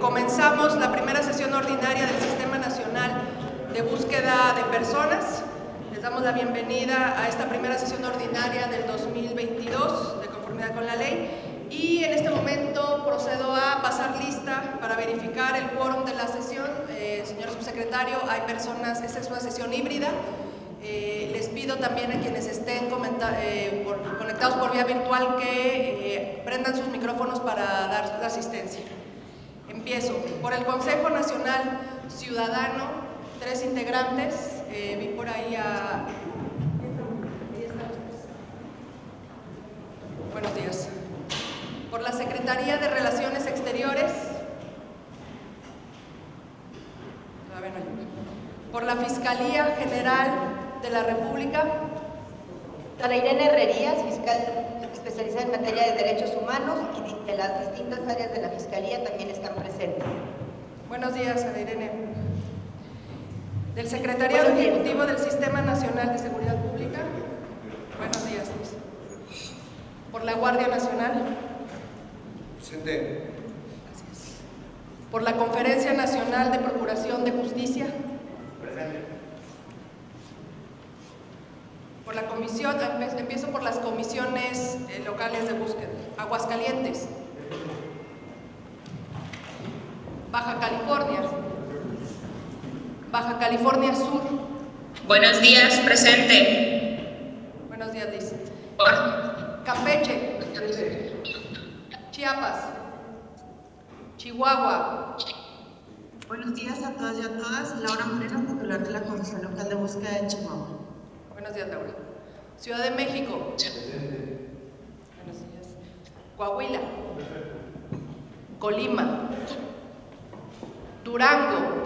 Comenzamos la primera sesión ordinaria del Sistema Nacional de Búsqueda de Personas. Les damos la bienvenida a esta primera sesión ordinaria del 2022, de conformidad con la ley. Y en este momento procedo a pasar lista para verificar el quórum de la sesión. Señor subsecretario, hay personas, esta es una sesión híbrida. Les pido también a quienes estén conectados por vía virtual que prendan sus micrófonos para dar la asistencia. Empiezo. Por el Consejo Nacional Ciudadano, 3 integrantes. Vi por ahí a... Buenos días. Por la Secretaría de Relaciones Exteriores. Por la Fiscalía General de la República. Ana Irene Herrerías, fiscal especializada en materia de derechos humanos, y de las distintas áreas de la Fiscalía también están presentes. Buenos días, Ana Irene. Del Secretariado Ejecutivo del Sistema Nacional de Seguridad Pública. Buenos días, Luis. Por la Guardia Nacional. Presente. Gracias. Por la Conferencia Nacional de Procuración de Justicia. Presente. Por la comisión, empiezo por las comisiones locales de búsqueda. Aguascalientes. Baja California. Baja California Sur. Buenos días, presente. Buenos días, Liz. Campeche. Chiapas. Chihuahua. Buenos días a todas y a todas. Laura Moreno, titular de la Comisión Local de Búsqueda de Chihuahua. Buenos días, Laura. Ciudad de México. Buenos días. Coahuila. Colima. Durango.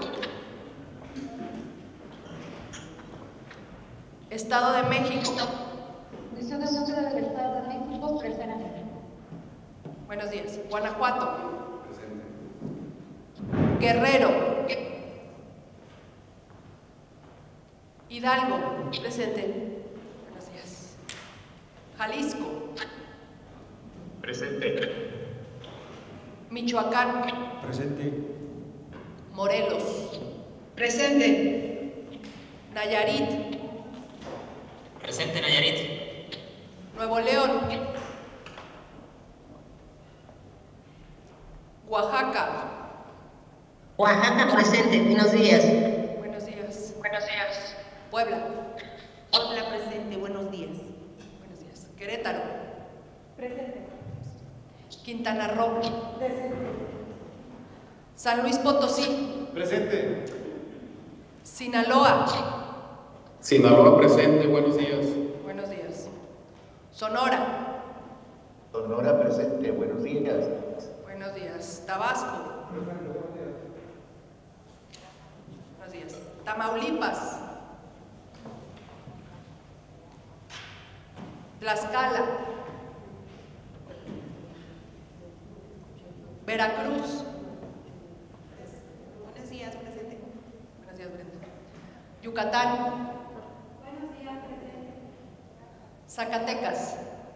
Estado de México. Comisión de Búsqueda del Estado de México, presente. Buenos días. Guanajuato. Guerrero. Hidalgo. Presente. Buenos días. Jalisco. Presente. Michoacán. Presente. Morelos. Presente. Nayarit. Presente, Nayarit. Nuevo León. Oaxaca. Oaxaca, presente. Buenos días. Buenos días. Buenos días. Puebla. Puebla, presente. Buenos días. Buenos días. Querétaro. Presente. Quintana Roo. Presente. San Luis Potosí. Presente. Sinaloa. Sinaloa presente, buenos días. Buenos días. Sonora. Sonora presente, buenos días. Buenos días. Tabasco. Buenos días. Tamaulipas. Tlaxcala. Veracruz. Buenos días, presente. Buenos días, Brenda. Yucatán. Buenos días, presente. Zacatecas.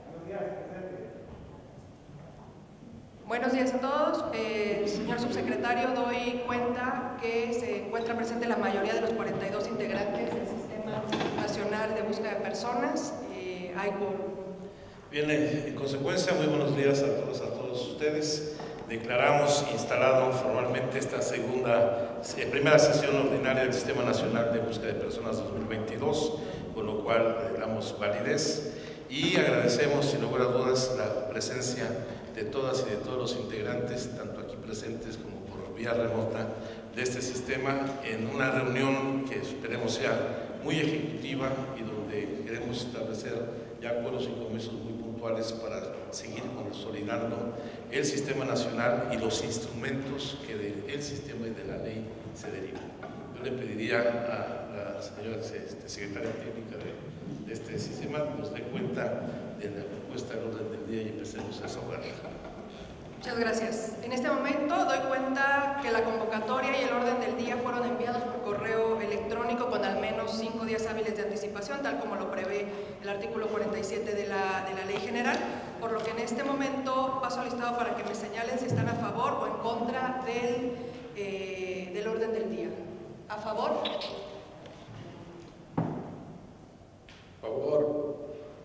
Buenos días a todos. Señor subsecretario, doy cuenta que se encuentra presente la mayoría de los 42 integrantes del Sistema Nacional de Búsqueda de Personas. Hay quórum. Bien, en consecuencia, muy buenos días a todos ustedes. Declaramos instalado formalmente esta primera sesión ordinaria del Sistema Nacional de Búsqueda de Personas 2022, con lo cual le damos validez y agradecemos sin lugar a dudas la presencia de todas y de todos los integrantes, tanto aquí presentes como por vía remota, de este sistema en una reunión que esperemos sea muy ejecutiva y donde queremos establecer ya acuerdos y compromisos muy puntuales para seguir consolidando el sistema nacional y los instrumentos que del sistema y de la ley se derivan. Yo le pediría a la señora secretaria técnica de este sistema que nos dé cuenta de la propuesta del orden del día y empecemos a desahogarla. Muchas gracias. En este momento doy cuenta que la convocatoria y el orden del día fueron enviados por correo electrónico con al menos 5 días hábiles de anticipación, tal como lo prevé el artículo 47 de la Ley General, por lo que en este momento paso al listado para que me señalen si están a favor o en contra lectura del orden del día. ¿A favor? A favor.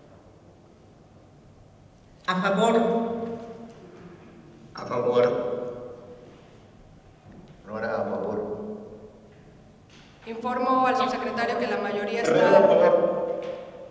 A favor. A favor. Nora, a favor. Informo al subsecretario que la mayoría Herrera, a está... favor.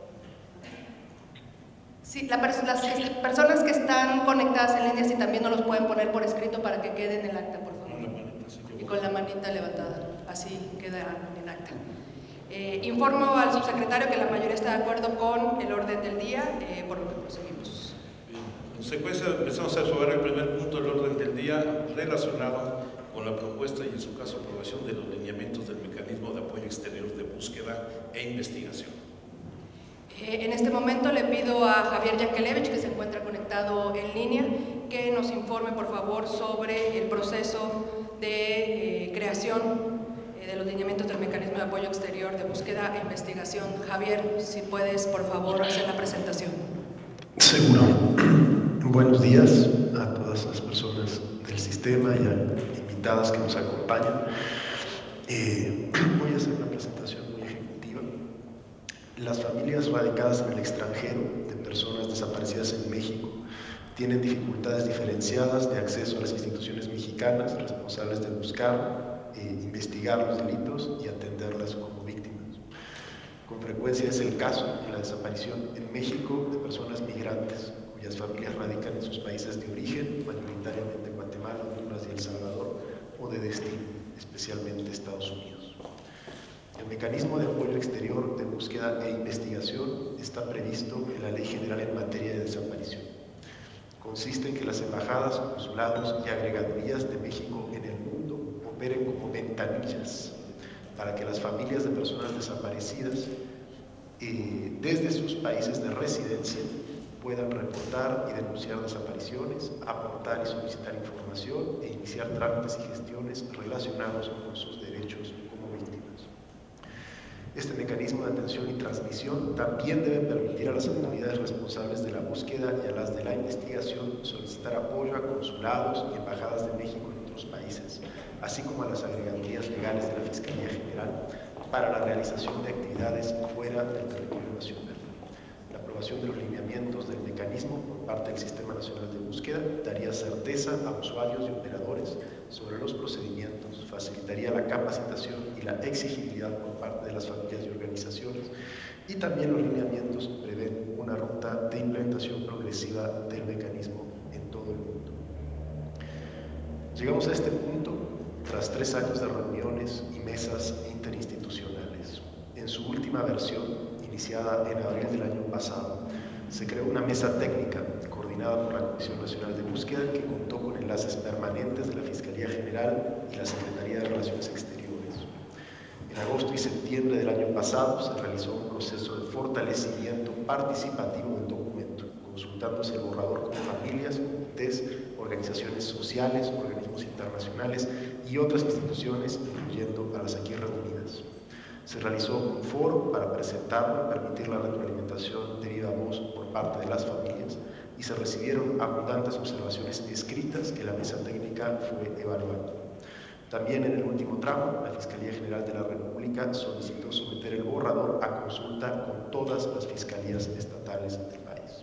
Sí, las personas que están conectadas en línea, si también nos los pueden poner por escrito para que quede en el acta, por favor. Y con la manita levantada, así queda en acta. Informo al subsecretario que la mayoría está de acuerdo con el orden del día, por lo que proseguimos. Bien. En secuencia, empezamos a resolver el primer punto del orden del día relacionado con la propuesta y, en su caso, aprobación de los lineamientos del mecanismo de apoyo exterior de búsqueda e investigación. En este momento le pido a Javier Yankelevich, que se encuentra conectado en línea, que nos informe, por favor, sobre el proceso de creación de los lineamientos del mecanismo de apoyo exterior de búsqueda e investigación. Javier, si puedes, por favor, hacer la presentación. Seguro. Buenos días a todas las personas del sistema y a invitadas que nos acompañan. Voy a hacer una presentación muy ejecutiva. Las familias radicadas en el extranjero de personas desaparecidas en México tienen dificultades diferenciadas de acceso a las instituciones mexicanas responsables de buscar, investigar los delitos y atenderlas como víctimas. Con frecuencia es el caso de la desaparición en México de personas migrantes cuyas familias radican en sus países de origen, mayoritariamente Guatemala, Honduras y El Salvador, o de destino, especialmente Estados Unidos. El mecanismo de apoyo exterior de búsqueda e investigación está previsto en la Ley General en materia de desaparición. Consiste en que las embajadas, consulados y agregadurías de México en el mundo operen como ventanillas para que las familias de personas desaparecidas desde sus países de residencia puedan reportar y denunciar desapariciones, aportar y solicitar información e iniciar trámites y gestiones relacionados con sus derechos como víctimas. Este mecanismo de atención y transmisión también debe permitir a las autoridades responsables de la búsqueda y a las de la investigación solicitar apoyo a consulados y embajadas de México en otros países, así como a las agregadurías legales de la Fiscalía General para la realización de actividades fuera del territorio nacional. La aprobación de los lineamientos del mecanismo por parte del Sistema Nacional de Búsqueda daría certeza a usuarios y operadores sobre los procedimientos, facilitaría la capacitación y la exigibilidad por parte de las familias y organizaciones, y también los lineamientos prevén una ruta de implementación progresiva del mecanismo en todo el mundo. Llegamos a este punto tras 3 años de reuniones y mesas interinstitucionales. En su última versión, iniciada en abril del año pasado, se creó una mesa técnica coordinada por la Comisión Nacional de Búsqueda que contó con enlaces permanentes de la Fiscalía General y la Secretaría de Relaciones Exteriores. En agosto y septiembre del año pasado se realizó un proceso de fortalecimiento participativo del documento, consultándose el borrador con familias, comités, organizaciones sociales, organismos internacionales y otras instituciones, incluyendo a las aquí reunidas. Se realizó un foro para presentarlo y permitir la retroalimentación de viva voz por parte de las familias, y se recibieron abundantes observaciones escritas que la mesa técnica fue evaluando. También en el último tramo, la Fiscalía General de la República solicitó someter el borrador a consulta con todas las fiscalías estatales del país.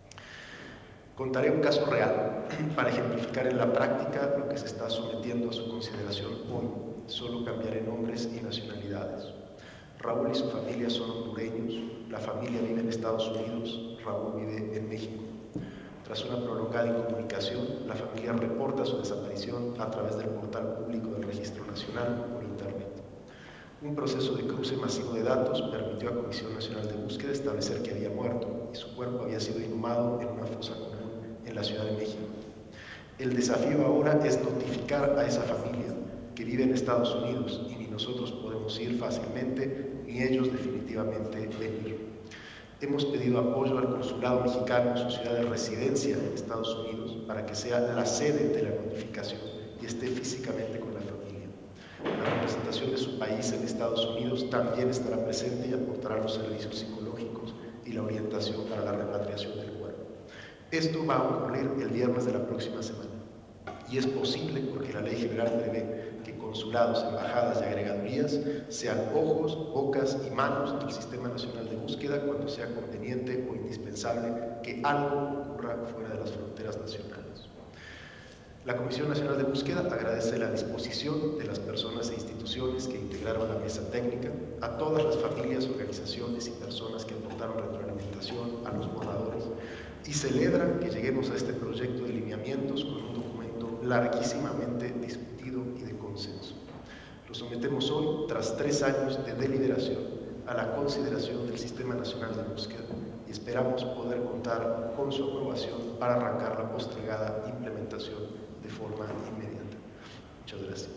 Contaré un caso real para ejemplificar en la práctica lo que se está sometiendo a su consideración hoy. Solo cambiaré nombres y nacionalidades. Raúl y su familia son hondureños, la familia vive en Estados Unidos, Raúl vive en México. Tras una prolongada incomunicación, la familia reporta su desaparición a través del portal público del Registro Nacional por Internet. Un proceso de cruce masivo de datos permitió a Comisión Nacional de Búsqueda establecer que había muerto y su cuerpo había sido inhumado en una fosa común en la Ciudad de México. El desafío ahora es notificar a esa familia que vive en Estados Unidos y ni nosotros podemos ir fácilmente ni ellos definitivamente venir. Hemos pedido apoyo al consulado mexicano en su ciudad de residencia en Estados Unidos para que sea la sede de la notificación y esté físicamente con la familia. La representación de su país en Estados Unidos también estará presente y aportará los servicios psicológicos y la orientación para la repatriación del cuerpo. Esto va a ocurrir el viernes de la próxima semana. Y es posible porque la Ley General prevé que consulados, embajadas y agregadurías sean ojos, bocas y manos del Sistema Nacional de Búsqueda cuando sea conveniente o indispensable que algo ocurra fuera de las fronteras nacionales. La Comisión Nacional de Búsqueda agradece la disposición de las personas e instituciones que integraron la mesa técnica, a todas las familias, organizaciones y personas que aportaron retroalimentación, a los borradores, y celebra que lleguemos a este proyecto de lineamientos con un documento larguísimamente discutido y de consenso. Lo sometemos hoy, tras 3 años de deliberación, a la consideración del Sistema Nacional de Búsqueda y esperamos poder contar con su aprobación para arrancar la postergada implementación de forma inmediata. Muchas gracias.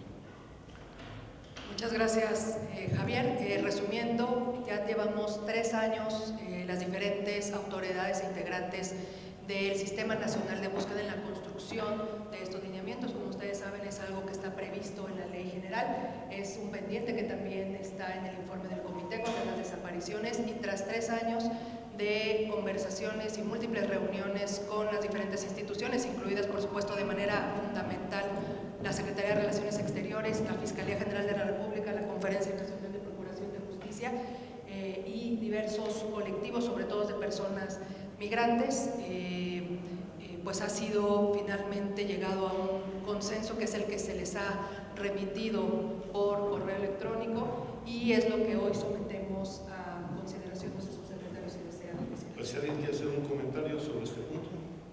Muchas gracias, Javier. Resumiendo, ya llevamos 3 años las diferentes autoridades e integrantes del Sistema Nacional de Búsqueda en la construcción de estos lineamientos. Como ustedes saben, es algo que está previsto en la Ley General, es un pendiente que también está en el informe del Comité contra las Desapariciones, y tras 3 años de conversaciones y múltiples reuniones con las diferentes instituciones, incluidas por supuesto de manera fundamental la Secretaría de Relaciones Exteriores, la Fiscalía General de la República, la Conferencia Nacional de Procuración de Justicia y diversos colectivos, sobre todo de personas migrantes, pues ha sido finalmente llegado a un consenso que es el que se les ha remitido por correo electrónico y es lo que hoy sometemos a consideración de sus secretarios si desean. Pues si alguien quiere hacer un comentario sobre este punto.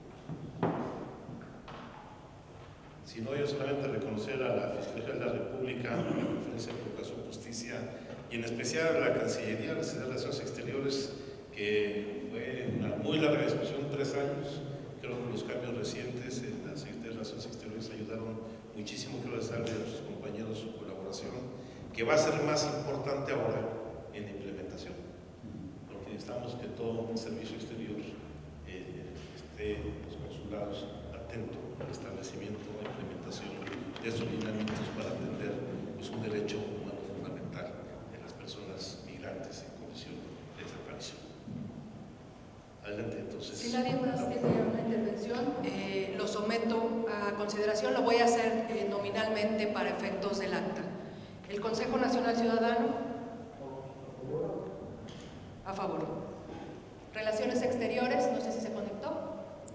Si no, yo solamente reconocer a la Fiscalía de la República, a la Conferencia de Procuración de Justicia y en especial a la Cancillería, a la Secretaría de Relaciones Exteriores, que fue una muy larga discusión, 3 años. Creo que los cambios recientes en la Secretaría de Relaciones Exteriores ayudaron muchísimo. Quiero agradecerle a nuestros compañeros su colaboración, que va a ser más importante ahora en la implementación, porque necesitamos que todo el servicio exterior esté, los consulados, atento al establecimiento e implementación de estos lineamientos para atender pues, un derecho humano fundamental de las personas migrantes en condición de desaparición. Adelante, entonces. Si nadie más tiene una intervención, lo someto a consideración, lo voy a hacer nominalmente para efectos del acta. El Consejo Nacional Ciudadano. A favor. Relaciones Exteriores, no sé si se conectó.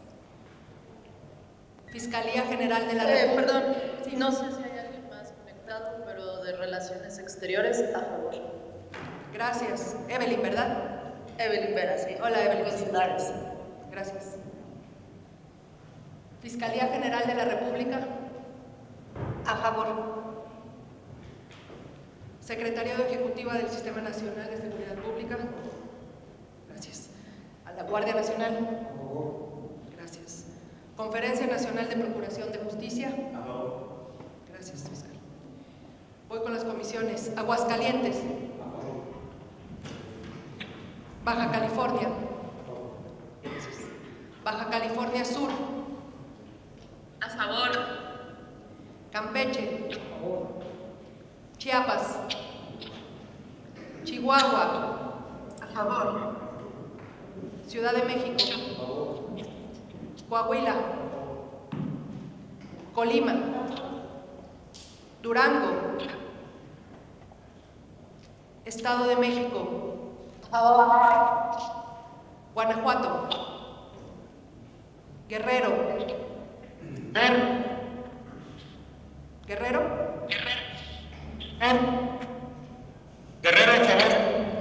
Fiscalía General de la República. Perdón, sí. No sé si hay alguien más conectado, pero de Relaciones Exteriores, a favor. Gracias. Evelyn, ¿verdad? Evelyn Vera, sí. Hola, Evelyn. Consulares. Gracias. Fiscalía General de la República. A favor. Secretariado Ejecutiva del Sistema Nacional de Seguridad Pública. Gracias. A la Guardia Nacional. Gracias. Conferencia Nacional de Procuración de Justicia. Gracias, fiscal. Voy con las comisiones. Aguascalientes. Baja California. Gracias. Baja California Sur. A favor. Campeche. Chiapas. Chihuahua. A favor. Ciudad de México. Coahuila. Colima. Durango. Estado de México. Guanajuato. Guerrero. Guerrero. Guerrero, a favor.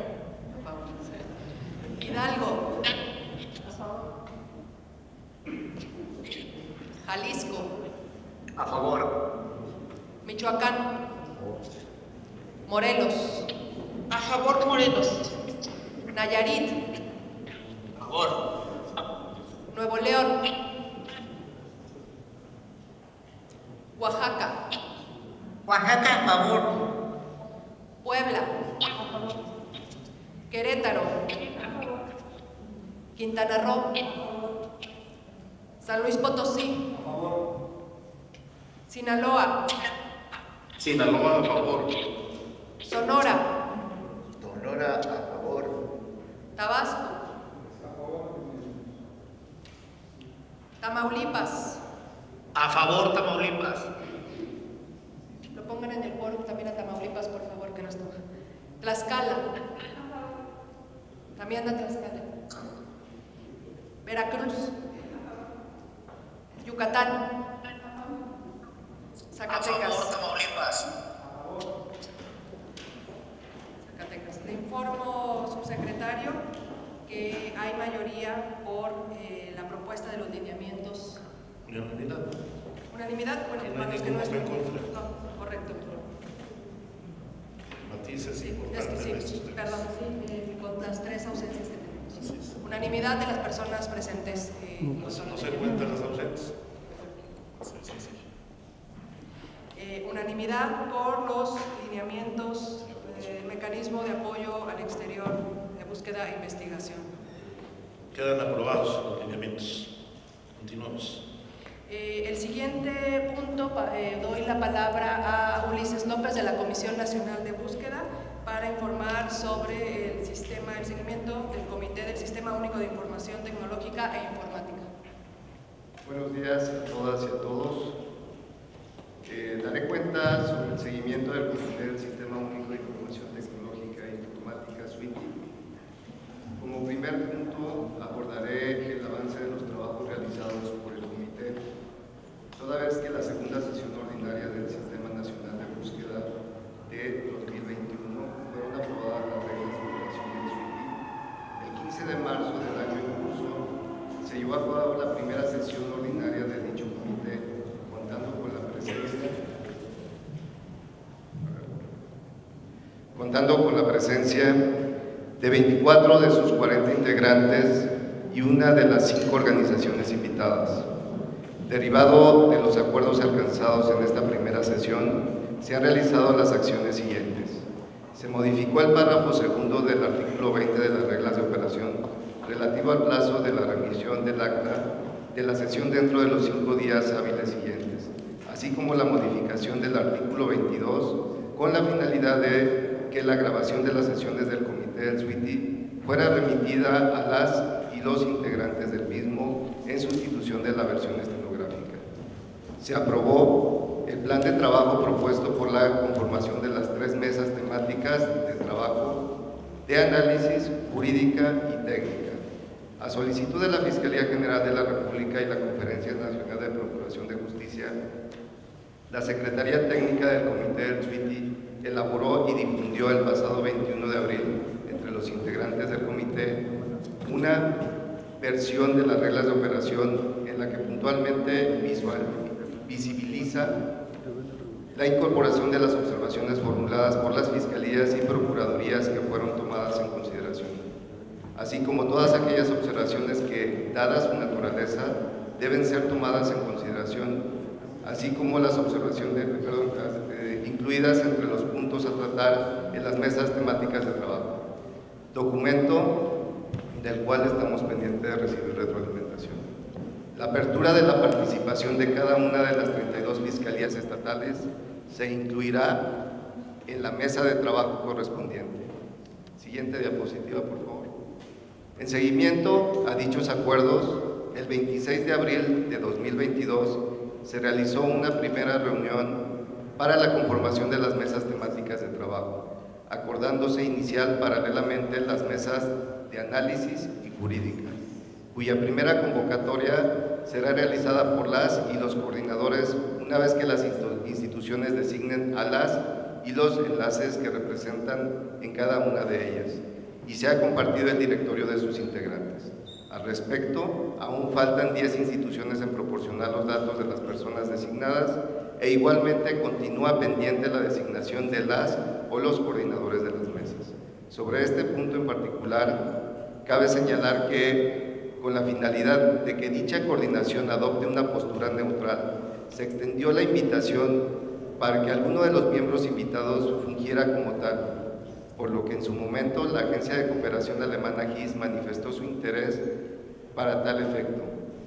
Hidalgo. Jalisco. A favor. Michoacán. Morelos. A favor, Morelos. Nayarit. A favor. Nuevo León. Oaxaca. Oaxaca, a favor. Puebla. Querétaro. Quintana Roo. San Luis Potosí. Sinaloa. Sinaloa, a favor. Sonora. Sonora, a favor. Tabasco. Tamaulipas. A favor, Tamaulipas. Lo pongan en el quórum también a Tamaulipas, por favor, que no está. Tlaxcala. También a Tlaxcala. Veracruz. Yucatán. Zacatecas. A favor, Tamaulipas. Zacatecas. Le informo, subsecretario, que hay mayoría por la propuesta de los lineamientos. Unanimidad. ¿Unanimidad? Bueno, No hay los que no ningún estén. voto en contra. No, correcto. Matices Sí, es importantes que de estos sí, temas. perdón, sí, con las 3 ausencias que tenemos. Así es. Unanimidad de las personas presentes. No se cuentan las ausentes. Sí. Unanimidad por los lineamientos, mecanismo de apoyo al exterior de búsqueda e investigación. Quedan aprobados los lineamientos. Continuamos. El siguiente punto, doy la palabra a Ulises López de la Comisión Nacional de Búsqueda para informar sobre el seguimiento del Comité del Sistema Único de Información Tecnológica e Informática. Buenos días a todas y a todos. Daré cuenta sobre el seguimiento del Comité del Sistema Único de Información Tecnológica e Informática, SWITI. Como primer punto, abordaré el avance de los trabajos realizados por el Comité, toda vez que la segunda sesión ordinaria del Sistema Nacional de Búsqueda de 2021 fueron aprobadas las reglas de operación del SWITI. El 15 de marzo del año en curso se llevó a cabo la primera sesión ordinaria de dicho comité, contando con la presencia de 24 de sus 40 integrantes y una de las 5 organizaciones invitadas. Derivado de los acuerdos alcanzados en esta primera sesión, se han realizado las acciones siguientes. Se modificó el párrafo segundo del artículo 20 de las reglas de operación relativo al plazo de la remisión del acta de la sesión dentro de los 5 días hábiles siguientes, así como la modificación del artículo 22 con la finalidad de que la grabación de las sesiones del Comité del SWITI fuera remitida a las y los integrantes del mismo en sustitución de la versión estenográfica. Se aprobó el plan de trabajo propuesto por la conformación de las 3 mesas temáticas de trabajo de análisis, jurídica y técnica. A solicitud de la Fiscalía General de la República y la Conferencia Nacional de Procuración de Justicia, la Secretaría Técnica del Comité del SWITI elaboró y difundió el pasado 21 de abril entre los integrantes del comité una versión de las reglas de operación en la que puntualmente visibiliza la incorporación de las observaciones formuladas por las fiscalías y procuradurías que fueron tomadas en consideración, así como todas aquellas observaciones que, dada su naturaleza, deben ser tomadas en consideración, así como las observaciones incluidas entre los puntos a tratar en las mesas temáticas de trabajo, documento del cual estamos pendientes de recibir retroalimentación. La apertura de la participación de cada una de las 32 fiscalías estatales se incluirá en la mesa de trabajo correspondiente. Siguiente diapositiva, por favor. En seguimiento a dichos acuerdos, el 26 de abril de 2022 se realizó una primera reunión para la conformación de las mesas temáticas de trabajo, acordándose inicial paralelamente las mesas de análisis y jurídica, cuya primera convocatoria será realizada por las y los coordinadores una vez que las instituciones designen a las y los enlaces que representan en cada una de ellas y se ha compartido el directorio de sus integrantes. Al respecto, aún faltan 10 instituciones en proporcionar los datos de las personas designadas e igualmente continúa pendiente la designación de las o los coordinadores de las mesas. Sobre este punto en particular, cabe señalar que, con la finalidad de que dicha coordinación adopte una postura neutral, se extendió la invitación para que alguno de los miembros invitados fungiera como tal, por lo que en su momento la Agencia de Cooperación Alemana GIS manifestó su interés para tal efecto.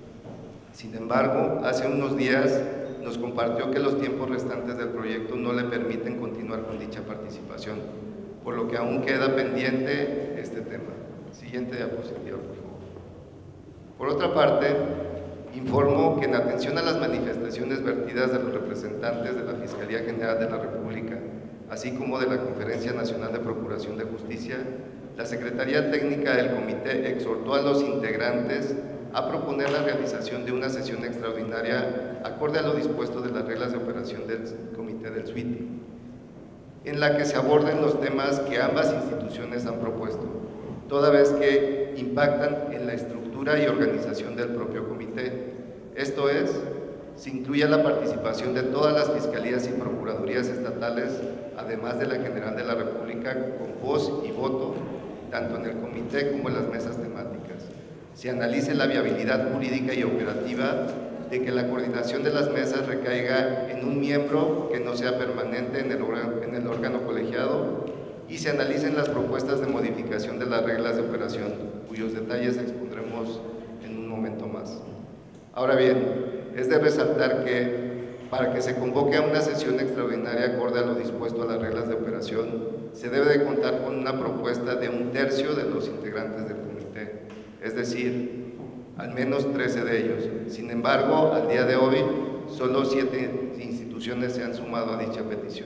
Sin embargo, hace unos días nos compartió que los tiempos restantes del proyecto no le permiten continuar con dicha participación, por lo que aún queda pendiente este tema. Siguiente diapositiva, por favor. Por otra parte, informo que en atención a las manifestaciones vertidas de los representantes de la Fiscalía General de la República, así como de la Conferencia Nacional de Procuración de Justicia, la Secretaría Técnica del Comité exhortó a los integrantes a proponer la realización de una sesión extraordinaria acorde a lo dispuesto de las reglas de operación del Comité del SWITI, en la que se aborden los temas que ambas instituciones han propuesto, toda vez que impactan en la estructura y organización del propio comité. Esto es, se incluye la participación de todas las fiscalías y procuradurías estatales, además de la General de la República, con voz y voto, tanto en el comité como en las mesas temáticas. Se analice la viabilidad jurídica y operativa de que la coordinación de las mesas recaiga en un miembro que no sea permanente en el órgano colegiado, y se analicen las propuestas de modificación de las reglas de operación, cuyos detalles expondremos en un momento más. Ahora bien, es de resaltar que para que se convoque a una sesión extraordinaria acorde a lo dispuesto a las reglas de operación, se debe de contar con una propuesta de 1/3 de los integrantes del comité, es decir, al menos 13 de ellos. Sin embargo, al día de hoy, solo 7 instituciones se han sumado a dicha petición.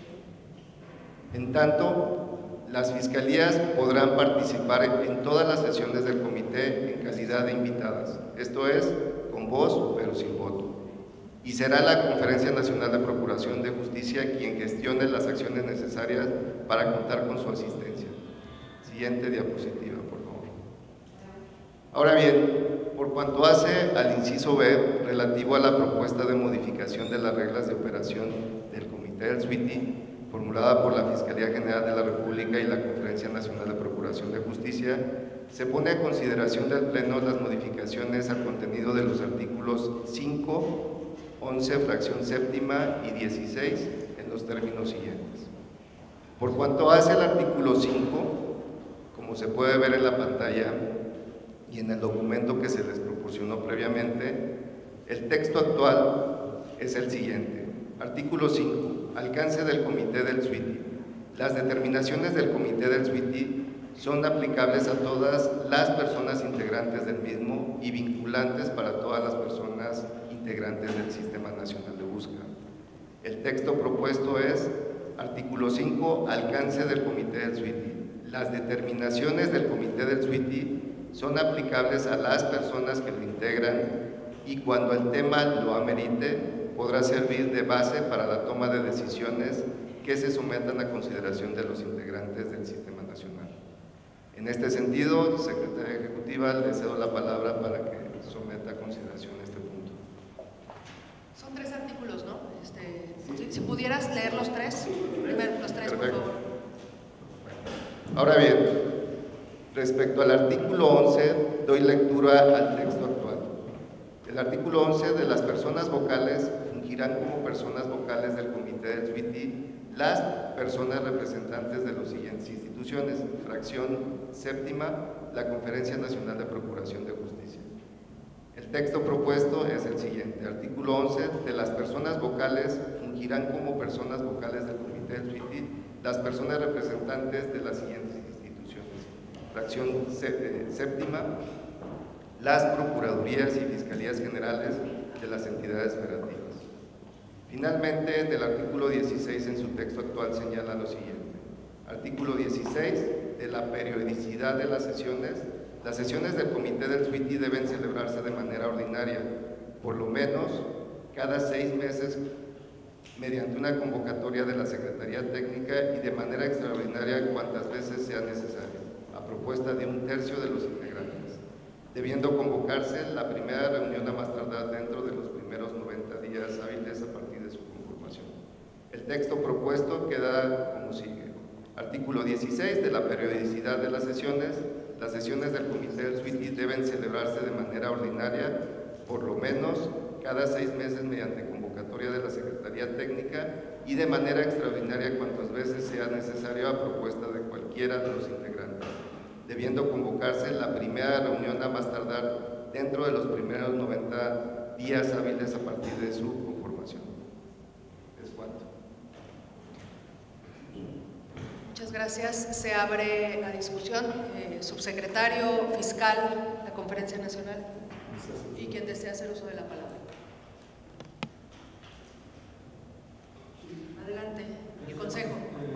En tanto, las fiscalías podrán participar en todas las sesiones del comité en calidad de invitadas, esto es, con voz pero sin voto. Y será la Conferencia Nacional de Procuración de Justicia quien gestione las acciones necesarias para contar con su asistencia. Siguiente diapositiva, por favor. Ahora bien, por cuanto hace al inciso B relativo a la propuesta de modificación de las reglas de operación del Comité del SWITI, formulada por la Fiscalía General de la República y la Conferencia Nacional de Procuración de Justicia, se pone a consideración del Pleno las modificaciones al contenido de los artículos 5, 11, fracción séptima y 16 en los términos siguientes. Por cuanto hace el artículo 5, como se puede ver en la pantalla y en el documento que se les proporcionó previamente, el texto actual es el siguiente. Artículo 5. Alcance del Comité del SWITI. Las determinaciones del Comité del SWITI son aplicables a todas las personas integrantes del mismo y vinculantes para todas las personas integrantes del Sistema Nacional de Búsqueda. El texto propuesto es: artículo 5. Alcance del Comité del SWITI. Las determinaciones del Comité del SWITI son aplicables a las personas que lo integran y cuando el tema lo amerite, podrá servir de base para la toma de decisiones que se sometan a consideración de los integrantes del Sistema Nacional. En este sentido, Secretaria Ejecutiva, le cedo la palabra para que someta a consideración este punto. Son 3 artículos, ¿no? Si pudieras leer los 3, primero los 3, por favor. Ahora bien, respecto al artículo 11, doy lectura al texto actual. El artículo 11 de las personas vocales fungirán como personas vocales del Comité del SWITI las personas representantes de las siguientes instituciones. Fracción séptima, la Conferencia Nacional de Procuración de Justicia. El texto propuesto es el siguiente. Artículo 11, de las personas vocales fungirán como personas vocales del Comité del SWITI las personas representantes de las siguientes instituciones. Fracción séptima, las Procuradurías y Fiscalías Generales de las entidades federativas. Finalmente, del artículo 16 en su texto actual señala lo siguiente. Artículo 16, de la periodicidad de las sesiones del Comité del SWITI deben celebrarse de manera ordinaria, por lo menos cada 6 meses, mediante una convocatoria de la Secretaría Técnica y de manera extraordinaria cuantas veces sea necesario, a propuesta de 1/3 de los integrantes, debiendo convocarse la primera reunión a más tardar dentro de los primeros 90 días hábiles a partir de su conformación. El texto propuesto queda como sigue. Artículo 16, de la periodicidad de las sesiones del Comité del SWITI deben celebrarse de manera ordinaria, por lo menos cada 6 meses mediante convocatoria de la Secretaría Técnica y de manera extraordinaria cuantas veces sea necesario a propuesta de cualquiera de los integrantes, debiendo convocarse la primera reunión a más tardar dentro de los primeros 90 días hábiles a partir de su conformación. ¿Es cuánto? Muchas gracias. Se abre la discusión. Subsecretario Fiscal, la Conferencia Nacional. y quien desea hacer uso de la palabra. Adelante, el Consejo.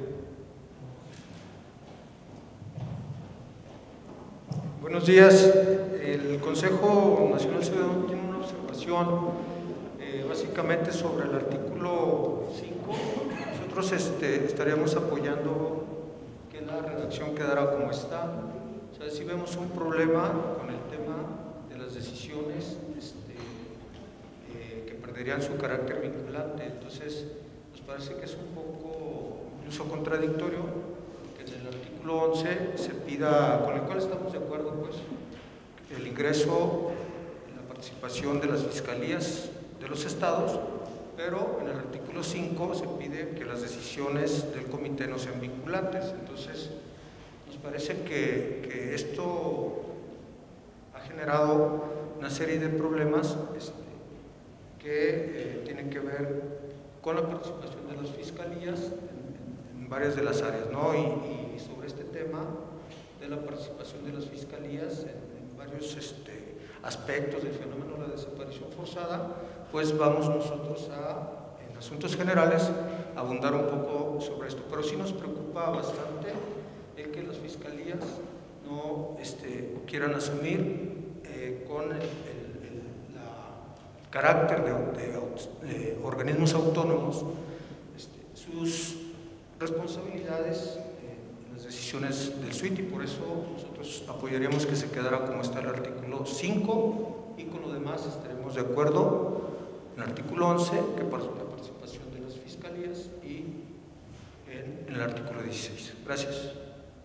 Buenos días. El Consejo Nacional Ciudadano tiene una observación básicamente sobre el artículo 5. Nosotros estaríamos apoyando que la redacción quedara como está. O sea, si vemos un problema con el tema de las decisiones que perderían su carácter vinculante, entonces nos parece que es un poco incluso contradictorio que en el artículo 11 se pida, con el cual estamos de acuerdo, pues, el ingreso, la participación de las fiscalías de los estados, pero en el artículo 5 se pide que las decisiones del comité no sean vinculantes. Entonces, nos parece que esto ha generado una serie de problemas que tienen que ver con la participación de las fiscalías en varias de las áreas, ¿no? Y sobre este tema de la participación de las fiscalías en varios aspectos del fenómeno de la desaparición forzada, pues vamos nosotros en asuntos generales, a abundar un poco sobre esto. Pero sí nos preocupa bastante el que las fiscalías no quieran asumir con el carácter de organismos autónomos sus responsabilidades en las decisiones del SWIT, y por eso nosotros apoyaríamos que se quedara como está el artículo 5, y con lo demás estaremos de acuerdo en el artículo 11, que para la participación de las fiscalías, y en el artículo 16. Gracias.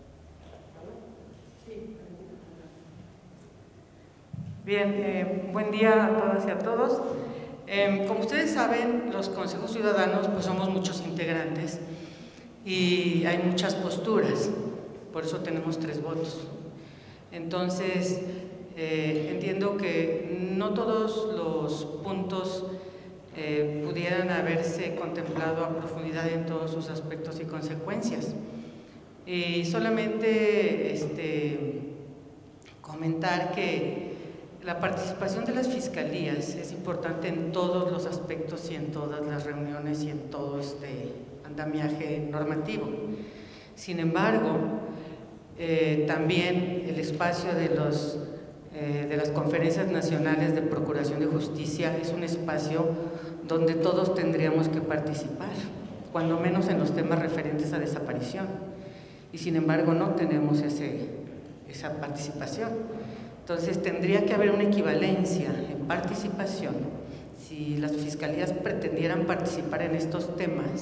Bien, buen día a todas y a todos. Como ustedes saben, los consejos ciudadanos pues somos muchos integrantes y hay muchas posturas, por eso tenemos 3 votos. Entonces, entiendo que no todos los puntos pudieran haberse contemplado a profundidad en todos sus aspectos y consecuencias. Y solamente comentar que la participación de las fiscalías es importante en todos los aspectos y en todas las reuniones y en todo este andamiaje normativo. Sin embargo, también el espacio de las conferencias nacionales de Procuración de Justicia es un espacio donde todos tendríamos que participar, cuando menos en los temas referentes a desaparición. Y sin embargo no tenemos esa participación. Entonces tendría que haber una equivalencia en participación. Si las fiscalías pretendieran participar en estos temas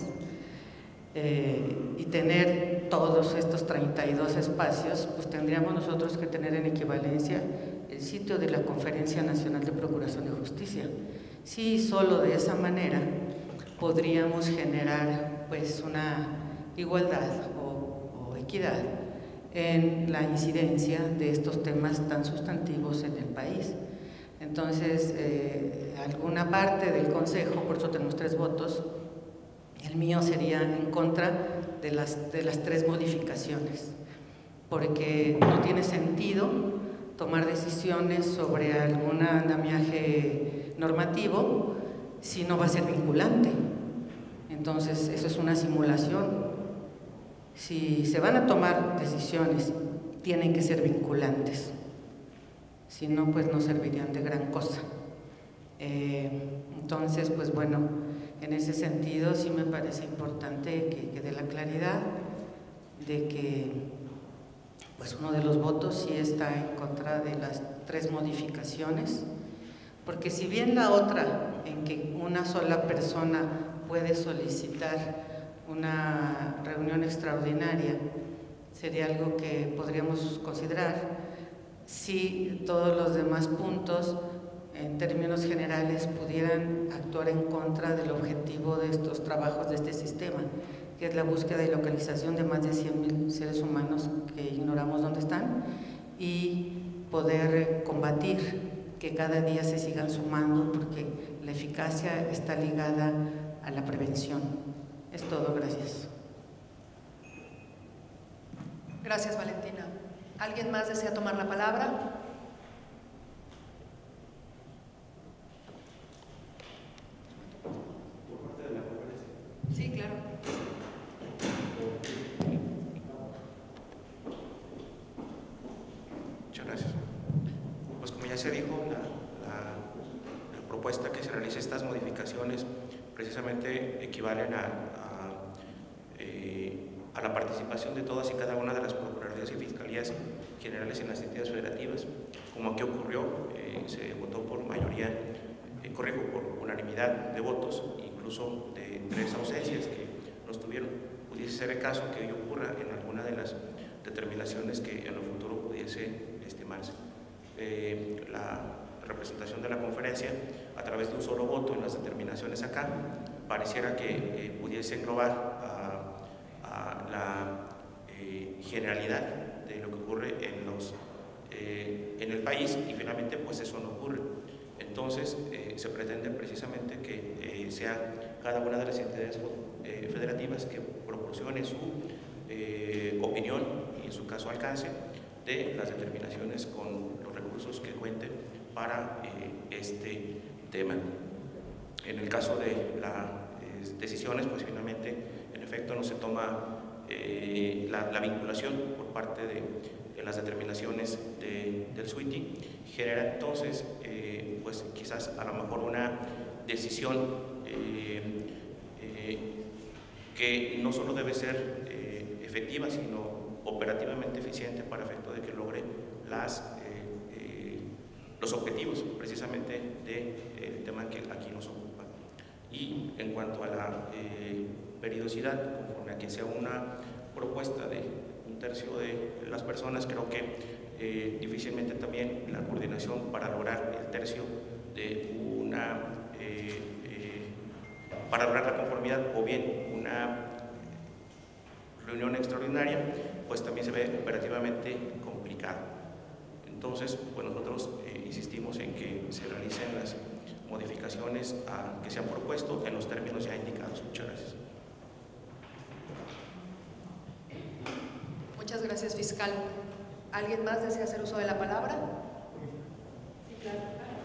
y tener todos estos 32 espacios, pues tendríamos nosotros que tener en equivalencia el sitio de la Conferencia Nacional de Procuración de Justicia. Sí, solo de esa manera podríamos generar pues una igualdad o equidad en la incidencia de estos temas tan sustantivos en el país. Entonces, alguna parte del Consejo, por eso tenemos 3 votos, el mío sería en contra de las 3 modificaciones, porque no tiene sentido tomar decisiones sobre algún andamiaje normativo si no va a ser vinculante. Entonces, eso es una simulación. Si se van a tomar decisiones, tienen que ser vinculantes. Si no, pues no servirían de gran cosa. Entonces, pues bueno, en ese sentido sí me parece importante que dé la claridad de que pues uno de los votos sí está en contra de las 3 modificaciones, porque si bien la otra, en que una sola persona puede solicitar una reunión extraordinaria, sería algo que podríamos considerar, si todos los demás puntos, en términos generales, pudieran actuar en contra del objetivo de estos trabajos de este sistema, que es la búsqueda y localización de más de 100,000 seres humanos que ignoramos dónde están, y poder combatir que cada día se sigan sumando, porque la eficacia está ligada a la prevención. Es todo, gracias. Gracias, Valentina. ¿Alguien más desea tomar la palabra? Sí, claro. Muchas gracias. Pues como ya se dijo, la propuesta que se realice estas modificaciones precisamente equivalen a la participación de todas y cada una de las procuradurías y fiscalías generales en las entidades federativas. Como aquí ocurrió, se votó por mayoría, por unanimidad de votos, incluso de 3 ausencias que no estuvieron. Pudiese ser el caso que ello ocurra en alguna de las determinaciones que en el futuro pudiese estimarse. La representación de la conferencia, a través de un solo voto en las determinaciones acá, pareciera que pudiese englobar a la generalidad de lo que ocurre en el país, y finalmente pues eso no ocurre. Entonces se pretende precisamente que sea cada una de las entidades federativas que proporcione su opinión y en su caso alcance de las determinaciones con los recursos que cuenten para este tema. En el caso de las decisiones, pues finalmente en efecto no se toma la vinculación por parte de las determinaciones del SWITI, genera entonces pues quizás a lo mejor una decisión que no solo debe ser efectiva, sino operativamente eficiente para efecto de que logre los objetivos precisamente del tema que aquí nos ocupa. Y en cuanto a la periodicidad, conforme a que sea una propuesta de 1/3 de las personas, creo que difícilmente también la coordinación para lograr el tercio de para lograr la conformidad o bien una reunión extraordinaria, pues también se ve operativamente complicado. Entonces, pues nosotros insistimos en que se realicen las modificaciones que se han propuesto en los términos ya indicados. Muchas gracias. Muchas gracias, fiscal. ¿Alguien más desea hacer uso de la palabra? Sí, claro.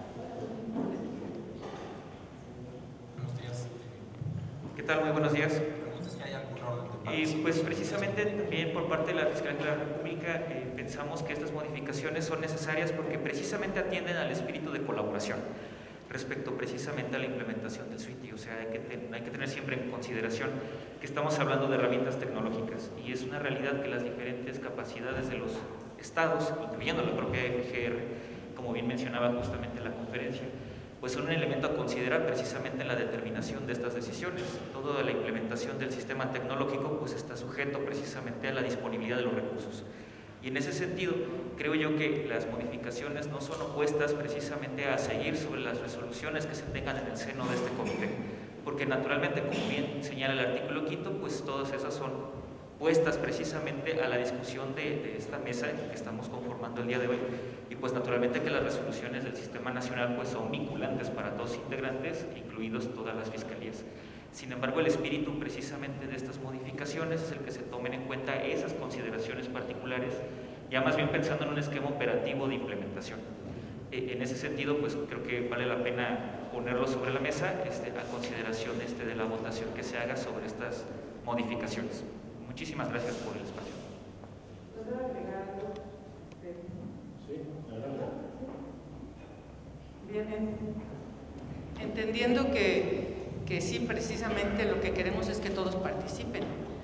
Buenos días. ¿Qué tal? Muy buenos días. Preguntas si hay algún orden de participación. Pues precisamente también por parte de la Fiscalía de la República pensamos que estas modificaciones son necesarias porque precisamente atienden al espíritu de colaboración respecto precisamente a la implementación del SWITI. O sea, hay que tener siempre en consideración que estamos hablando de herramientas tecnológicas y es una realidad que las diferentes capacidades de los estados, incluyendo la propia FGR, como bien mencionaba justamente la conferencia, pues son un elemento a considerar precisamente en la determinación de estas decisiones. Toda la implementación del sistema tecnológico pues está sujeto precisamente a la disponibilidad de los recursos. Y en ese sentido, creo yo que las modificaciones no son opuestas precisamente a seguir sobre las resoluciones que se tengan en el seno de este comité, porque naturalmente, como bien señala el artículo 5, pues todas esas son puestas precisamente a la discusión de esta mesa que estamos conformando el día de hoy, y pues naturalmente que las resoluciones del Sistema Nacional pues son vinculantes para todos los integrantes, incluidos todas las fiscalías. Sin embargo, el espíritu precisamente de estas modificaciones es el que se tomen en cuenta esas consideraciones particulares, ya más bien pensando en un esquema operativo de implementación. En ese sentido, pues creo que vale la pena ponerlo sobre la mesa a consideración de la votación que se haga sobre estas modificaciones. Muchísimas gracias por el espacio. Bien, entendiendo que sí, precisamente lo que queremos es que todos participen.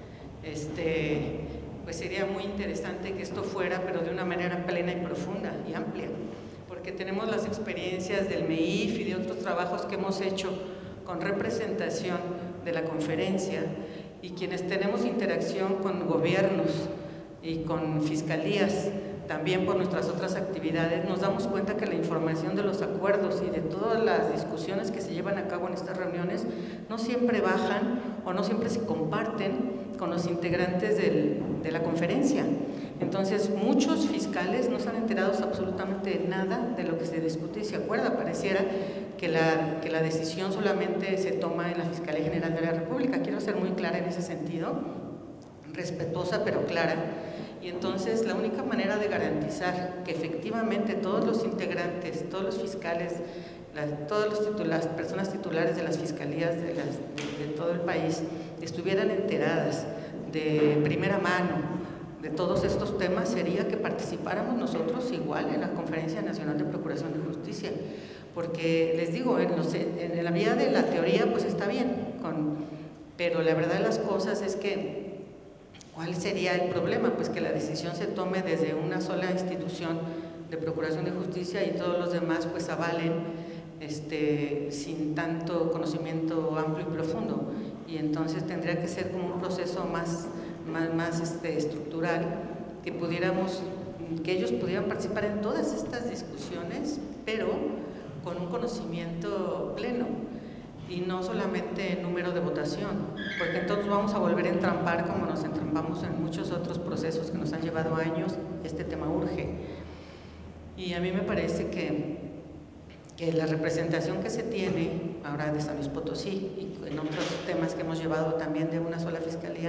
Pues sería muy interesante que esto fuera, pero de una manera plena y profunda y amplia, porque tenemos las experiencias del MEIF y de otros trabajos que hemos hecho con representación de la conferencia, y quienes tenemos interacción con gobiernos y con fiscalías, también por nuestras otras actividades, nos damos cuenta que la información de los acuerdos y de todas las discusiones que se llevan a cabo en estas reuniones no siempre bajan o no siempre se comparten con los integrantes de la conferencia. Entonces, muchos fiscales no se han enterado absolutamente de nada de lo que se discute y se acuerda. Pareciera que la decisión solamente se toma en la Fiscalía General de la República. Quiero ser muy clara en ese sentido, respetuosa pero clara. Y entonces la única manera de garantizar que efectivamente todos los integrantes, todos los fiscales, todas las personas titulares de las fiscalías de todo el país estuvieran enteradas de primera mano de todos estos temas, sería que participáramos nosotros igual en la Conferencia Nacional de Procuración de Justicia, porque les digo, en la vía de la teoría pues está bien, pero la verdad de las cosas es que ¿cuál sería el problema? Pues que la decisión se tome desde una sola institución de Procuración de Justicia y todos los demás pues avalen sin tanto conocimiento amplio y profundo, y entonces tendría que ser como un proceso más estructural, que ellos pudieran participar en todas estas discusiones, pero con un conocimiento pleno y no solamente número de votación, porque entonces vamos a volver a entrampar como nos entrampamos en muchos otros procesos que nos han llevado años. Este tema urge, y a mí me parece que la representación que se tiene ahora de San Luis Potosí y en otros temas que hemos llevado también de una sola fiscalía,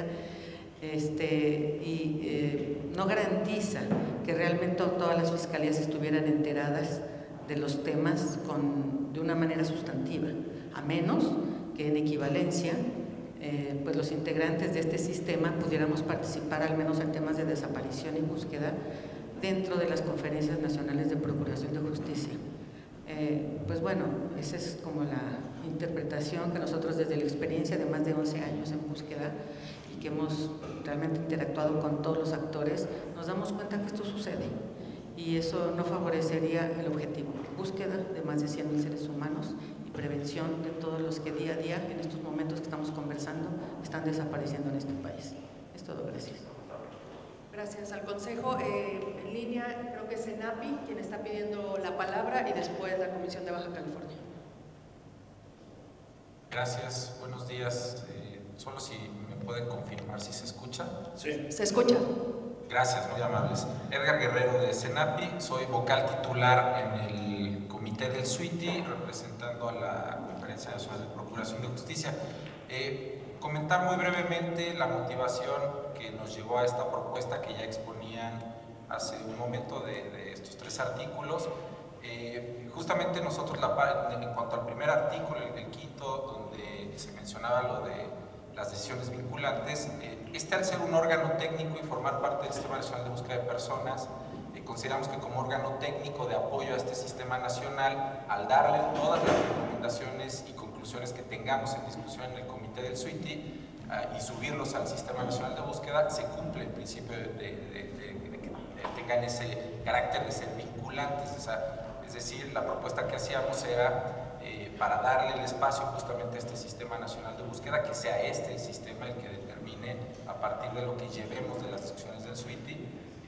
no garantiza que realmente todas las fiscalías estuvieran enteradas de los temas de una manera sustantiva, a menos que en equivalencia pues los integrantes de este sistema pudiéramos participar al menos en temas de desaparición y búsqueda dentro de las conferencias nacionales de Procuración de Justicia. Pues bueno, esa es como la interpretación que nosotros desde la experiencia de más de 11 años en búsqueda y que hemos realmente interactuado con todos los actores, nos damos cuenta que esto sucede y eso no favorecería el objetivo, búsqueda de más de 100,000 seres humanos y prevención de todos los que día a día, en estos momentos que estamos conversando, están desapareciendo en este país. Es todo, gracias. Gracias al Consejo. En línea, creo que es CENAPI quien está pidiendo la palabra y después la Comisión de Baja California. Gracias, buenos días. Solo si me pueden confirmar si se escucha. Sí. Se escucha. Gracias, muy amables. Edgar Guerrero de CENAPI, soy vocal titular en el comité del SUITI, representando a la Conferencia Nacional de Procuración de Justicia. Comentar muy brevemente la motivación que nos llevó a esta propuesta que ya exponían hace un momento de estos 3 artículos. Justamente nosotros, en cuanto al primer artículo, el quinto, donde se mencionaba lo de las decisiones vinculantes, al ser un órgano técnico y formar parte del Sistema Nacional de Búsqueda de Personas, consideramos que como órgano técnico de apoyo a este sistema nacional, al darle todas las recomendaciones y conclusiones que tengamos en discusión en el comité del SUITI y subirlos al Sistema Nacional de Búsqueda, se cumple el principio de que tengan ese carácter de ser vinculantes. Es decir, la propuesta que hacíamos era para darle el espacio justamente a este Sistema Nacional de Búsqueda, que sea el sistema el que determine a partir de lo que llevemos de las discusiones del SUITI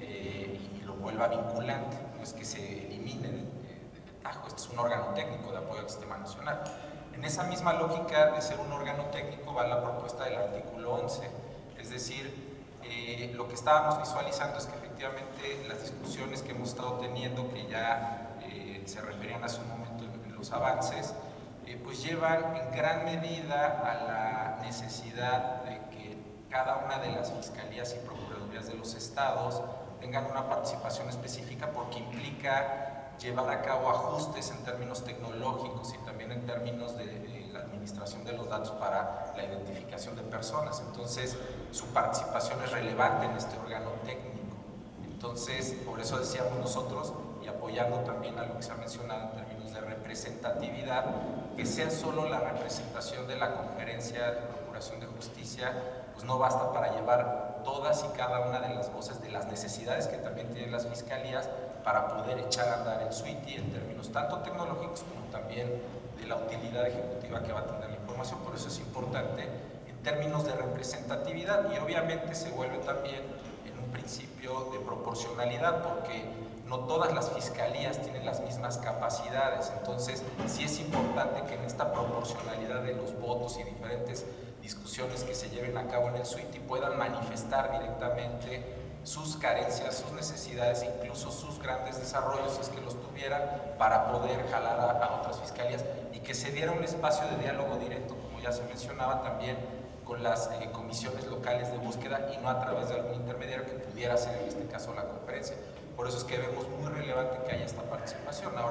y lo vuelva vinculante. No es que se elimine de tajo, este es un órgano técnico de apoyo al Sistema Nacional. En esa misma lógica de ser un órgano técnico va la propuesta del artículo 11, es decir, lo que estábamos visualizando es que efectivamente las discusiones que hemos estado teniendo, que ya se referían hace un momento en los avances, pues llevan en gran medida a la necesidad de que cada una de las fiscalías y procuradurías de los estados tengan una participación específica, porque implica llevar a cabo ajustes en términos tecnológicos y también en términos de la administración de los datos para la identificación de personas. Entonces, su participación es relevante en este órgano técnico. Entonces, por eso decíamos nosotros, y apoyando también a lo que se ha mencionado en términos de representatividad, que sea solo la representación de la Conferencia de Procuración de Justicia, pues no basta para llevar todas y cada una de las voces de las necesidades que también tienen las fiscalías para poder echar a andar el SUITI en términos tanto tecnológicos como también de la utilidad ejecutiva que va a tener la información. Por eso es importante en términos de representatividad, y obviamente se vuelve también en un principio de proporcionalidad, porque no todas las fiscalías tienen las mismas capacidades. Entonces sí es importante que en esta proporcionalidad de los votos y diferentes discusiones que se lleven a cabo en el SUITI puedan manifestar directamente sus carencias, sus necesidades, incluso sus grandes desarrollos, si es que los tuvieran, para poder jalar a otras fiscalías, y que se diera un espacio de diálogo directo, como ya se mencionaba, también con las comisiones locales de búsqueda, y no a través de algún intermediario que pudiera ser en este caso la conferencia. Por eso es que vemos muy relevante que haya esta participación. Ahora,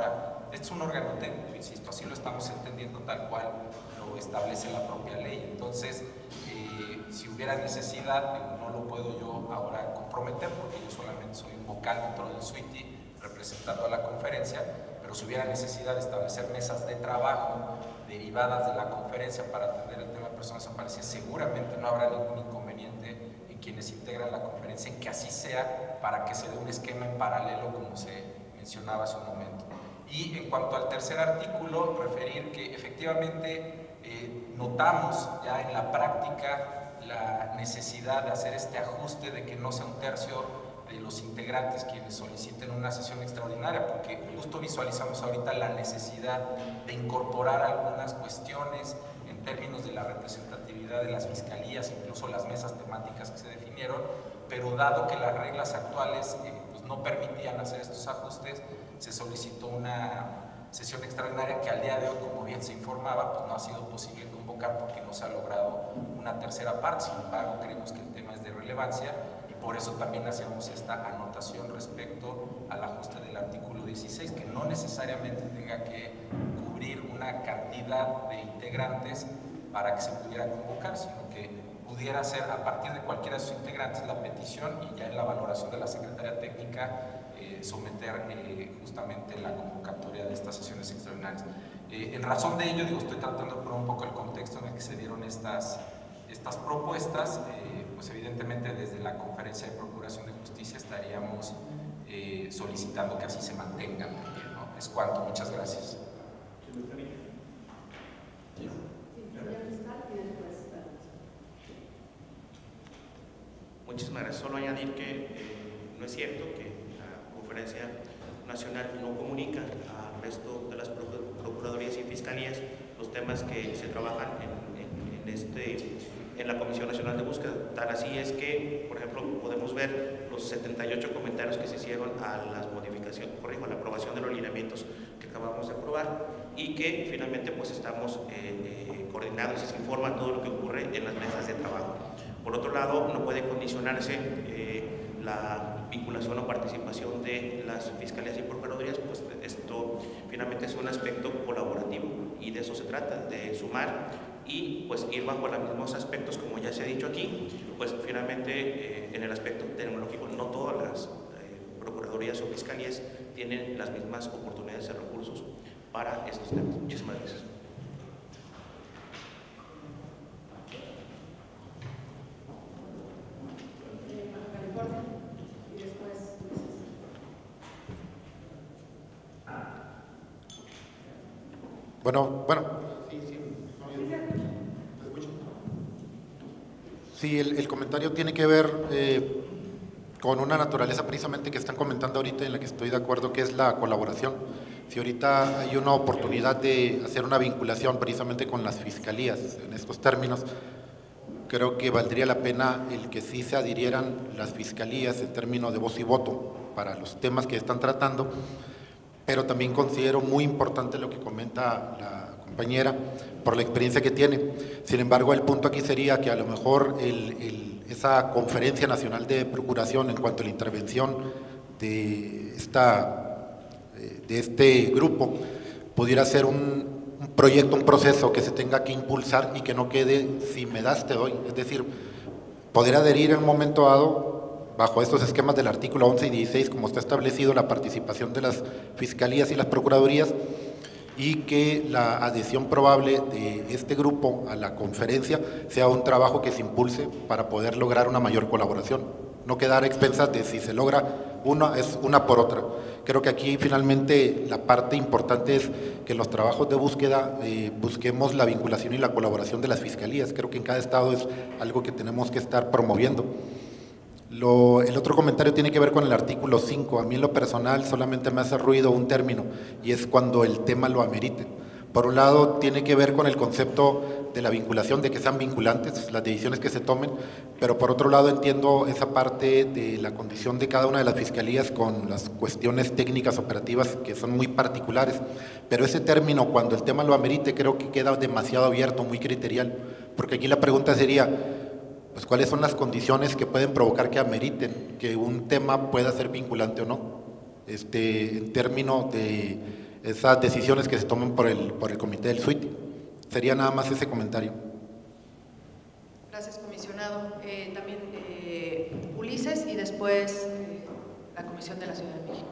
Este es un órgano técnico, insisto, así lo estamos entendiendo tal cual lo establece la propia ley. Entonces, si hubiera necesidad, no lo puedo yo ahora comprometer porque yo solamente soy un vocal dentro del SWITI representando a la conferencia, pero si hubiera necesidad de establecer mesas de trabajo derivadas de la conferencia para atender el tema de personas desaparecidas, seguramente no habrá ningún inconveniente en quienes integran la conferencia en que así sea, para que se dé un esquema en paralelo como se mencionaba hace un momento. Y en cuanto al tercer artículo, referir que efectivamente notamos ya en la práctica la necesidad de hacer este ajuste de que no sea un tercio de los integrantes quienes soliciten una sesión extraordinaria, porque justo visualizamos ahorita la necesidad de incorporar algunas cuestiones en términos de la representatividad de las fiscalías, incluso las mesas temáticas que se definieron, pero dado que las reglas actuales pues no permitían hacer estos ajustes, se solicitó una sesión extraordinaria que al día de hoy, como bien se informaba, pues no ha sido posible convocar porque no se ha logrado una tercera parte. Sin embargo, creemos que el tema es de relevancia y por eso también hacemos esta anotación respecto al ajuste del artículo 16, que no necesariamente tenga que cubrir una cantidad de integrantes para que se pudiera convocar, sino que pudiera ser a partir de cualquiera de sus integrantes la petición y ya en la valoración de la Secretaría Técnica someter justamente la convocatoria de estas sesiones extraordinarias. En razón de ello, digo, estoy tratando de poner un poco el contexto en el que se dieron estas propuestas, pues evidentemente desde la Conferencia de Procuración de Justicia estaríamos solicitando que así se mantengan también, ¿no? Es cuanto, muchas gracias. Muchísimas gracias. Solo añadir que no es cierto que la Conferencia Nacional no comunica al resto de las procuradurías y fiscalías los temas que se trabajan en la Comisión Nacional de Búsqueda. Tan así es que, por ejemplo, podemos ver los 78 comentarios que se hicieron a las modificaciones, a la aprobación de los lineamientos que acabamos de aprobar y que finalmente pues estamos coordinados y se informa todo lo que ocurre en las mesas de trabajo. Por otro lado, no puede condicionarse la vinculación o participación de las fiscalías y procuradurías, pues esto finalmente es un aspecto colaborativo y de eso se trata, de sumar y pues ir bajo los mismos aspectos, como ya se ha dicho aquí, pues finalmente en el aspecto tecnológico no todas las procuradurías o fiscalías tienen las mismas oportunidades y recursos para estos temas. Muchísimas gracias. Bueno. Sí, el comentario tiene que ver con una naturaleza precisamente que están comentando ahorita, en la que estoy de acuerdo, que es la colaboración. Si ahorita hay una oportunidad de hacer una vinculación precisamente con las fiscalías en estos términos, creo que valdría la pena el que sí se adhirieran las fiscalías en términos de voz y voto para los temas que están tratando, pero también considero muy importante lo que comenta la compañera por la experiencia que tiene. Sin embargo, el punto aquí sería que a lo mejor esa Conferencia Nacional de Procuración en cuanto a la intervención de este grupo pudiera ser un proyecto, un proceso que se tenga que impulsar y que no quede si me das te doy, es decir, poder adherir en un momento dado bajo estos esquemas del artículo 11 y 16 como está establecido la participación de las fiscalías y las procuradurías y que la adhesión probable de este grupo a la conferencia sea un trabajo que se impulse para poder lograr una mayor colaboración, no quedar a expensas de si se logra una, es una por otra. Creo que aquí finalmente la parte importante es que en los trabajos de búsqueda busquemos la vinculación y la colaboración de las fiscalías. Creo que en cada estado es algo que tenemos que estar promoviendo. El otro comentario tiene que ver con el artículo 5. A mí en lo personal solamente me hace ruido un término y es cuando el tema lo amerite. Por un lado tiene que ver con el concepto de la vinculación, de que sean vinculantes las decisiones que se tomen, pero por otro lado entiendo esa parte de la condición de cada una de las fiscalías con las cuestiones técnicas operativas que son muy particulares, pero ese término cuando el tema lo amerite creo que queda demasiado abierto, muy criterial, porque aquí la pregunta sería pues cuáles son las condiciones que pueden provocar que ameriten que un tema pueda ser vinculante o no, en términos de esas decisiones que se tomen por el comité del SWITI. Sería nada más ese comentario. Gracias, comisionado. También Ulises y después la Comisión de la Ciudad de México.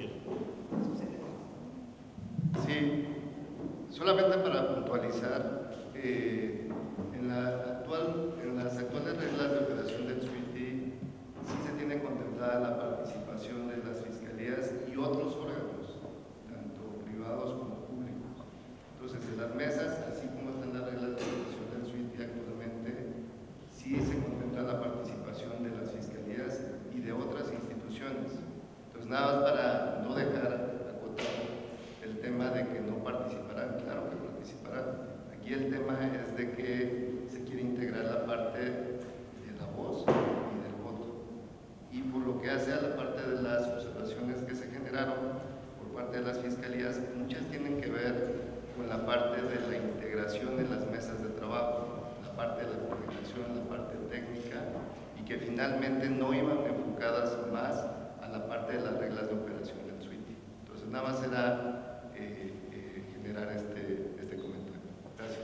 Sí, solamente para puntualizar, en las actuales reglas de operación del SWITI sí se tiene contemplada la participación de las fiscalías y otros órganos, tanto privados como públicos. Entonces, en las mesas, así como están las reglas de operación del SWITI actualmente, sí se contempla la participación de las fiscalías y de otras instituciones. Entonces, nada más para no dejar acotado el tema de que no participarán, claro que participarán. Aquí el tema es de que se quiere integrar la parte de la voz y del voto. Y por lo que hace a la parte de las observaciones que se generaron por parte de las fiscalías, muchas tienen que ver con la parte de la integración en las mesas de trabajo, la parte de la comunicación, la parte técnica, y que finalmente no iban enfocadas más a la parte de las reglas de operación del SWITI. Entonces, nada más será generar este comentario. Gracias.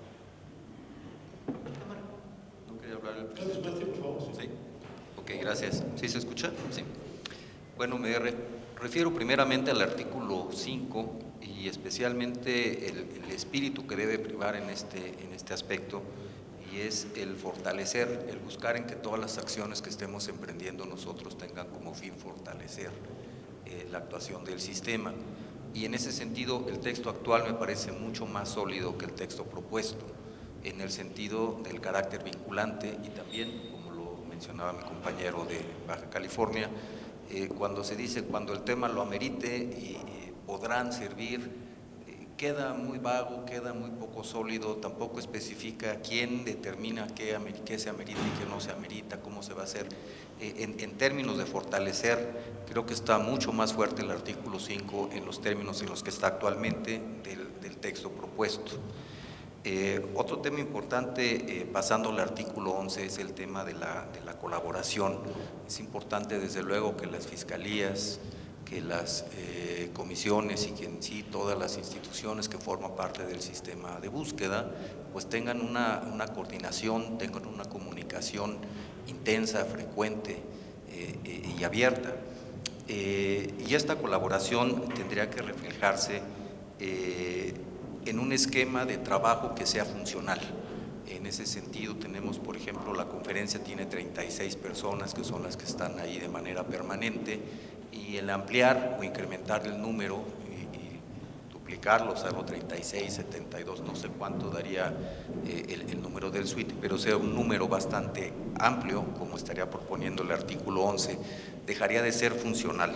¿No quería hablar el presidente? Sí. Ok, gracias. ¿Sí se escucha? Sí. Bueno, me refiero primeramente al artículo 5 y especialmente el espíritu que debe privar en este aspecto, y es el fortalecer, el buscar en que todas las acciones que estemos emprendiendo nosotros tengan como fin fortalecer la actuación del sistema. Y en ese sentido el texto actual me parece mucho más sólido que el texto propuesto, en el sentido del carácter vinculante, y también, como lo mencionaba mi compañero de Baja California, cuando se dice cuando el tema lo amerite y podrán servir, queda muy vago, queda muy poco sólido, tampoco especifica quién determina qué se amerita y qué no se amerita, cómo se va a hacer. En términos de fortalecer, creo que está mucho más fuerte el artículo 5 en los términos en los que está actualmente del texto propuesto. Otro tema importante, pasando al artículo 11, es el tema de la colaboración. Es importante, desde luego, que las fiscalías, que las comisiones y que en sí todas las instituciones que forman parte del sistema de búsqueda, pues tengan una coordinación, tengan una comunicación intensa, frecuente y abierta. Y esta colaboración tendría que reflejarse en un esquema de trabajo que sea funcional. En ese sentido tenemos, por ejemplo, la conferencia tiene 36 personas que son las que están ahí de manera permanente, y el ampliar o incrementar el número y duplicarlo, o sea, 36, 72, no sé cuánto daría el número del SWITI, pero sea un número bastante amplio, como estaría proponiendo el artículo 11, dejaría de ser funcional.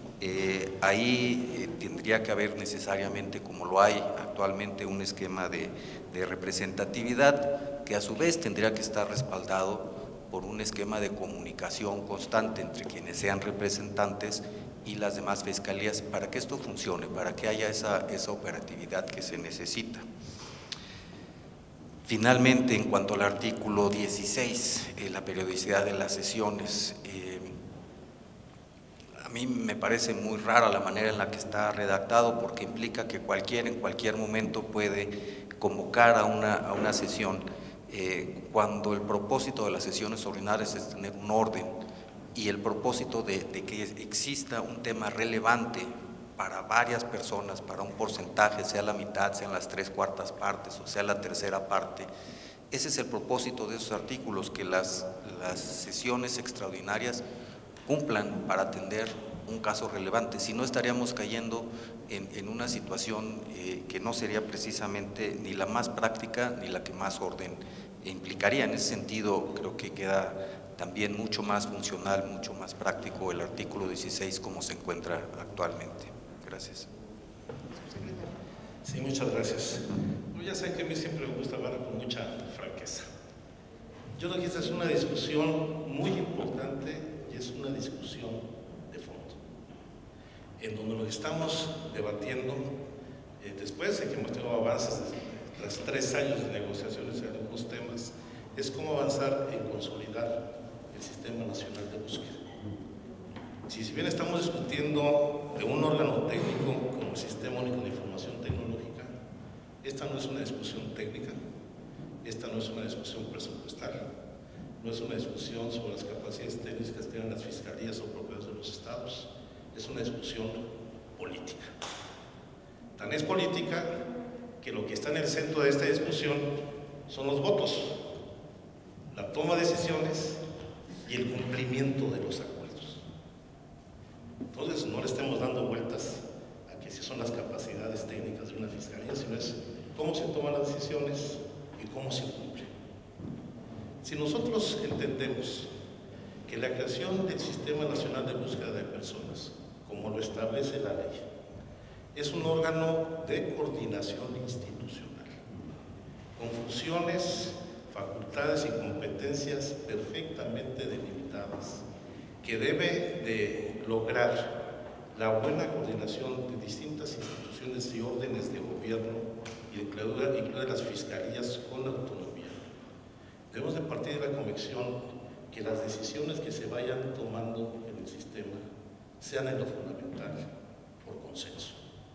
Ahí tendría que haber necesariamente, como lo hay actualmente, un esquema de representatividad que a su vez tendría que estar respaldado por un esquema de comunicación constante entre quienes sean representantes y las demás fiscalías, para que esto funcione, para que haya esa operatividad que se necesita. Finalmente, en cuanto al artículo 16, la periodicidad de las sesiones, a mí me parece muy rara la manera en la que está redactado, porque implica que en cualquier momento puede convocar a una sesión, cuando el propósito de las sesiones ordinarias es tener un orden, y el propósito de que exista un tema relevante para varias personas, para un porcentaje, sea la mitad, sean las 3/4 partes o sea la tercera parte. Ese es el propósito de esos artículos, que las sesiones extraordinarias cumplan para atender un caso relevante. Si no, estaríamos cayendo en una situación que no sería precisamente ni la más práctica ni la que más orden implicaría. En ese sentido, creo que queda también mucho más funcional, mucho más práctico el artículo 16 como se encuentra actualmente. Gracias. Sí, muchas gracias. Ya saben que a mí siempre me gusta hablar con mucha franqueza. Yo creo que esta es una discusión muy importante y es una discusión de fondo, en donde lo que estamos debatiendo, después de que hemos tenido avances tras 3 años de negociaciones en algunos temas, es cómo avanzar en consolidar el Sistema Nacional de Búsqueda. Si bien estamos discutiendo de un órgano técnico como el Sistema Único de Información Tecnológica, esta no es una discusión técnica, esta no es una discusión presupuestal, no es una discusión sobre las capacidades técnicas que tienen las fiscalías o propiedades de los estados, es una discusión política. Tan es política que lo que está en el centro de esta discusión son los votos, la toma de decisiones y el cumplimiento de los acuerdos. Entonces no le estemos dando vueltas a que si son las capacidades técnicas de una fiscalía, sino es cómo se toman las decisiones y cómo se cumplen. Si nosotros entendemos que la creación del Sistema Nacional de Búsqueda de Personas, como lo establece la ley, es un órgano de coordinación institucional, con funciones, facultades y competencias perfectamente delimitadas, que debe de lograr la buena coordinación de distintas instituciones y órdenes de gobierno y incluir las fiscalías con autonomía. Debemos de partir de la convicción que las decisiones que se vayan tomando en el sistema sean en lo fundamental por consenso.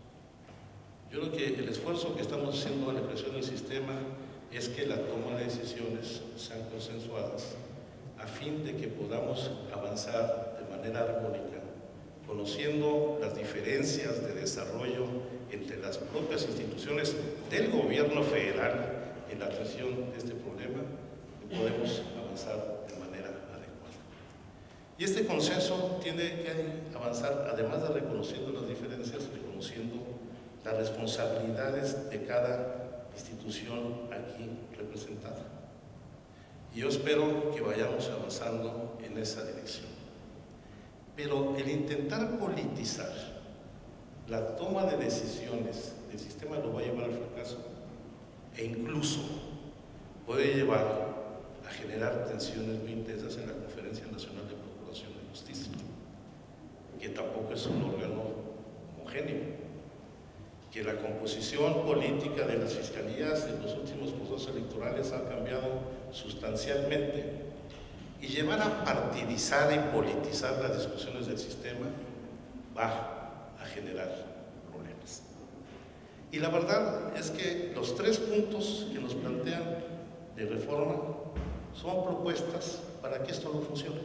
Yo creo que el esfuerzo que estamos haciendo en la creación del sistema es que la toma de decisiones sean consensuadas a fin de que podamos avanzar de manera armónica, conociendo las diferencias de desarrollo entre las propias instituciones del gobierno federal en la atención de este problema, y podemos avanzar de manera adecuada. Y este consenso tiene que avanzar, además de reconociendo las diferencias, reconociendo las responsabilidades de cada institución aquí representada. Y yo espero que vayamos avanzando en esa dirección. Pero el intentar politizar la toma de decisiones del sistema lo va a llevar al fracaso e incluso puede llevar a generar tensiones muy intensas en la Conferencia Nacional de Procuración de Justicia, que tampoco es un órgano homogéneo, que la composición política de las fiscalías en los últimos procesos electorales ha cambiado sustancialmente, y llevar a partidizar y politizar las discusiones del sistema va a generar problemas. Y la verdad es que los 3 puntos que nos plantean de reforma son propuestas para que esto no funcione.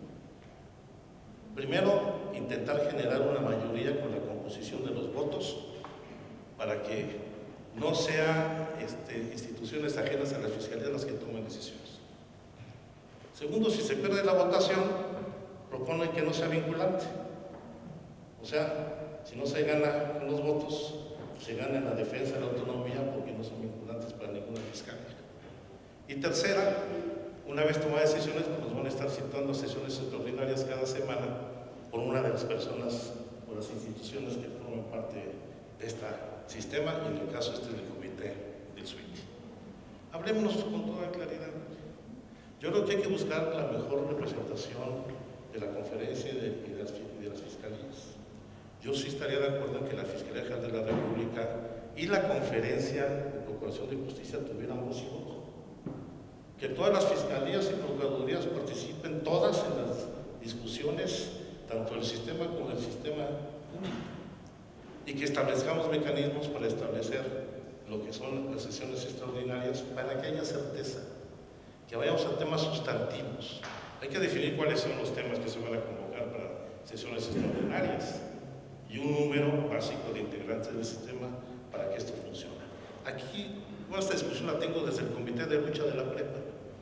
Primero, intentar generar una mayoría con la composición de los votos para que no sean instituciones ajenas a la fiscalía las que tomen decisiones. Segundo, si se pierde la votación, proponen que no sea vinculante. O sea, si no se gana con los votos, se gana en la defensa de la autonomía porque no son vinculantes para ninguna fiscalía. Y tercera, una vez tomadas decisiones, pues nos van a estar citando sesiones extraordinarias cada semana por una de las personas o las instituciones que forman parte de este sistema, y en el caso del comité del SWIT. Hablémonos con toda claridad. Yo creo que hay que buscar la mejor representación de la conferencia y de las fiscalías. Yo sí estaría de acuerdo en que la Fiscalía General de la República y la Conferencia de Procuración de Justicia tuvieran voz y voto. Que todas las fiscalías y procuradurías participen todas en las discusiones, tanto del sistema como del sistema público, y que establezcamos mecanismos para establecer lo que son las sesiones extraordinarias para que haya certeza, que vayamos a temas sustantivos. Hay que definir cuáles son los temas que se van a convocar para sesiones extraordinarias y un número básico de integrantes del sistema para que esto funcione. Aquí, bueno, esta discusión la tengo desde el Comité de Lucha de la Prepa.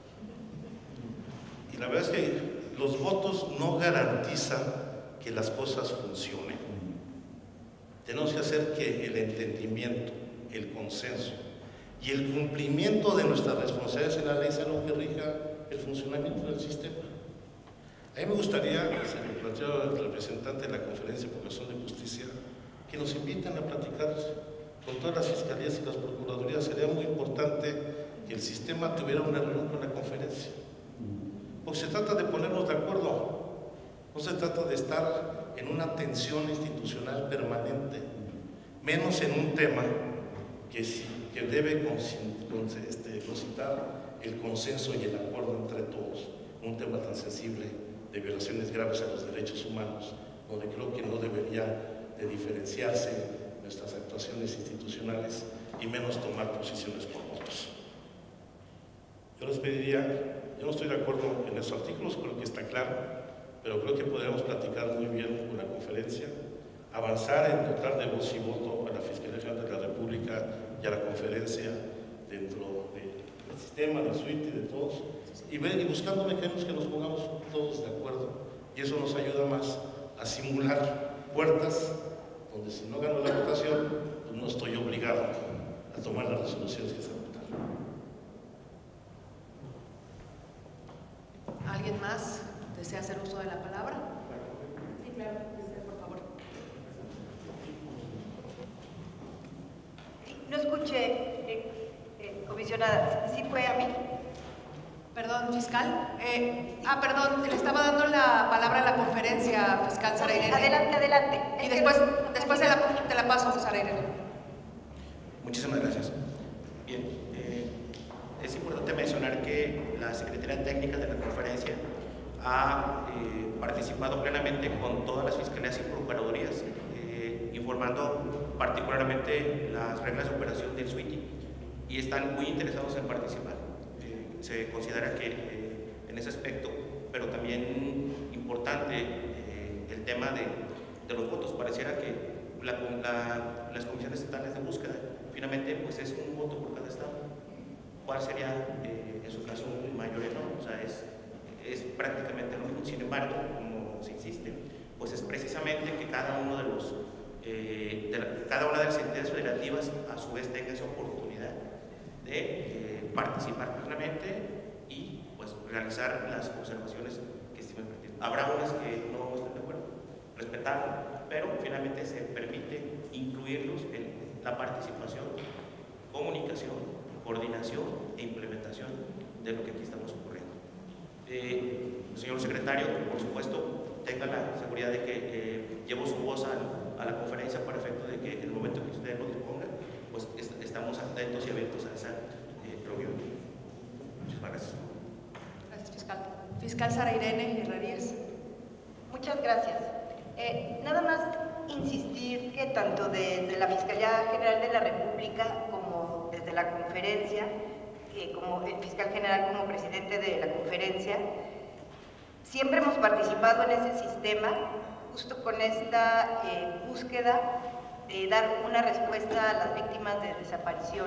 Y la verdad es que los votos no garantizan que las cosas funcionen. Tenemos que hacer que el entendimiento, el consenso y el cumplimiento de nuestras responsabilidades en la ley sea lo que rija el funcionamiento del sistema. A mí me gustaría, se lo planteaba el representante de la Conferencia de Procuración de Justicia, que nos inviten a platicar con todas las fiscalías y las procuradurías. Sería muy importante que el sistema tuviera una reunión con la conferencia, porque se trata de ponernos de acuerdo, no se trata de estar en una tensión institucional permanente, menos en un tema que debe concitar el consenso y el acuerdo entre todos, un tema tan sensible de violaciones graves a los derechos humanos, donde creo que no debería de diferenciarse nuestras actuaciones institucionales y menos tomar posiciones por votos. Yo les pediría, yo no estoy de acuerdo en esos artículos, creo que está claro, pero creo que podremos platicar muy bien con la conferencia, avanzar en dotar de voz y voto a la Fiscalía General de la República y a la conferencia dentro del sistema, del suite y de todos, y buscando mecanismos que nos pongamos todos de acuerdo, y eso nos ayuda más a simular puertas donde si no gano la votación, pues no estoy obligado a tomar las resoluciones que se votan. ¿Alguien más desea hacer uso de la palabra? Sí, claro, por favor. No escuché, comisionada, ¿sí fue a mí? Perdón, fiscal. Perdón, le estaba dando la palabra a la conferencia, fiscal Sara Irene. Adelante, adelante. Y después te la paso, Sara Irene. Muchísimas gracias. Bien, es importante mencionar que la Secretaría Técnica de la conferencia ha participado plenamente con todas las fiscalías y procuradurías, informando particularmente las reglas de operación del SWITI, y están muy interesados en participar. Se considera que en ese aspecto, pero también importante el tema de los votos. Pareciera que las comisiones estatales de búsqueda finalmente pues es un voto por cada estado. ¿Cuál sería en su caso un mayor o no? O sea, es prácticamente lo mismo. Sin embargo, como se insiste, pues es precisamente que cada uno de los cada una de las entidades federativas a su vez tenga esa oportunidad de participar plenamente y pues realizar las observaciones que estimen pertinentes. Habrá unas que no estén de acuerdo, respetarlo, pero finalmente se permite incluirlos en la participación, comunicación, coordinación e implementación de lo que aquí estamos ocurriendo. Señor secretario, por supuesto, tenga la seguridad de que llevo su voz a la conferencia para efecto de que en el momento que usted lo disponga, pues estamos atentos y abiertos a esa reunión. Muchas gracias. Gracias, fiscal. Fiscal Sara Irene Herrerías. Muchas gracias. Nada más insistir que tanto desde la Fiscalía General de la República como desde la conferencia, como el fiscal general como presidente de la conferencia, siempre hemos participado en ese sistema justo con esta búsqueda de dar una respuesta a las víctimas de desaparición.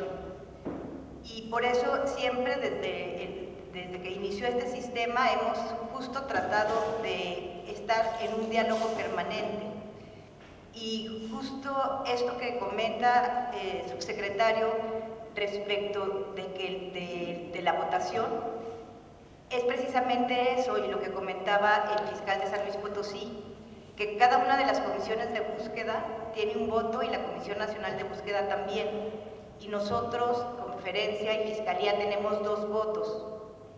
Y por eso siempre desde que inició este sistema hemos justo tratado de estar en un diálogo permanente. Y justo esto que comenta el subsecretario respecto de la votación es precisamente eso, y lo que comentaba el fiscal de San Luis Potosí, que cada una de las comisiones de búsqueda tiene un voto y la Comisión Nacional de Búsqueda también, y nosotros, conferencia y fiscalía, tenemos 2 votos.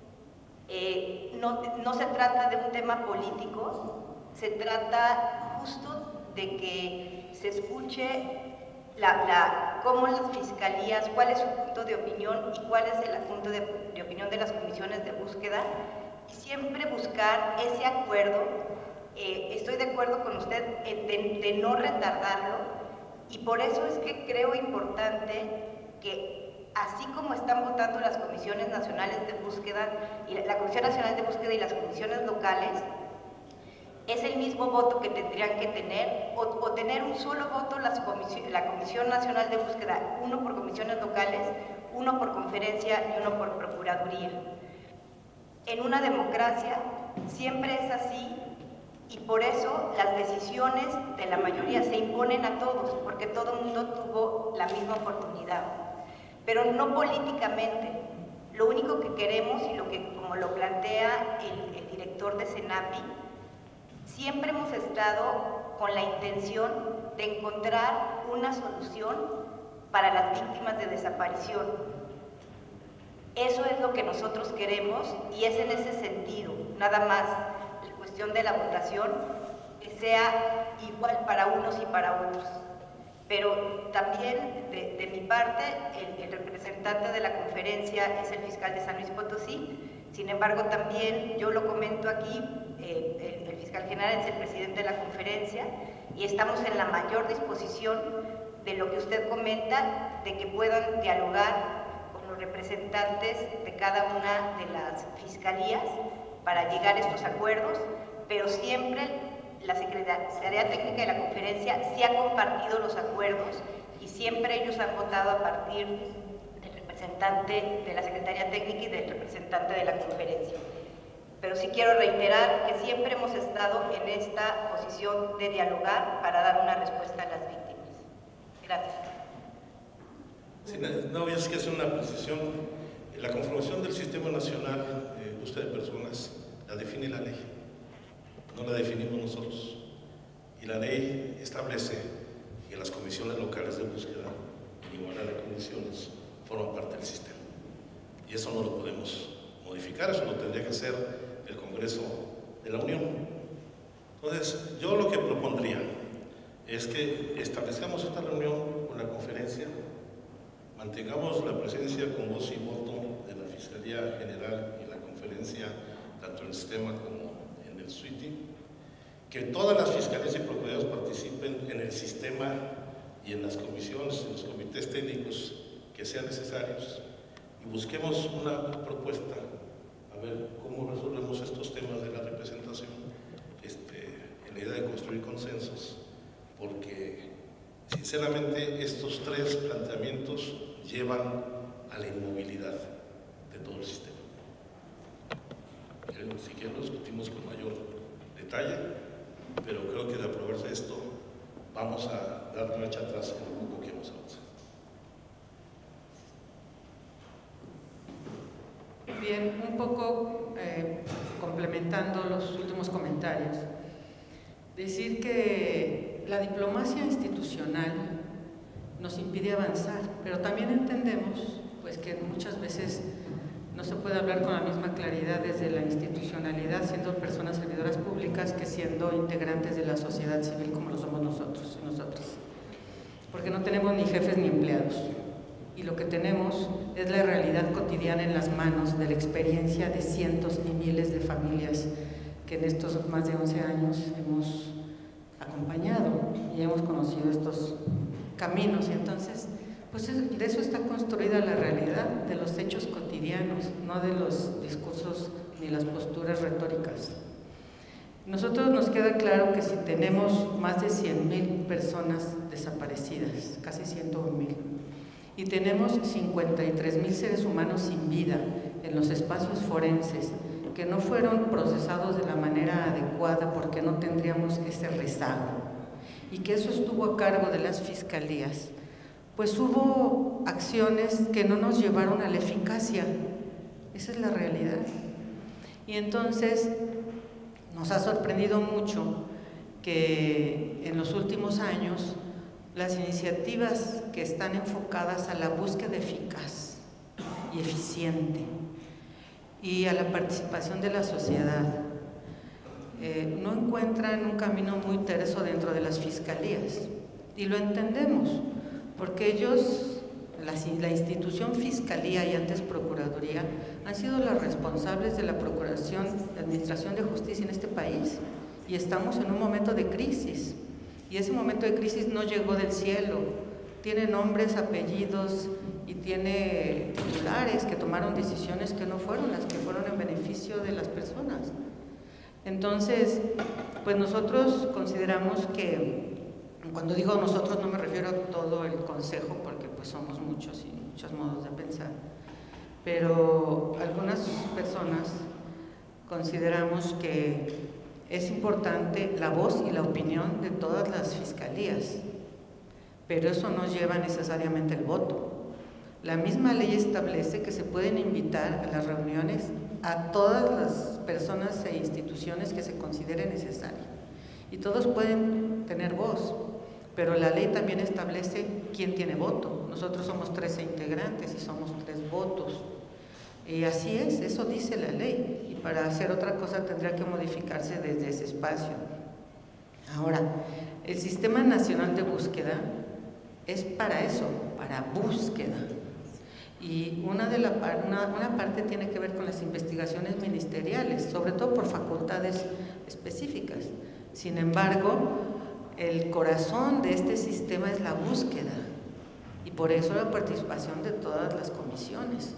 No se trata de un tema político, se trata justo de que se escuche cómo las fiscalías, cuál es su punto de opinión y cuál es el punto de opinión de las comisiones de búsqueda, y siempre buscar ese acuerdo. Estoy de acuerdo con usted de no retardarlo, y por eso es que creo importante que así como están votando las comisiones nacionales de búsqueda, y la Comisión Nacional de Búsqueda y las comisiones locales, es el mismo voto que tendrían que tener, o tener un solo voto la Comisión Nacional de Búsqueda, uno por comisiones locales, uno por conferencia y uno por procuraduría. En una democracia siempre es así, y por eso las decisiones de la mayoría se imponen a todos, porque todo el mundo tuvo la misma oportunidad, pero no políticamente. Lo único que queremos, y como lo plantea el director de CENAPI, siempre hemos estado con la intención de encontrar una solución para las víctimas de desaparición. Eso es lo que nosotros queremos, y es en ese sentido, nada más, la cuestión de la votación, que sea igual para unos y para otros. Pero también, de mi parte, el representante de la conferencia es el fiscal de San Luis Potosí. Sin embargo, también yo lo comento aquí, el fiscal general es el presidente de la conferencia y estamos en la mayor disposición de lo que usted comenta, de que puedan dialogar con los representantes de cada una de las fiscalías para llegar a estos acuerdos, pero siempre la Secretaría Técnica de la Conferencia sí ha compartido los acuerdos y siempre ellos han votado a partir del representante de la Secretaría Técnica y del representante de la Conferencia. Pero sí quiero reiterar que siempre hemos estado en esta posición de dialogar para dar una respuesta a las víctimas. Gracias. Sí, no, es que hacer una precisión. La conformación del Sistema Nacional de Búsqueda de Personas la define la ley, no la definimos nosotros. Y la ley establece que las comisiones locales de búsqueda en igualdad de condiciones forman parte del sistema. Y eso no lo podemos modificar, eso lo tendría que hacer el Congreso de la Unión. Entonces, yo lo que propondría es que establezcamos esta reunión con la conferencia, mantengamos la presencia con voz y voto de la Fiscalía General y la conferencia, tanto en el sistema como en el SWITI, que todas las fiscalías y procuradurías participen en el sistema y en las comisiones, en los comités técnicos que sean necesarios, y busquemos una propuesta a ver cómo resolvemos estos temas de la representación, en la idea de construir consensos, porque sinceramente estos tres planteamientos llevan a la inmovilidad de todo el sistema. Si quieren lo discutimos con mayor detalle, pero creo que de aprobarse esto vamos a dar marcha atrás en lo poco que hemos avanzado. Bien, un poco complementando los últimos comentarios, decir que la diplomacia institucional nos impide avanzar, pero también entendemos pues, que muchas veces no se puede hablar con la misma claridad desde la institucionalidad, siendo personas servidoras públicas, que siendo integrantes de la sociedad civil como lo somos nosotros y nosotras, porque no tenemos ni jefes ni empleados. Y lo que tenemos es la realidad cotidiana en las manos de la experiencia de cientos y miles de familias que en estos más de 11 años hemos acompañado y hemos conocido estos caminos. Y entonces, pues de eso está construida la realidad, de los hechos cotidianos, no de los discursos ni las posturas retóricas. Nosotros nos queda claro que si tenemos más de 100,000 personas desaparecidas, casi 101,000, y tenemos 53,000 seres humanos sin vida en los espacios forenses que no fueron procesados de la manera adecuada porque no tendríamos ese rezago, y que eso estuvo a cargo de las fiscalías, pues hubo acciones que no nos llevaron a la eficacia. Esa es la realidad. Y entonces nos ha sorprendido mucho que en los últimos años las iniciativas que están enfocadas a la búsqueda eficaz y eficiente y a la participación de la sociedad no encuentran un camino muy terso dentro de las fiscalías, y lo entendemos, porque ellos, la institución Fiscalía y antes Procuraduría, han sido las responsables de la Procuración de Administración de Justicia en este país, y estamos en un momento de crisis, y ese momento de crisis no llegó del cielo, tiene nombres, apellidos y tiene titulares que tomaron decisiones que no fueron las que fueron en beneficio de las personas. Entonces, pues nosotros consideramos que, cuando digo nosotros no me refiero a todo el consejo, porque pues somos muchos y muchos modos de pensar, pero algunas personas consideramos que es importante la voz y la opinión de todas las fiscalías, pero eso no lleva necesariamente el voto. La misma ley establece que se pueden invitar a las reuniones a todas las personas e instituciones que se considere necesario, y todos pueden tener voz, pero la ley también establece quién tiene voto. Nosotros somos 13 integrantes y somos 3 votos, y así es, eso dice la ley, y para hacer otra cosa tendría que modificarse desde ese espacio. Ahora, el Sistema Nacional de Búsqueda es para eso, para búsqueda, Y una parte tiene que ver con las investigaciones ministeriales, sobre todo por facultades específicas. Sin embargo, el corazón de este sistema es la búsqueda, y por eso la participación de todas las comisiones.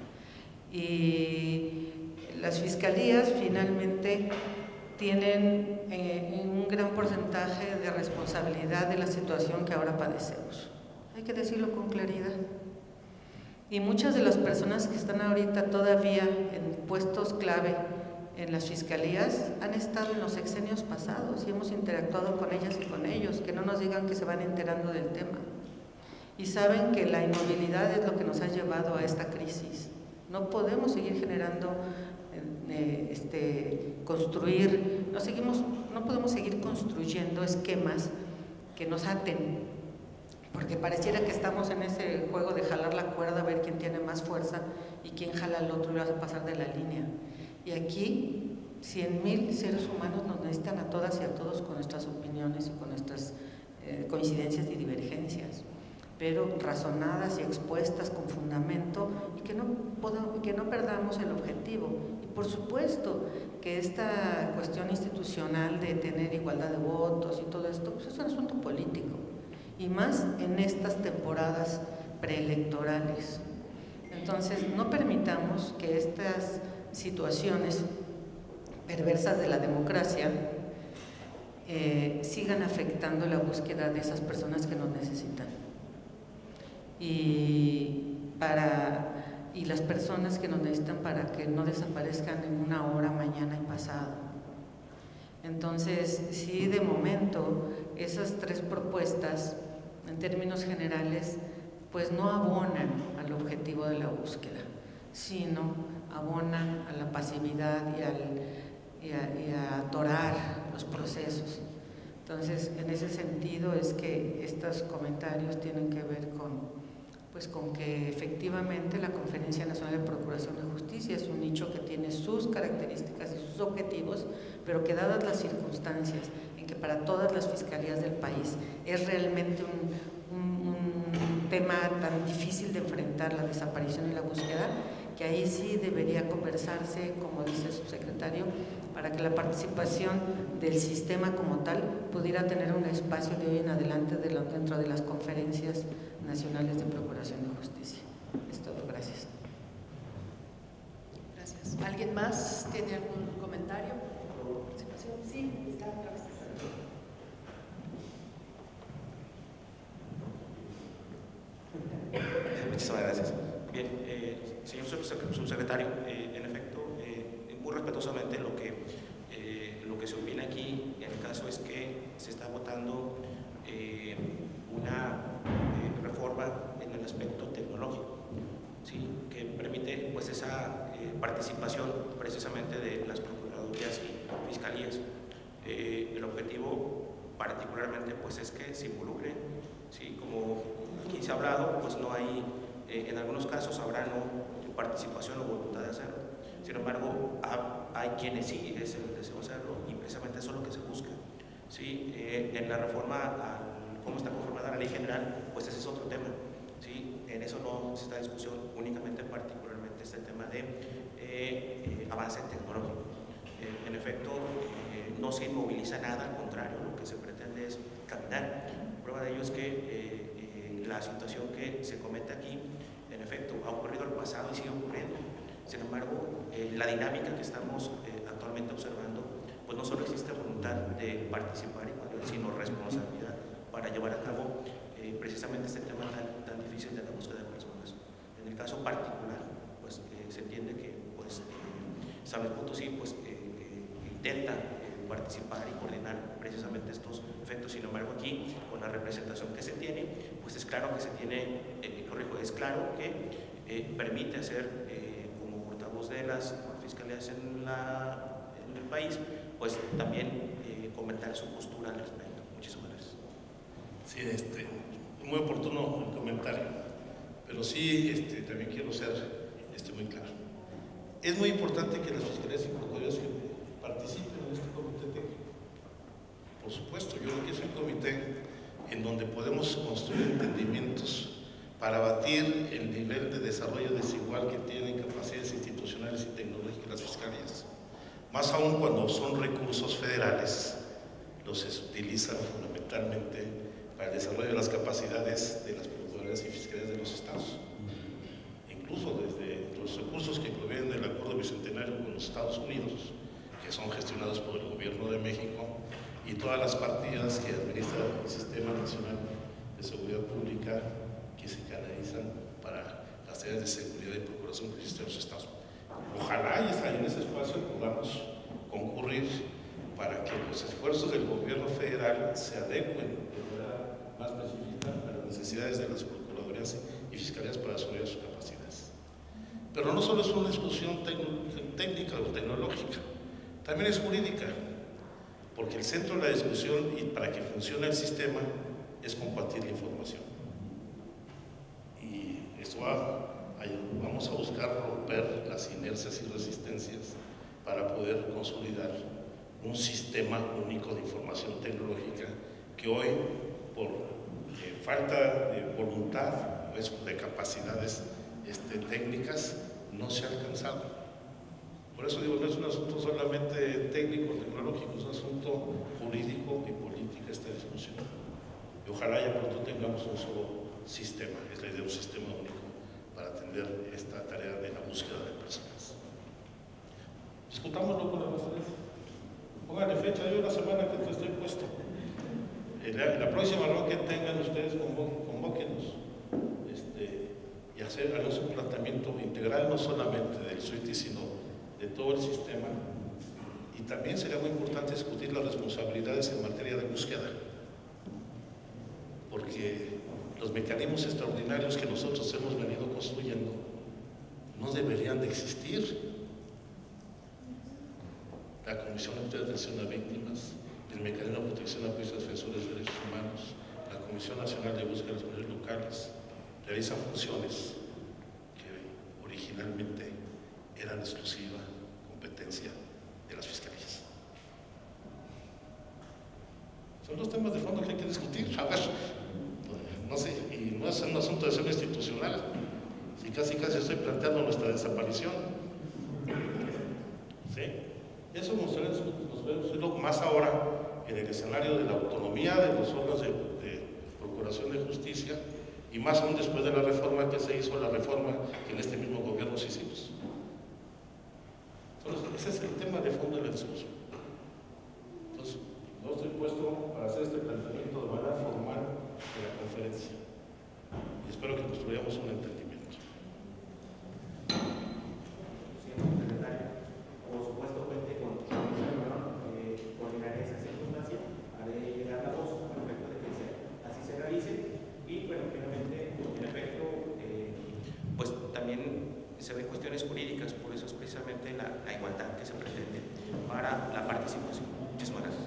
Y las fiscalías finalmente tienen un gran porcentaje de responsabilidad de la situación que ahora padecemos. Hay que decirlo con claridad. Y muchas de las personas que están ahorita todavía en puestos clave en las fiscalías han estado en los sexenios pasados y hemos interactuado con ellas y con ellos, que no nos digan que se van enterando del tema. Y saben que la inmovilidad es lo que nos ha llevado a esta crisis. No podemos seguir generando, no podemos seguir construyendo esquemas que nos aten, porque pareciera que estamos en ese juego de jalar la cuerda a ver quién tiene más fuerza y quién jala al otro y lo hace pasar de la línea. Y aquí 100,000 seres humanos nos necesitan a todas y a todos con nuestras opiniones y con nuestras coincidencias y divergencias, pero razonadas y expuestas con fundamento, y que no perdamos el objetivo. Y por supuesto que esta cuestión institucional de tener igualdad de votos y todo esto, pues es un asunto político, y más en estas temporadas preelectorales. Entonces, no permitamos que estas situaciones perversas de la democracia sigan afectando la búsqueda de esas personas que nos necesitan. Y las personas que nos necesitan para que no desaparezcan en una hora, mañana y pasado. Entonces, sí, de momento, esas tres propuestas, en términos generales, pues no abonan al objetivo de la búsqueda, sino abonan a la pasividad y a atorar los procesos. Entonces, en ese sentido es que estos comentarios tienen que ver con que efectivamente la Conferencia Nacional de Procuración de Justicia es un nicho que tiene sus características y sus objetivos, pero que dadas las circunstancias en que para todas las fiscalías del país es realmente un tema tan difícil de enfrentar, la desaparición y la búsqueda, que ahí sí debería conversarse, como dice el subsecretario, para que la participación del sistema como tal pudiera tener un espacio de hoy en adelante dentro de las conferencias nacionales de Procuración de Justicia. Es todo, gracias. Gracias. ¿Alguien más tiene algún comentario? Sí, está. Muchísimas gracias. Bien, señor subsecretario, en efecto, muy respetuosamente lo que se opina aquí, en el caso es que se está votando una reforma en el aspecto tecnológico, ¿sí?, que permite pues esa participación precisamente de las procuradurías y fiscalías. El objetivo particularmente pues es que se involucre, ¿sí?, como aquí se ha hablado, pues no hay, en algunos casos habrá no participación o voluntad de hacerlo. Sin embargo, hay quienes sí es el deseo de hacerlo, y precisamente eso es lo que se busca, ¿sí? En la reforma, cómo está conformada la ley general, pues ese es otro tema, ¿sí? En eso no se está en discusión, únicamente particularmente este tema de avance tecnológico. En efecto, no se inmoviliza nada, al contrario, lo que se pretende es caminar. Prueba de ello es que la situación que se comete aquí, en efecto, ha ocurrido en el pasado y sigue ocurriendo. Sin embargo, la dinámica que estamos actualmente observando, pues no solo existe voluntad de participar, sino responsabilidad para llevar a cabo precisamente este tema tan difícil de la búsqueda de personas. En el caso particular, pues se entiende que pues, San Luis Potosí pues, intenta participar y coordinar precisamente estos efectos. Sin embargo, aquí, con la representación que se tiene, pues es claro que se tiene, es claro que permite hacer, como portavoz de las fiscalías en el país, pues también comentar su postura al respecto. Muchísimas gracias. Sí, muy oportuno el comentario, pero sí también quiero ser muy claro. Es muy importante que las fiscalías y procuradurías participen en este comité técnico. Por supuesto, yo creo que es un comité en donde podemos construir entendimientos para batir el nivel de desarrollo fiscalías. Más aún cuando son recursos federales, los utilizan fundamentalmente para el desarrollo de las capacidades de las procuradurías y fiscalías de los estados. Incluso desde los recursos que provienen del acuerdo bicentenario con los Estados Unidos, que son gestionados por el gobierno de México, y todas las partidas que administra el Sistema Nacional de Seguridad Pública que se canalizan para las tareas de seguridad y procuración que existen en los estados. Ojalá y en ese espacio podamos concurrir para que los esfuerzos del gobierno federal se adecuen de manera más específica a las necesidades de las procuradurías y fiscalías para desarrollar sus capacidades. Pero no solo es una discusión técnica o tecnológica, también es jurídica, porque el centro de la discusión y para que funcione el sistema es compartir la información. Y esto vamos a buscar romper las inercias y resistencias para poder consolidar un sistema único de información tecnológica que hoy, por falta de voluntad, pues, de capacidades técnicas, no se ha alcanzado. Por eso digo, no es un asunto solamente técnico, tecnológico, es un asunto jurídico y político esta discusión. Y ojalá ya pronto tengamos un solo sistema, es la idea de un sistema único para atender esta tarea de la búsqueda de personas. Discutámoslo con la conferencia. Pónganle fecha, yo la semana que estoy puesto. La próxima reunión que tengan ustedes, convóquenos y haremos un planteamiento integral, no solamente del SWITI, sino de todo el sistema. Y también sería muy importante discutir las responsabilidades en materia de búsqueda, porque los mecanismos extraordinarios que nosotros hemos venido construyendo no deberían de existir. La Comisión de Atención a Víctimas, el Mecanismo de Protección a Juicios Defensores de Derechos Humanos, la Comisión Nacional de Búsqueda de las Autoridades Locales, realizan funciones que originalmente eran exclusiva competencia de las fiscalías. Son los temas de fondo que hay que discutir. A ver, no sé, y no es un asunto de ser institucional, si casi estoy planteando nuestra desaparición. ¿Sí? Eso nos vemos más ahora en el escenario de la autonomía de los órganos de procuración de justicia, y más aún después de la reforma que se hizo, la reforma que en este mismo gobierno se hicimos. Entonces, ese es el tema de fondo de la discusión. Entonces, no estoy puesto para hacer este planteamiento de manera formal en la conferencia, y espero que construyamos un entendimiento. Por supuesto, cuente con coordinaré esa circunstancia, haré llegar la voz al efecto de que así se realice. Y bueno, finalmente, en efecto, pues también se ven cuestiones jurídicas, por eso es precisamente la igualdad que se pretende para la participación. Muchísimas gracias.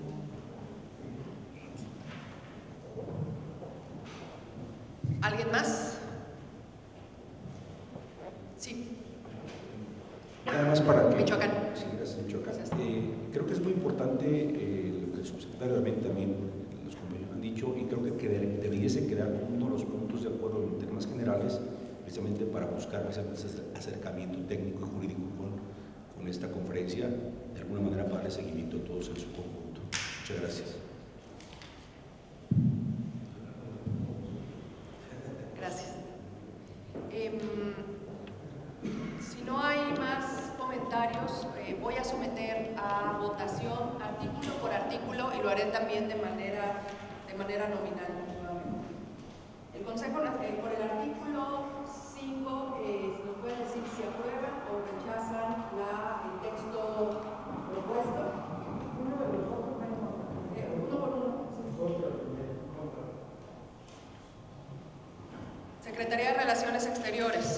¿Alguien más? Sí. Nada más para que... Michoacán. Sí, gracias, Michoacán. Creo que es muy importante lo que el subsecretario también los compañeros han dicho, y creo que debiese quedar como uno de los puntos de acuerdo en temas generales, precisamente para buscar ese acercamiento técnico y jurídico con esta conferencia, de alguna manera para darle seguimiento a todos en su conjunto. Muchas gracias. Gracias. Si no hay más comentarios, voy a someter a votación artículo por artículo, y lo haré también de manera nominal. El Consejo, por el artículo 5, si nos pueden decir si aprueban o rechazan el texto propuesto. Uno por uno. Secretaría de Relaciones Exteriores.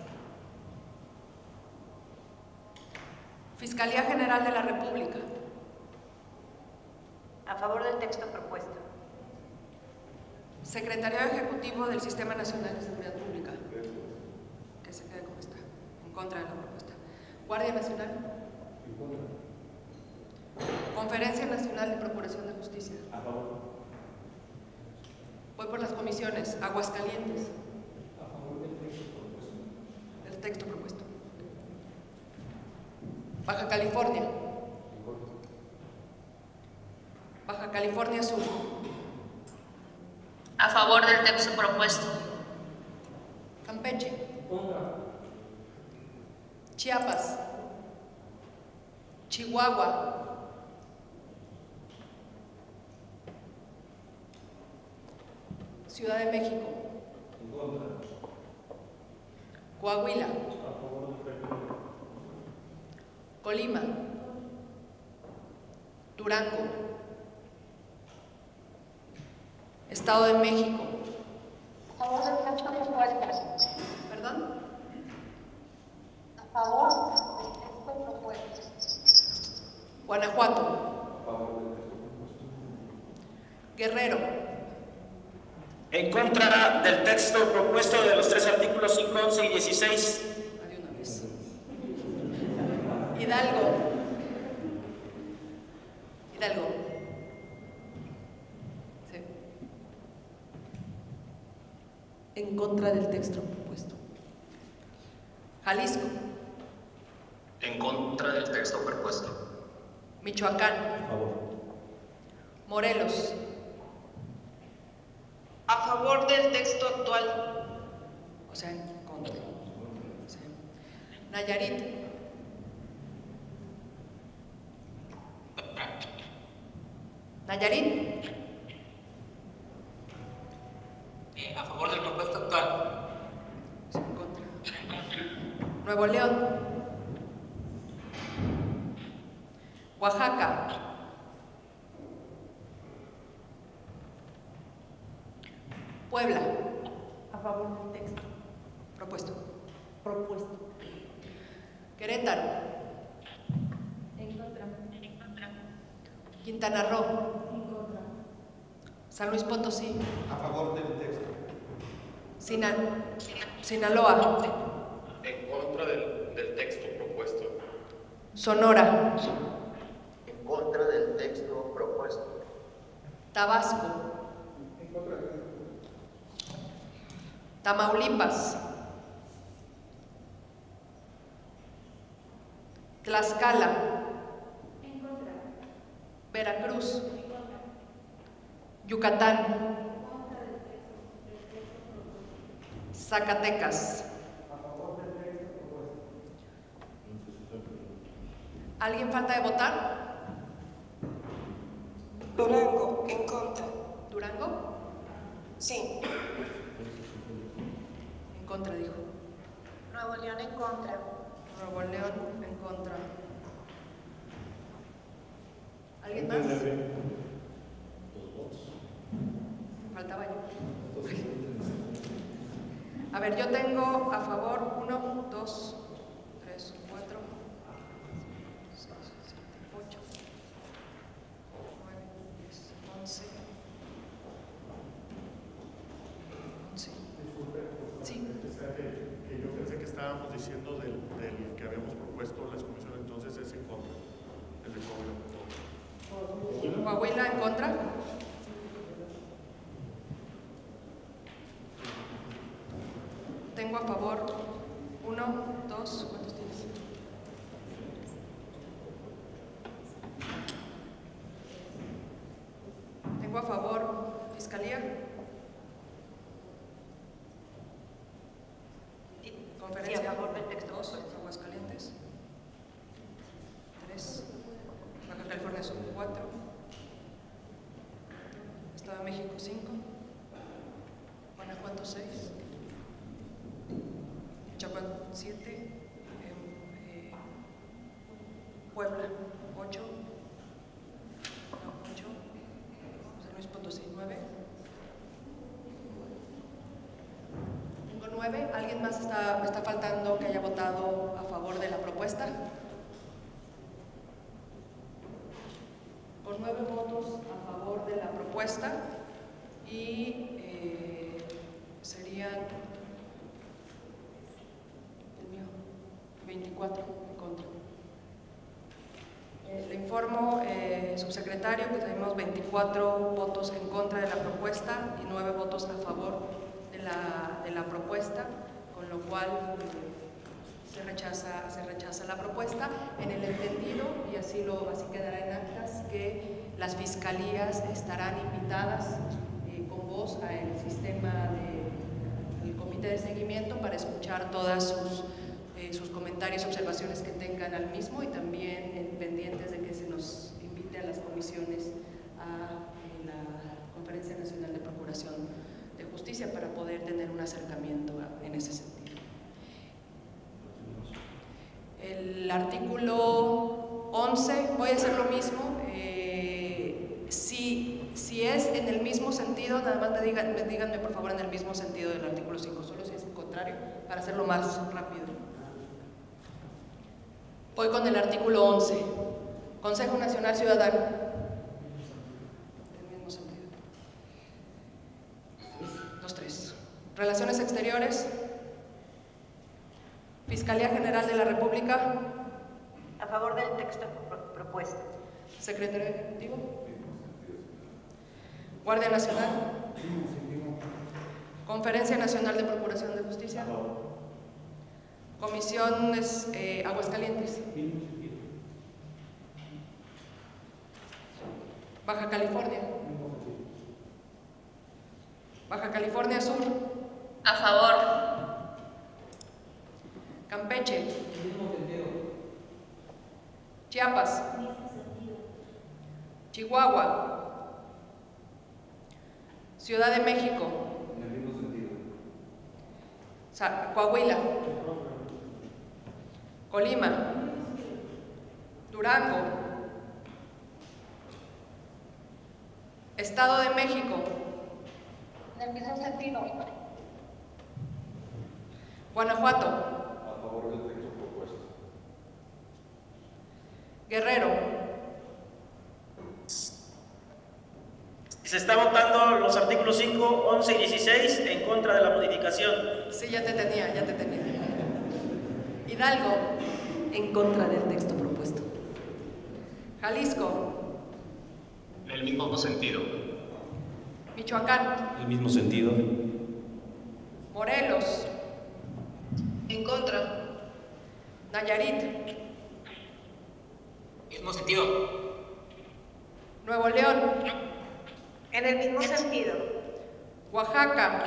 Fiscalía General de la República. A favor del texto propuesto. Secretariado Ejecutivo del Sistema Nacional de Seguridad Pública. Que se quede como está. En contra de la propuesta. Guardia Nacional. En contra. Conferencia Nacional de Procuración de Justicia. A favor. Voy por las comisiones. Aguascalientes. A favor del texto propuesto. El texto propuesto. Baja California. Baja California Sur. A favor del texto propuesto. Campeche. Chiapas. Chihuahua. Ciudad de México. Coahuila. Colima. Durango. Estado de México. A favor del texto propuesto. ¿Perdón? A favor del texto propuesto. Guanajuato. Guerrero. En contra del texto propuesto de los 3 artículos 5, 11 y 16. Hidalgo. Sí. En contra del texto propuesto. Jalisco. En contra del texto propuesto. Michoacán. A favor. Morelos. A favor del texto actual. O sea, en contra. Sí. Nayarit. Nayarit. A favor del propuesto actual. Sí, en contra. Nuevo León. Oaxaca. Puebla. A favor del texto Propuesto. propuesto. Querétaro. En contra. Quintana Roo. En contra. San Luis Potosí. A favor del texto. Sinaloa. En contra del texto propuesto. Sonora. En contra del texto propuesto. Tabasco. Tamaulipas. Tlaxcala. En contra. Veracruz. Yucatán. Zacatecas. ¿Alguien falta de votar? Durango, en contra. ¿Durango? Sí. En contra, dijo. Nuevo León en contra. Nuevo León en contra. ¿Alguien más? Faltaba yo. A ver, yo tengo a favor 1, 2, 3, 4, 6, 7, 8, 9, 10, 11. 11. Sí. Que yo pensé que estábamos diciendo del que habíamos propuesto las comisiones, entonces es en contra. El de Coahuila. Coahuila en contra. Tengo a favor 1, 2, ¿cuántos tienes? Tengo a favor Fiscalía. Conferencia. Sí, a favor del texto. 2, Aguascalientes. 3, Baja California Sur 4, Estado de México 5, Guanajuato 6, Michoacán 7, Puebla 8, San Luis Potosí 9. Tengo 9. ¿Alguien más me está faltando que haya votado a favor de la propuesta? Por 9 votos a favor de la propuesta y serían 24 en contra. Le informo, subsecretario, que tenemos 24 votos en contra de la propuesta y 9 votos a favor de la propuesta, con lo cual se rechaza la propuesta en el entendido, y así quedará en actas, que las fiscalías estarán invitadas con voz al sistema del comité de seguimiento para escuchar todas sus comentarios, observaciones que tengan al mismo, y también pendientes de que se nos invite a las comisiones a la Conferencia Nacional de Procuración de Justicia para poder tener un acercamiento en ese sentido. El artículo 11, voy a hacer lo mismo. Si es en el mismo sentido, nada más díganme por favor en el mismo sentido del artículo 5, solo si es el contrario, para hacerlo más rápido. Voy con el artículo 11, Consejo Nacional Ciudadano. En el mismo sentido. 2-3. Relaciones Exteriores. Fiscalía General de la República. A favor del texto propuesto. Secretario Ejecutivo. Guardia Nacional. Conferencia Nacional de Procuración de Justicia. Comisiones Aguascalientes. Baja California. Baja California Sur. A favor. Campeche. Chiapas. Chihuahua. Ciudad de México. Coahuila. Colima. Durango. Estado de México. En el mismo sentido. Guanajuato. A favor del texto propuesto. Guerrero. Se está votando los artículos 5, 11 y 16 en contra de la modificación. Sí, ya te tenía. Hidalgo. En contra del texto propuesto. Jalisco. En el mismo sentido. Michoacán. En el mismo sentido. Morelos. En contra. Nayarit. Mismo sentido. Nuevo León. En el mismo sentido. Oaxaca.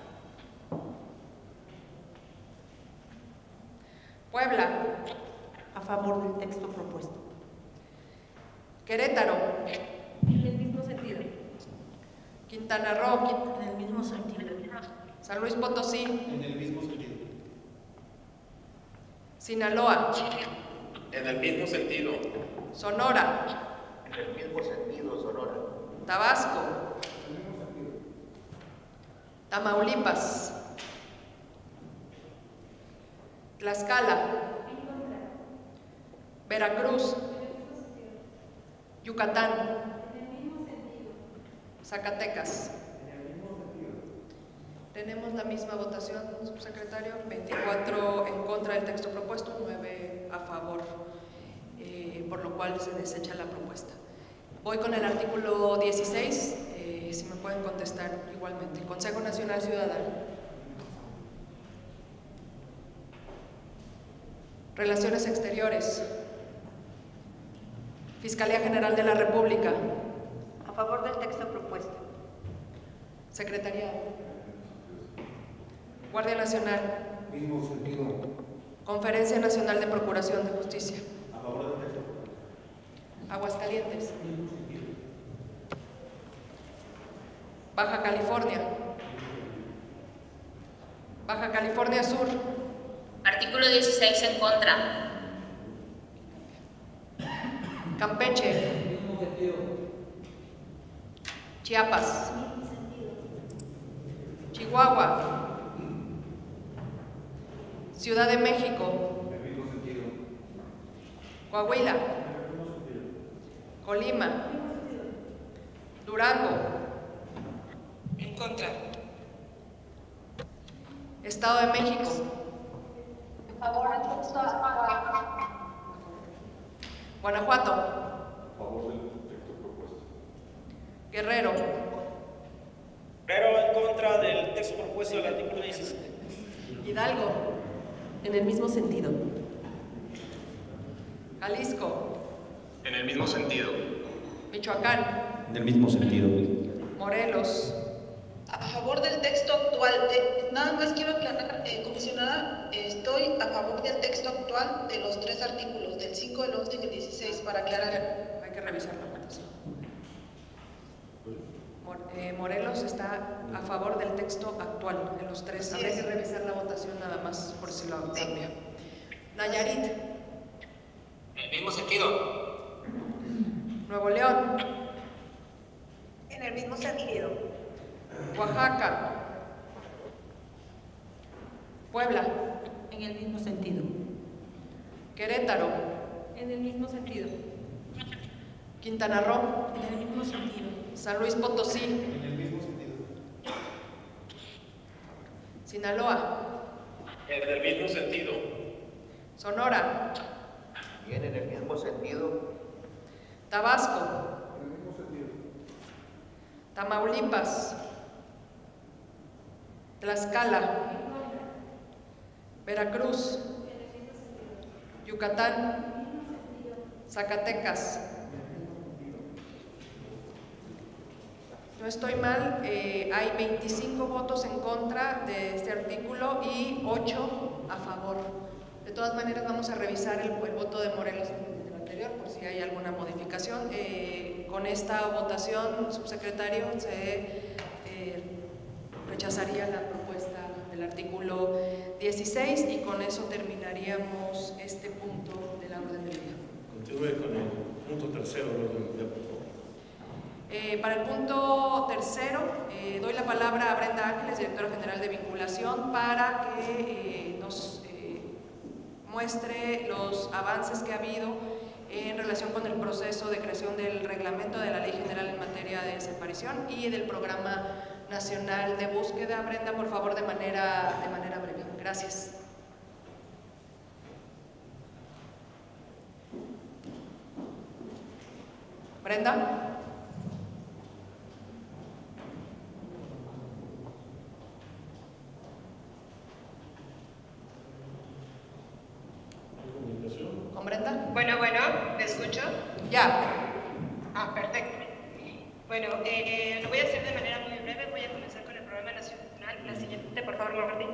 Puebla. A favor del texto propuesto. Querétaro. En el mismo sentido. Quintana Roo. En el mismo sentido. San Luis Potosí. En el mismo sentido. Sinaloa. En el mismo sentido. Sonora. En el mismo sentido, Sonora. Tabasco. Tamaulipas. Tlaxcala. Veracruz. Yucatán. Zacatecas. Tenemos la misma votación, subsecretario, 24 en contra del texto propuesto, 9 a favor, por lo cual se desecha la propuesta. Voy con el artículo 16, si me pueden contestar igualmente. Consejo Nacional Ciudadano. Relaciones Exteriores. Fiscalía General de la República. A favor del texto propuesto. Secretariado. Guardia Nacional. Mismo sentido. Conferencia Nacional de Procuración de Justicia. A favor del texto. Aguascalientes. Baja California. Baja California Sur. Artículo 16 en contra. Campeche. Chiapas. Chihuahua. Ciudad de México. Coahuila. Colima. Durango. En contra. Estado de México. En favor del texto aprobado. Guanajuato. A favor del texto propuesto. Guerrero. Pero en contra del texto propuesto del artículo 16. Hidalgo. En el mismo sentido. Jalisco. En el mismo sentido. Michoacán. En el mismo sentido. Morelos. A favor del texto actual. Nada más quiero aclarar, comisionada, estoy a favor del texto actual de los 3 artículos, del 5, el 11 y el 16, para aclarar. Hay que revisar la votación. Morelos está a favor del texto actual de los 3. Habrá que revisar la votación nada más por si lo cambia. Nayarit. En el mismo sentido. Nuevo León. En el mismo sentido. Oaxaca. Puebla. En el mismo sentido. Querétaro. En el mismo sentido. Quintana Roo. En el mismo sentido. San Luis Potosí. En el mismo sentido. Sinaloa. En el mismo sentido. Sonora. Bien, en el mismo sentido. Tabasco. En el mismo sentido. Tamaulipas. Tlaxcala. Veracruz. Yucatán. Zacatecas. No estoy mal, hay 25 votos en contra de este artículo y 8 a favor. De todas maneras vamos a revisar el voto de Morelos en el anterior por si hay alguna modificación. Con esta votación, subsecretario, se rechazaría la propuesta del artículo 16 y con eso terminaríamos este punto de la orden del día. Continúe con el punto tercero del orden del día, por favor. Para el punto tercero, doy la palabra a Brenda Ángeles, directora general de vinculación, para que nos muestre los avances que ha habido en relación con el proceso de creación del reglamento de la Ley General en materia de desaparición y del Programa Nacional de Búsqueda. Brenda, por favor, de manera breve. Gracias. Brenda. ¿Con Brenda? Bueno, ¿me escucho? Ya. Ah, perfecto. Bueno, lo voy a hacer de manera muy breve. Voy a comenzar con el programa nacional. La siguiente, por favor, Martín.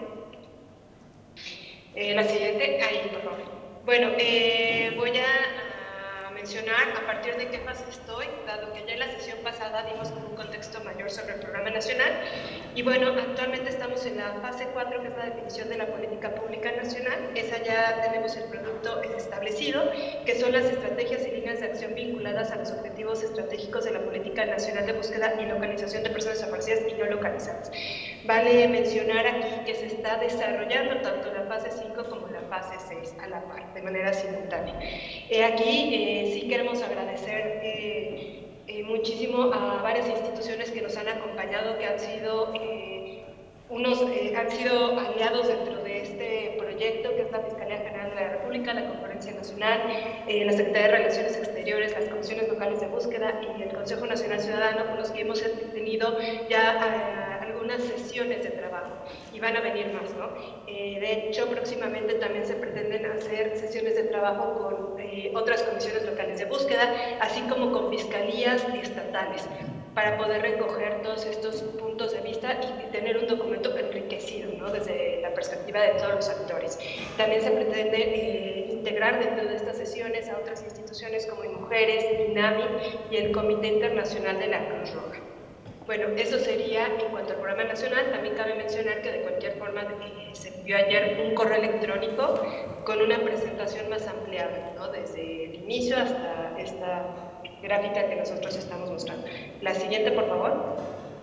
La siguiente, ahí, por favor. Bueno, voy a mencionar a partir de qué fase estoy, dado que ya en la sesión pasada dimos un contexto mayor sobre el programa nacional. Y bueno, actualmente estamos en la fase 4, que es la definición de la política pública nacional. Esa ya tenemos el producto establecido, que son las estrategias y líneas de acción vinculadas a los objetivos estratégicos de la política nacional de búsqueda y localización de personas desaparecidas y no localizadas. Vale mencionar aquí que se está desarrollando tanto la fase 5 como la fase 6 a la par, de manera simultánea. Aquí sí queremos agradecer muchísimo a varias instituciones que nos han acompañado, que han sido han sido aliados dentro de este proyecto, que es la Fiscalía General de la República, la Conferencia Nacional, la Secretaría de Relaciones Exteriores, las Comisiones Locales de Búsqueda y el Consejo Nacional Ciudadano, con los que hemos tenido ya algunas sesiones de trabajo, y van a venir más, ¿no? De hecho, próximamente también se pretenden hacer sesiones de trabajo con otras comisiones locales de búsqueda, así como con fiscalías estatales, para poder recoger todos estos puntos de vista y tener un documento enriquecido, ¿no?, desde la perspectiva de todos los actores. También se pretende integrar dentro de estas sesiones a otras instituciones como Mujeres, INAMI y el Comité Internacional de la Cruz Roja. Bueno, eso sería en cuanto al programa nacional. También cabe mencionar que de cualquier forma se envió ayer un correo electrónico con una presentación más ampliada, ¿no?, desde el inicio hasta esta gráfica que nosotros estamos mostrando. La siguiente, por favor.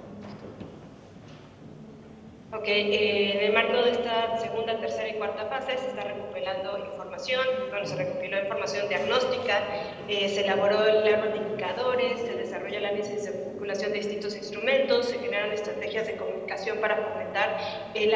Ok, en el marco de esta segunda, tercera y cuarta fase se está recopilando información. Bueno, se recopiló información diagnóstica, se elaboró el árbol de indicadores, se desarrolla el análisis de vinculación de distintos instrumentos, se generan estrategias de comunicación para fomentar el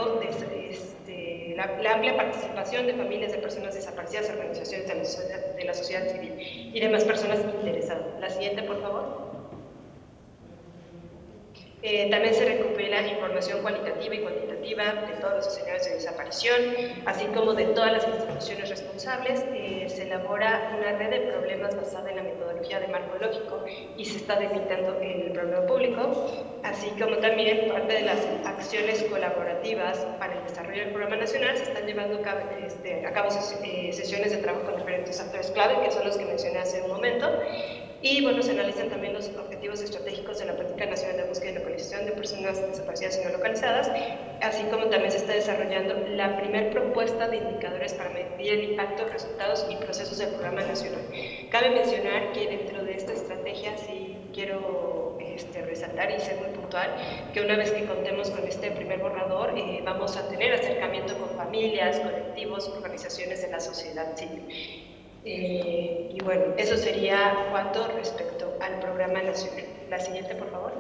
la amplia participación de familias de personas desaparecidas, organizaciones de la sociedad civil y demás personas interesadas. La siguiente, por favor. También se recopila información cualitativa y cuantitativa de todos los escenarios de desaparición, así como de todas las instituciones responsables. Se elabora una red de problemas basada en la metodología de marco lógico y se está delimitando el problema público, así como también parte de las acciones colaborativas para el desarrollo del programa nacional. Se están llevando a cabo sesiones de trabajo con diferentes actores clave, que son los que mencioné hace un momento. Y bueno, se analizan también los objetivos estratégicos de la Política Nacional de Búsqueda y Localización de Personas Desaparecidas y No Localizadas, así como también se está desarrollando la primera propuesta de indicadores para medir el impacto, resultados y procesos del Programa Nacional. Cabe mencionar que dentro de esta estrategia sí quiero resaltar y ser muy puntual, que una vez que contemos con este primer borrador, vamos a tener acercamiento con familias, colectivos, organizaciones de la sociedad civil. Y bueno, eso sería cuanto respecto al programa nacional. La siguiente, por favor.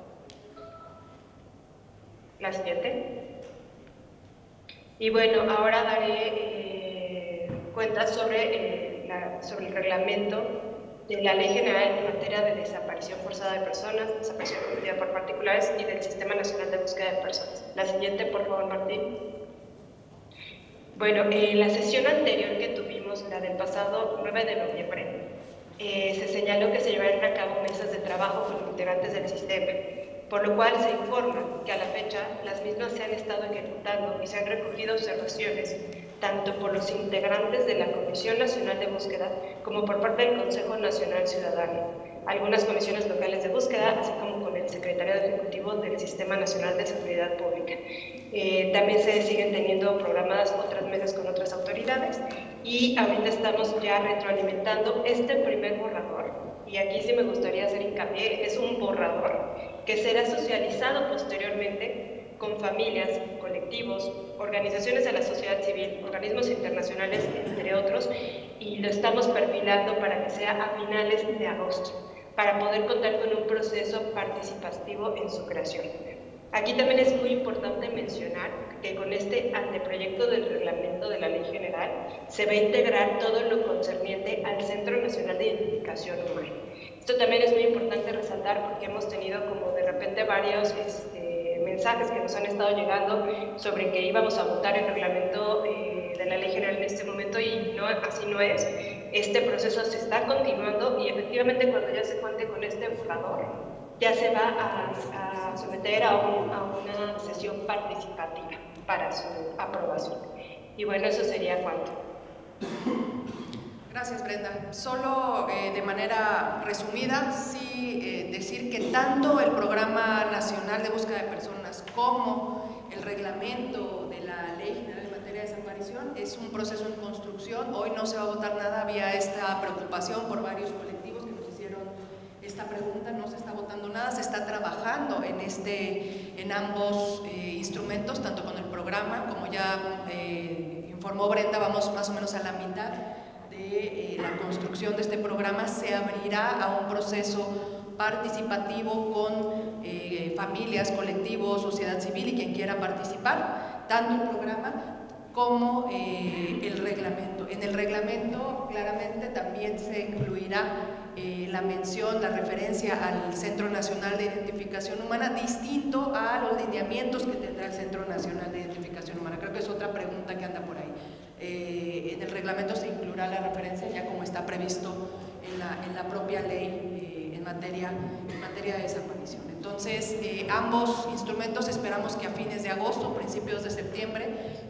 La siguiente. Y bueno, ahora daré cuenta sobre el reglamento de la Ley General en materia de desaparición forzada de personas, desaparición cometida por particulares y del Sistema Nacional de Búsqueda de Personas. La siguiente, por favor, Martín. Bueno, en la sesión anterior que tuvimos, la del pasado 9 de noviembre, se señaló que se llevarían a cabo mesas de trabajo con integrantes del sistema, por lo cual se informa que a la fecha las mismas se han estado ejecutando y se han recogido observaciones tanto por los integrantes de la Comisión Nacional de Búsqueda como por parte del Consejo Nacional Ciudadano, algunas comisiones locales de búsqueda, así como con el Secretariado Ejecutivo del Sistema Nacional de Seguridad Pública. También se siguen teniendo programadas otras mesas con otras autoridades y ahorita estamos ya retroalimentando este primer borrador. Y aquí sí me gustaría hacer hincapié, es un borrador que será socializado posteriormente con familias, colectivos, organizaciones de la sociedad civil, organismos internacionales, entre otros, y lo estamos perfilando para que sea a finales de agosto, para poder contar con un proceso participativo en su creación. Aquí también es muy importante mencionar que con este anteproyecto del reglamento de la Ley General se va a integrar todo lo concerniente al Centro Nacional de Identificación Humana. Esto también es muy importante resaltar porque hemos tenido como de repente varios mensajes que nos han estado llegando sobre que íbamos a votar el reglamento de la Ley General en este momento y no, así no es. Este proceso se está continuando y efectivamente cuando ya se cuente con este borrador ya se va a someter a una sesión participativa para su aprobación. Y bueno, eso sería cuanto. Gracias, Brenda. Solo de manera resumida, sí decir que tanto el Programa Nacional de Búsqueda de Personas como el reglamento de la Ley General en materia de desaparición es un proceso en construcción. Hoy no se va a votar nada, había esta preocupación por varios colectivos que nos hicieron esta pregunta, no se está votando nada, se está trabajando en ambos instrumentos, tanto con el programa, como ya informó Brenda, vamos más o menos a la mitad de la construcción de este programa. Se abrirá a un proceso participativo con familias, colectivos, sociedad civil y quien quiera participar, tanto el programa como el reglamento. En el reglamento claramente también se incluirá la mención, la referencia al Centro Nacional de Identificación Humana, distinto a los lineamientos que tendrá el Centro Nacional de Identificación Humana. Creo que es otra pregunta que anda por ahí. En el reglamento se incluirá la referencia ya como está previsto en la propia ley en materia de desaparición. Entonces, ambos instrumentos esperamos que a fines de agosto, principios de septiembre,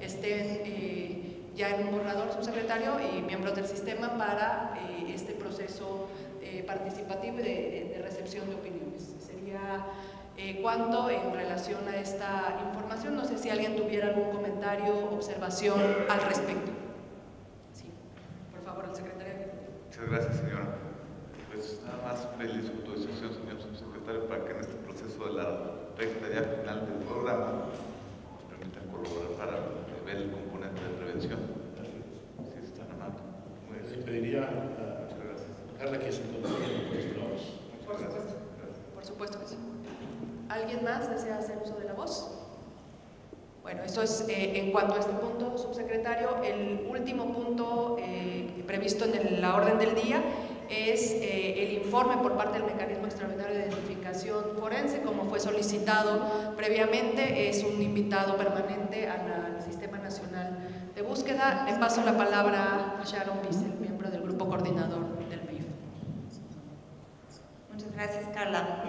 estén ya en un borrador, subsecretario y miembros del sistema para este proceso participativo y de recepción de opiniones. Sería cuanto en relación a esta información. No sé si alguien tuviera algún comentario, observación al respecto. Sí, por favor, el secretario. Muchas gracias, señora. Pues nada más pedirle su autorización, señor subsecretario, para que en este proceso de la recta ya final del programa nos permitan colaborar para ver el componente de prevención. Si están amando. Le pediría a Carla que se incorpore con los programas. Por supuesto que sí. ¿Alguien más desea hacer uso de la voz? Bueno, eso es en cuanto a este punto, subsecretario. El último punto previsto en la orden del día es el informe por parte del Mecanismo Extraordinario de Identificación Forense, como fue solicitado previamente. Es un invitado permanente al Sistema Nacional de Búsqueda. Le paso la palabra a Sharon Bissell, miembro del Grupo Coordinador del MEIF. Muchas gracias, Carla.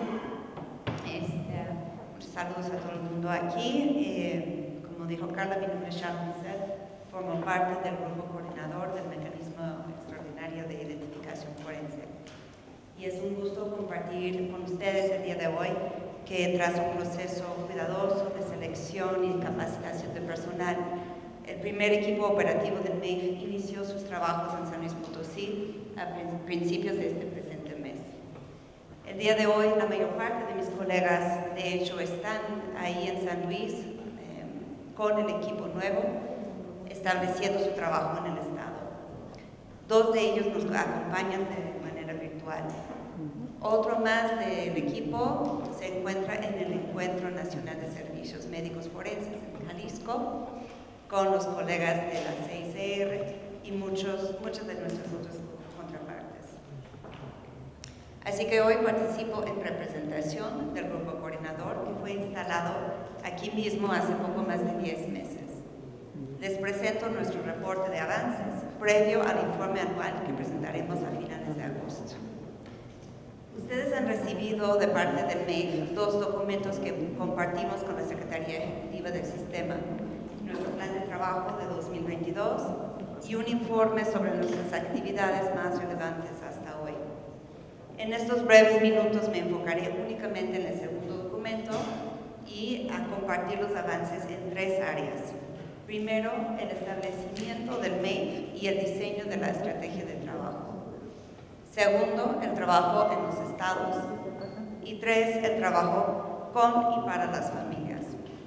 Muchos saludos a todo el mundo aquí. Como dijo Carla, mi nombre es Sharon Bissell, formo parte del Grupo Coordinador del Mecanismo Extraordinario de Identificación Forense. Y es un gusto compartir con ustedes el día de hoy que tras un proceso cuidadoso de selección y capacitación de personal, el primer equipo operativo del MEIF inició sus trabajos en San Luis Potosí a principios de este presente mes. El día de hoy, la mayor parte de mis colegas, de hecho, están ahí en San Luis con el equipo nuevo, estableciendo su trabajo en el Estado. 2 de ellos nos acompañan de manera virtual. Otro más del equipo se encuentra en el Encuentro Nacional de Servicios Médicos Forenses en Jalisco, con los colegas de la CICR y muchas de nuestras otras contrapartes. Así que hoy participo en representación del Grupo Coordinador, que fue instalado aquí mismo hace poco más de 10 meses. Les presento nuestro reporte de avances previo al informe anual que presentaremos a finales de agosto. Ustedes han recibido de parte del MEIF 2 documentos que compartimos con la Secretaría Ejecutiva del Sistema: nuestro plan de trabajo de 2022 y un informe sobre nuestras actividades más relevantes hasta hoy. En estos breves minutos me enfocaré únicamente en el segundo documento y a compartir los avances en 3 áreas. Primero, el establecimiento del MEIF y el diseño de la estrategia de trabajo. Segundo, el trabajo en los estados. Y 3, el trabajo con y para las familias.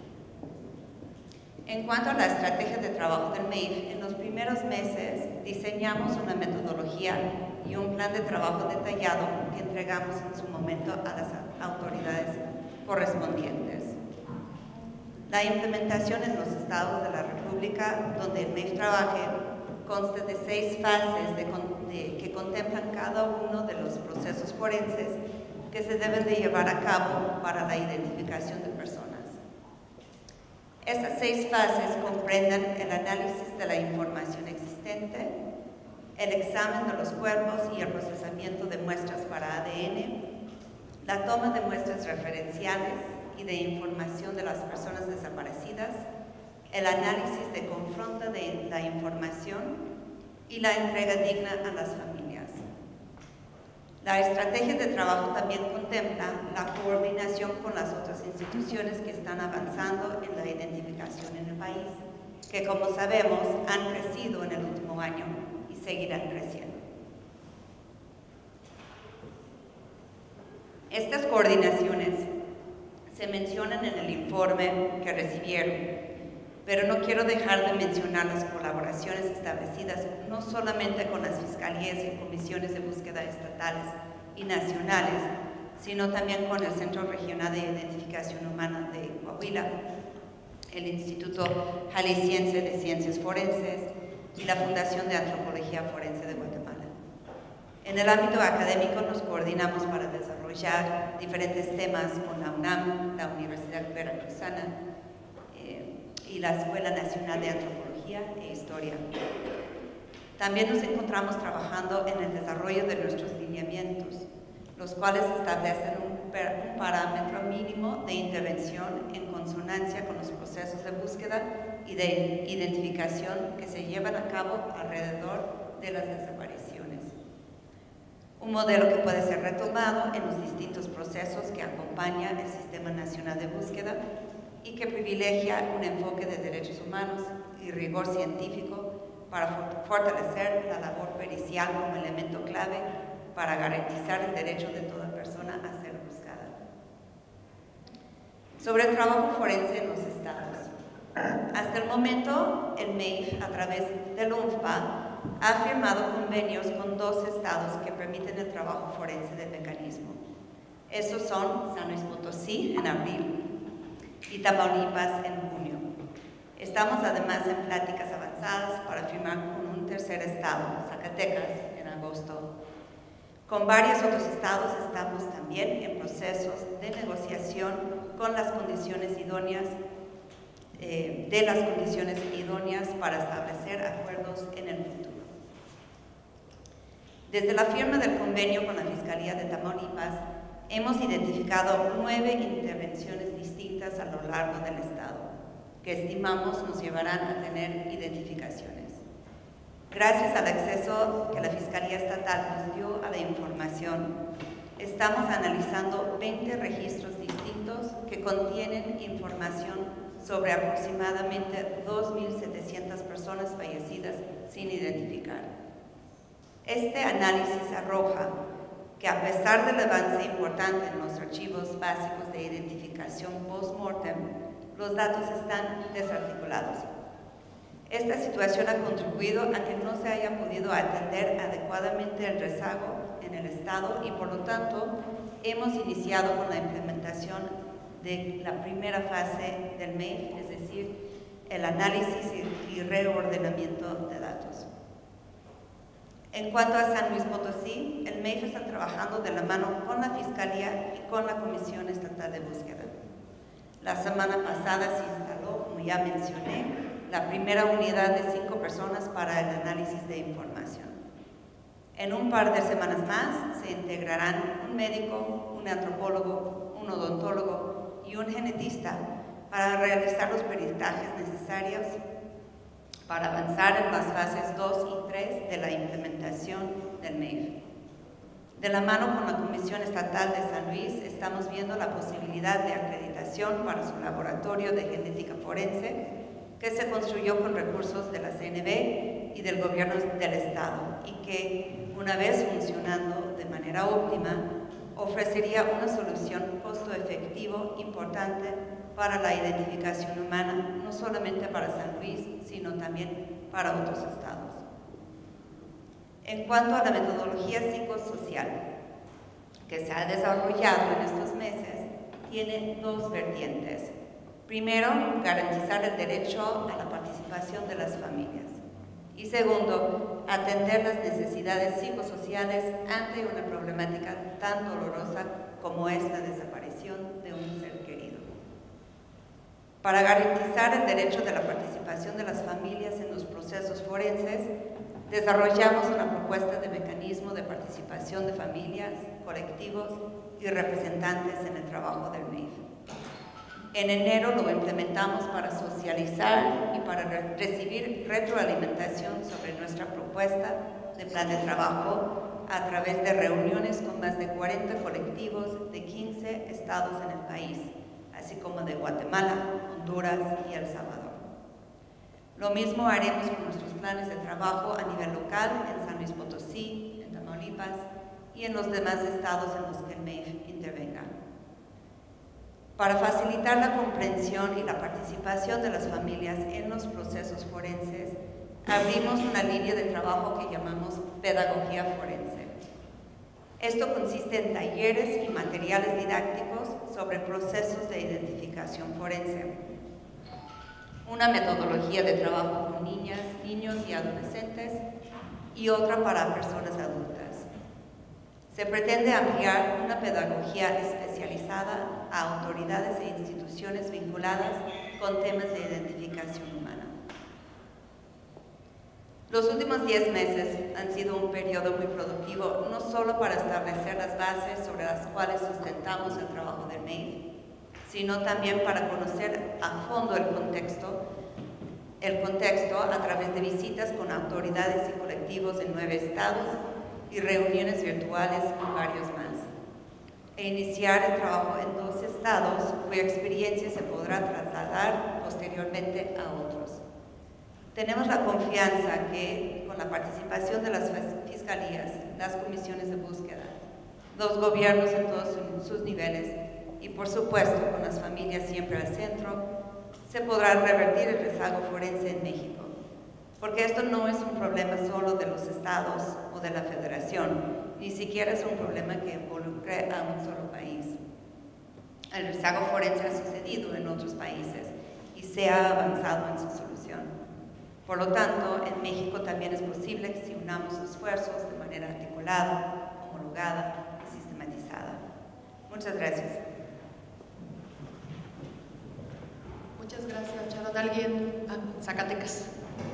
En cuanto a la estrategia de trabajo del MEIF, en los primeros meses diseñamos una metodología y un plan de trabajo detallado que entregamos en su momento a las autoridades correspondientes. La implementación en los estados de la República, donde el MEIF trabaje, consta de 6 fases que contemplan cada uno de los procesos forenses que se deben de llevar a cabo para la identificación de personas. Estas 6 fases comprenden el análisis de la información existente, el examen de los cuerpos y el procesamiento de muestras para ADN, la toma de muestras referenciales y de información de las personas desaparecidas, el análisis de confronta de la información y la entrega digna a las familias. La estrategia de trabajo también contempla la coordinación con las otras instituciones que están avanzando en la identificación en el país, que como sabemos han crecido en el último año y seguirán creciendo. Estas coordinaciones se mencionan en el informe que recibieron, pero no quiero dejar de mencionar las colaboraciones establecidas no solamente con las fiscalías y comisiones de búsqueda estatales y nacionales, sino también con el Centro Regional de Identificación Humana de Coahuila, el Instituto Jalisciense de Ciencias Forenses y la Fundación de Antropología Forense de Guatemala. En el ámbito académico nos coordinamos para desarrollar diferentes temas con la UNAM, la Universidad Veracruzana y la Escuela Nacional de Antropología e Historia. También nos encontramos trabajando en el desarrollo de nuestros lineamientos, los cuales establecen un parámetro mínimo de intervención en consonancia con los procesos de búsqueda y de identificación que se llevan a cabo alrededor de las desapariciones. Un modelo que puede ser retomado en los distintos procesos que acompañan el Sistema Nacional de Búsqueda y que privilegia un enfoque de derechos humanos y rigor científico para fortalecer la labor pericial como elemento clave para garantizar el derecho de toda persona a ser buscada. Sobre el trabajo forense en los estados. Hasta el momento, el MEIF, a través del UNFPA, ha firmado convenios con 2 estados que permiten el trabajo forense del mecanismo. Estos son San Luis Potosí en abril y Tamaulipas en junio. Estamos además en pláticas avanzadas para firmar con un tercer estado, Zacatecas, en agosto. Con varios otros estados estamos también en procesos de negociación con las condiciones idóneas, para establecer acuerdos en el futuro. Desde la firma del convenio con la Fiscalía de Tamaulipas, hemos identificado 9 intervenciones distintas a lo largo del estado, que estimamos nos llevarán a tener identificaciones. Gracias al acceso que la Fiscalía Estatal nos dio a la información, estamos analizando 20 registros distintos que contienen información sobre aproximadamente 2.700 personas fallecidas sin identificar. Este análisis arroja que a pesar del avance importante en los archivos básicos de identificación post-mortem, los datos están desarticulados. Esta situación ha contribuido a que no se haya podido atender adecuadamente el rezago en el Estado y, por lo tanto, hemos iniciado con la implementación de la primera fase del MEIF, es decir, el análisis y reordenamiento de datos. En cuanto a San Luis Potosí, el MEIF está trabajando de la mano con la Fiscalía y con la Comisión Estatal de Búsqueda. La semana pasada se instaló, como ya mencioné, la primera unidad de 5 personas para el análisis de información. En un par de semanas más se integrarán un médico, un antropólogo, un odontólogo y un genetista para realizar los peritajes necesarios para avanzar en las fases 2 y 3 de la implementación del MEIF. De la mano con la Comisión Estatal de San Luis, estamos viendo la posibilidad de acreditación para su laboratorio de genética forense, que se construyó con recursos de la CNB y del Gobierno del Estado, y que, una vez funcionando de manera óptima, ofrecería una solución costo-efectivo importante para la identificación humana, no solamente para San Luis, sino también para otros estados. En cuanto a la metodología psicosocial que se ha desarrollado en estos meses, tiene 2 vertientes. Primero, garantizar el derecho a la participación de las familias. Y segundo, atender las necesidades psicosociales ante una problemática tan dolorosa como es la desaparición de un ser querido. Para garantizar el derecho de la participación de las familias en los procesos forenses, desarrollamos una propuesta de mecanismo de participación de familias, colectivos y representantes en el trabajo del MEIF. En enero lo implementamos para socializar y para recibir retroalimentación sobre nuestra propuesta de plan de trabajo a través de reuniones con más de 40 colectivos de 15 estados en el país, así como de Guatemala, Honduras y El Salvador. Lo mismo haremos con nuestros planes de trabajo a nivel local en San Luis Potosí, en Tamaulipas y en los demás estados en los que el MEIF intervenga. Para facilitar la comprensión y la participación de las familias en los procesos forenses, abrimos una línea de trabajo que llamamos Pedagogía Forense. Esto consiste en talleres y materiales didácticos sobre procesos de identificación forense, una metodología de trabajo con niñas, niños y adolescentes y otra para personas adultas. Se pretende ampliar una pedagogía especializada a autoridades e instituciones vinculadas con temas de identificación humana. Los últimos 10 meses han sido un periodo muy productivo, no solo para establecer las bases sobre las cuales sustentamos el trabajo del MEIF, sino también para conocer a fondo el contexto a través de visitas con autoridades y colectivos en 9 estados y reuniones virtuales con varios más, e iniciar el trabajo en 2 estados cuya experiencia se podrá trasladar posteriormente a otros. Tenemos la confianza que, con la participación de las fiscalías, las comisiones de búsqueda, los gobiernos en todos sus niveles y, por supuesto, con las familias siempre al centro, se podrá revertir el rezago forense en México. Porque esto no es un problema solo de los estados o de la federación, ni siquiera es un problema que involucre a un solo país. El rezago forense ha sucedido en otros países y se ha avanzado en su solución. Por lo tanto, en México también es posible que si unamos esfuerzos de manera articulada, homologada, catalogada y sistematizada. Muchas gracias. Muchas gracias, Sharon. ¿Alguien? Zacatecas.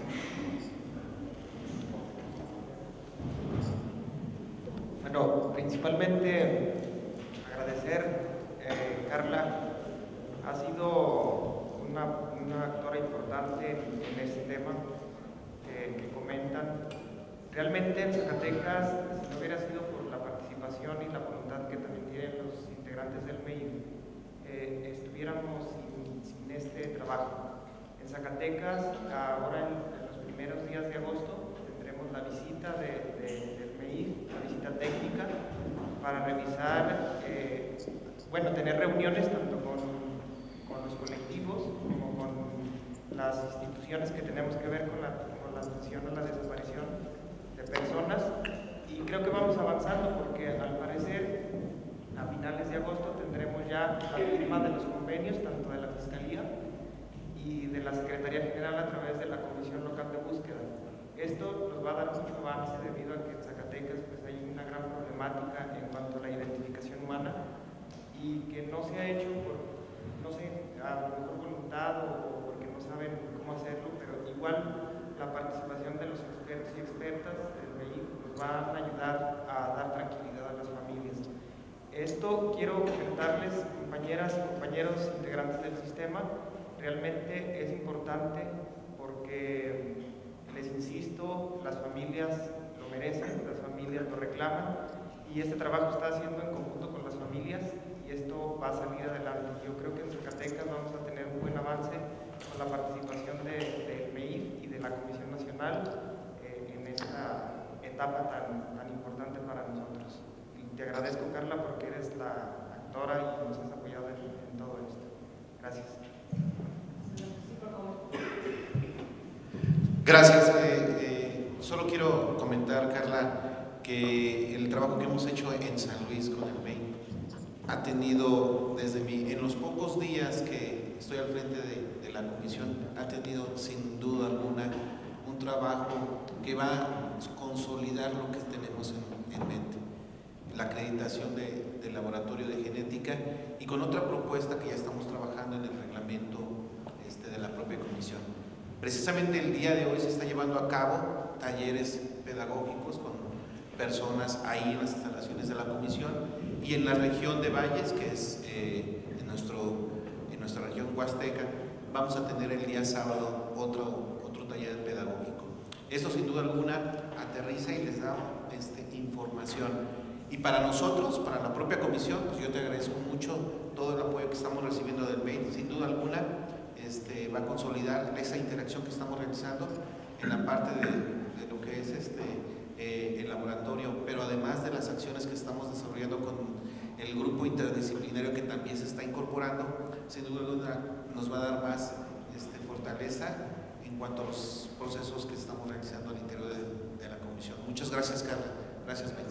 Bueno, principalmente agradecer, Carla, ha sido una actora importante en este tema que comentan. Realmente en Zacatecas, si no hubiera sido por la participación y la voluntad que también tienen los integrantes del MEIF, estuviéramos sin este trabajo. En Zacatecas, ahora en los primeros días de agosto, tendremos la visita del MEIF, la visita técnica, para revisar, tener reuniones tanto con los colectivos como con las instituciones que tenemos que ver con la atención a la desaparición de personas, y creo que vamos avanzando porque al parecer a finales de agosto tendremos ya la firma de los convenios tanto de la Fiscalía y de la Secretaría General a través de la Comisión Local de Búsqueda. Esto nos va a dar mucho avance debido a que en Zacatecas pues, hay una gran problemática en cuanto a la identificación humana y que no se ha hecho por, no sé, a lo mejor voluntad o porque no saben cómo hacerlo, pero igual la participación de los expertos y expertas del MEIF nos van a ayudar a dar tranquilidad a las familias. Esto quiero comentarles, compañeras y compañeros integrantes del sistema, realmente es importante porque, les insisto, las familias lo merecen, las familias lo reclaman y este trabajo está haciendo en conjunto con las familias y esto va a salir adelante. Yo creo que en Zacatecas vamos a tener un buen avance con la participación del MEIF y de la Comisión Nacional en esta etapa tan importante para nosotros. Y te agradezco, Carla, porque eres la actora y nos has apoyado en todo esto. Gracias. Gracias. Solo quiero comentar, Carla, que el trabajo que hemos hecho en San Luis con el MEIF ha tenido, en los pocos días que estoy al frente de la comisión, ha tenido sin duda alguna un trabajo que va a consolidar lo que tenemos en mente, la acreditación del laboratorio de genética y con otra propuesta que ya estamos trabajando en el reglamento de la propia comisión. Precisamente el día de hoy se está llevando a cabo talleres pedagógicos con personas ahí en las instalaciones de la comisión y en la región de Valles, que es en nuestra región huasteca, vamos a tener el día sábado otro taller pedagógico. Esto sin duda alguna aterriza y les da información. Y para nosotros, para la propia comisión, pues yo te agradezco mucho todo el apoyo que estamos recibiendo del MEIF. Sin duda alguna va a consolidar esa interacción que estamos realizando en la parte de lo que es el laboratorio, pero además de las acciones que estamos desarrollando con el grupo interdisciplinario que también se está incorporando, sin duda alguna nos va a dar más fortaleza en cuanto a los procesos que estamos realizando al interior de la comisión. Muchas gracias, Carla. Gracias, Mel.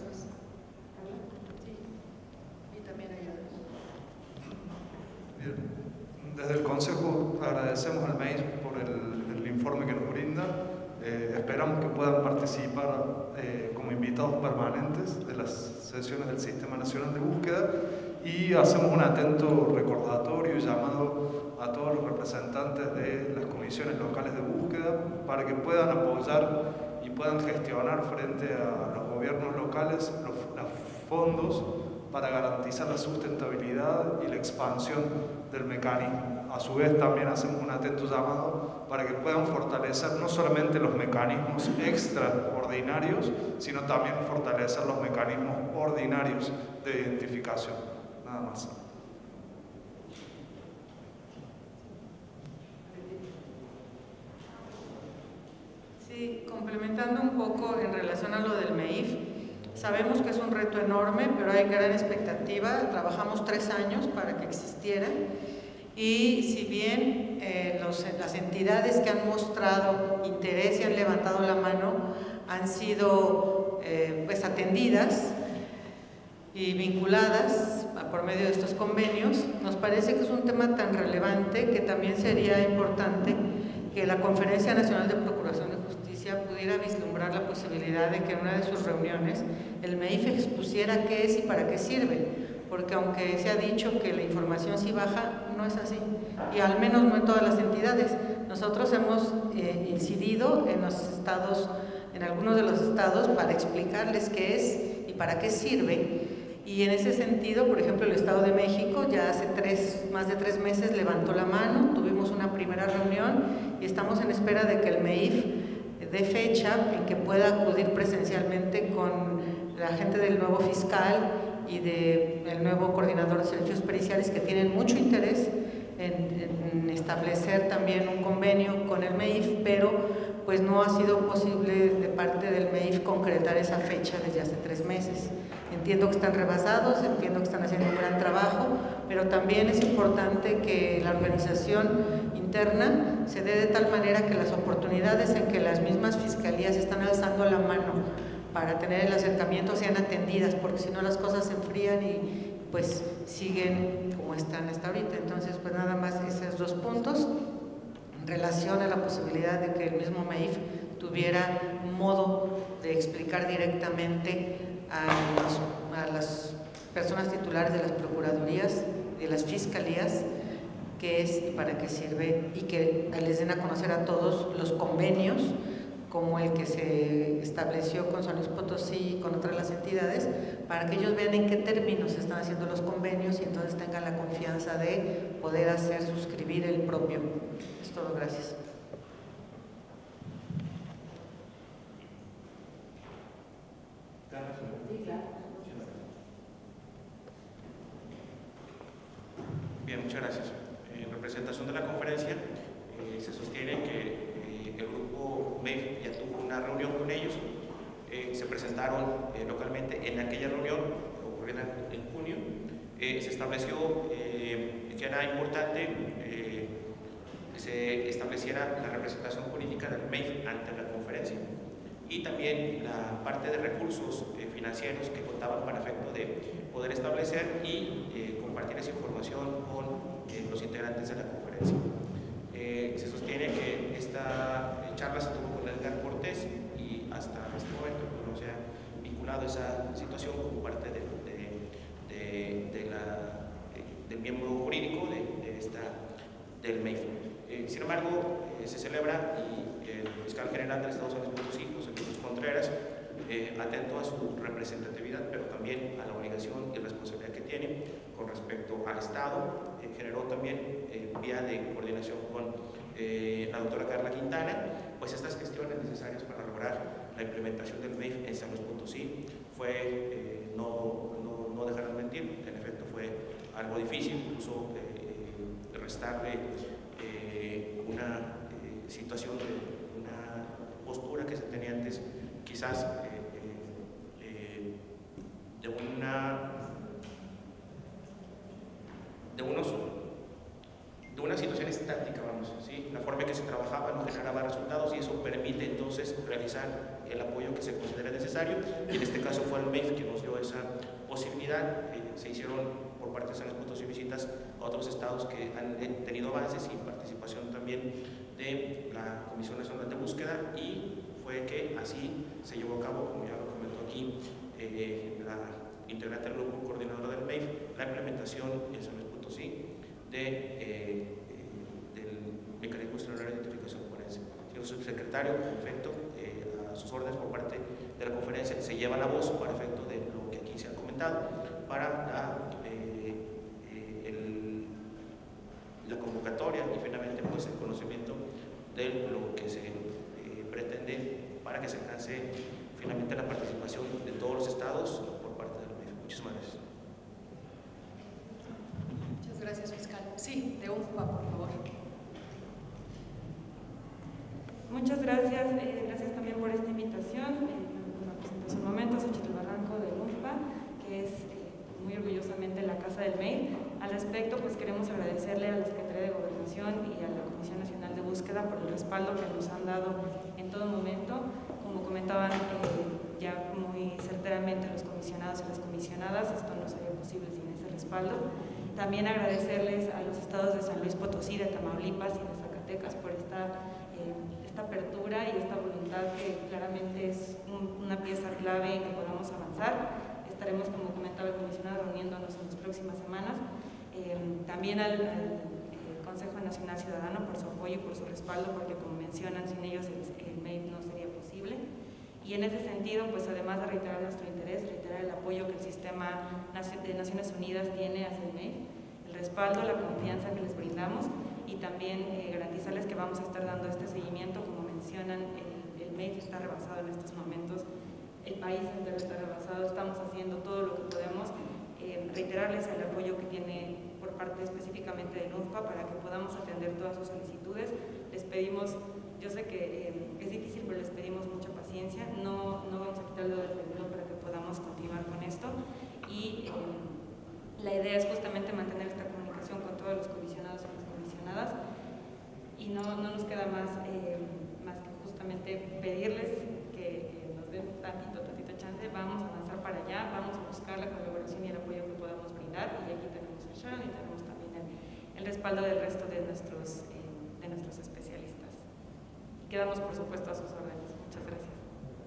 Desde el Consejo agradecemos al MEIF por el informe que nos brinda. Esperamos que puedan participar como invitados permanentes de las sesiones del Sistema Nacional de Búsqueda y hacemos un atento recordatorio y llamado a todos los representantes de las comisiones locales de búsqueda para que puedan apoyar y puedan gestionar frente a los gobiernos locales los fondos para garantizar la sustentabilidad y la expansión del mecanismo. A su vez también hacemos un atento llamado para que puedan fortalecer no solamente los mecanismos extraordinarios, sino también fortalecer los mecanismos ordinarios de identificación. Nada más. Sí, complementando un poco en relación a lo del MEIF, sabemos que es un reto enorme, pero hay gran expectativa. Trabajamos 3 años para que existiera y si bien las entidades que han mostrado interés y han levantado la mano han sido pues atendidas y vinculadas por medio de estos convenios, nos parece que es un tema tan relevante que también sería importante que la Conferencia Nacional de Procuración de Justicia Justicia pudiera vislumbrar la posibilidad de que en una de sus reuniones el MEIF expusiera qué es y para qué sirve, porque aunque se ha dicho que la información sí baja, no es así, y al menos no en todas las entidades. Nosotros hemos incidido en los estados, en algunos de los estados, para explicarles qué es y para qué sirve. Y en ese sentido, por ejemplo, el Estado de México ya hace más de 3 meses levantó la mano, tuvimos una primera reunión y estamos en espera de que el MEIF dé fecha en que pueda acudir presencialmente con la gente del nuevo fiscal y del nuevo coordinador de servicios periciales, que tienen mucho interés en establecer también un convenio con el MEIF, pero pues no ha sido posible de parte del MEIF concretar esa fecha desde hace 3 meses. Entiendo que están rebasados, entiendo que están haciendo un gran trabajo, pero también es importante que la organización interna se dé de tal manera que las oportunidades en que las mismas fiscalías están alzando la mano para tener el acercamiento sean atendidas, porque si no las cosas se enfrían y pues siguen como están hasta ahorita. Entonces, pues nada más esos 2 puntos en relación a la posibilidad de que el mismo MEIF tuviera un modo de explicar directamente a las personas titulares de las procuradurías, de las fiscalías, qué es y para qué sirve, y que les den a conocer a todos los convenios, como el que se estableció con San Luis Potosí y con otras las entidades, para que ellos vean en qué términos se están haciendo los convenios y entonces tengan la confianza de poder suscribir el propio. Es todo, gracias. Bien, muchas gracias. En representación de la conferencia, se sostiene que el grupo MEIF ya tuvo una reunión con ellos, se presentaron localmente en aquella reunión, ocurrida en junio, se estableció que era importante que se estableciera la representación política del MEIF ante la conferencia y también la parte de recursos financieros que contaban para efecto de poder establecer y compartir esa información con los integrantes de la conferencia. Se sostiene que esta charla se tuvo con Edgar Cortés y hasta este momento no se ha vinculado esa situación como parte del miembro jurídico del MEIF. Sin embargo, se celebra y el fiscal general del Estado de San Luis Potosí, José Luis Contreras, atento a su representatividad, pero también a la obligación y responsabilidad que tiene con respecto al Estado, generó también vía de coordinación con la doctora Carla Quintana, pues estas gestiones necesarias para lograr la implementación del MEIF en San Luis Potosí. Fue, no dejaron mentir, en efecto fue algo difícil, incluso restarle una situación de una postura que se tenía antes, quizás de una situación estática, vamos, ¿sí? La forma en que se trabajaba no generaba resultados y eso permite entonces realizar el apoyo que se considere necesario, y en este caso fue el MEIF que nos dio esa posibilidad. Se hicieron por parte de San Luis Potosí visitas a otros estados que han tenido avances y participación también de la Comisión Nacional de Búsqueda, y fue que así se llevó a cabo, como ya lo comentó aquí la integrante del grupo coordinador del MEIF, la implementación en San Luis Potosí del mecanismo extraordinario de identificación forense. Señor subsecretario, en efecto, a sus órdenes por parte de la conferencia se lleva la voz para efecto de lo que aquí se ha comentado, para la convocatoria y finalmente pues el conocimiento de lo que se pretende para que se alcance finalmente la participación de todos los estados por parte del MEIF. Muchísimas gracias. Muchas gracias, fiscal. Sí, de UNFPA, por favor. Muchas gracias, gracias también por esta invitación. Como presenté hace un momento, Xochitl Barranco de UNFPA, que es muy orgullosamente la casa del MEIF. Al respecto, pues queremos agradecerle a la Secretaría de Gobernación y a la Comisión Nacional de Búsqueda por el respaldo que nos han dado en todo momento. Como comentaban ya muy certeramente los comisionados y las comisionadas, esto no sería posible sin ese respaldo. También agradecerles a los estados de San Luis Potosí, de Tamaulipas y de Zacatecas por esta esta apertura y esta voluntad que claramente es una pieza clave en que podamos avanzar. Estaremos, como comentaba el comisionado, reuniéndonos en las próximas semanas. También al Consejo Nacional Ciudadano por su apoyo y por su respaldo, porque como mencionan, sin ellos el MEIF no sería posible. Y en ese sentido, pues además de reiterar nuestro interés, reiterar el apoyo que el sistema de Naciones Unidas tiene hacia el MEIF, el respaldo, la confianza que les brindamos y también garantizarles que vamos a estar dando este seguimiento. Como mencionan, el MEIF está rebasado en estos momentos, el país entero está rebasado, estamos haciendo todo lo que podemos. Reiterarles el apoyo que tiene por parte específicamente de NUFPA para que podamos atender todas sus solicitudes. Les pedimos, yo sé que es difícil, pero les pedimos mucha paciencia, no vamos a quitarlo del pedido para que podamos continuar con esto, y la idea es justamente mantener esta comunicación con todos los comisionados y las comisionadas, y no nos queda más que justamente pedirles que nos den tantito chance. Vamos a avanzar para allá, vamos a buscar la colaboración y el apoyo que podamos brindar, y aquí tenemos el Sharon y tenemos también el respaldo del resto de nuestros especialistas. Quedamos, por supuesto, a sus órdenes. Muchas gracias.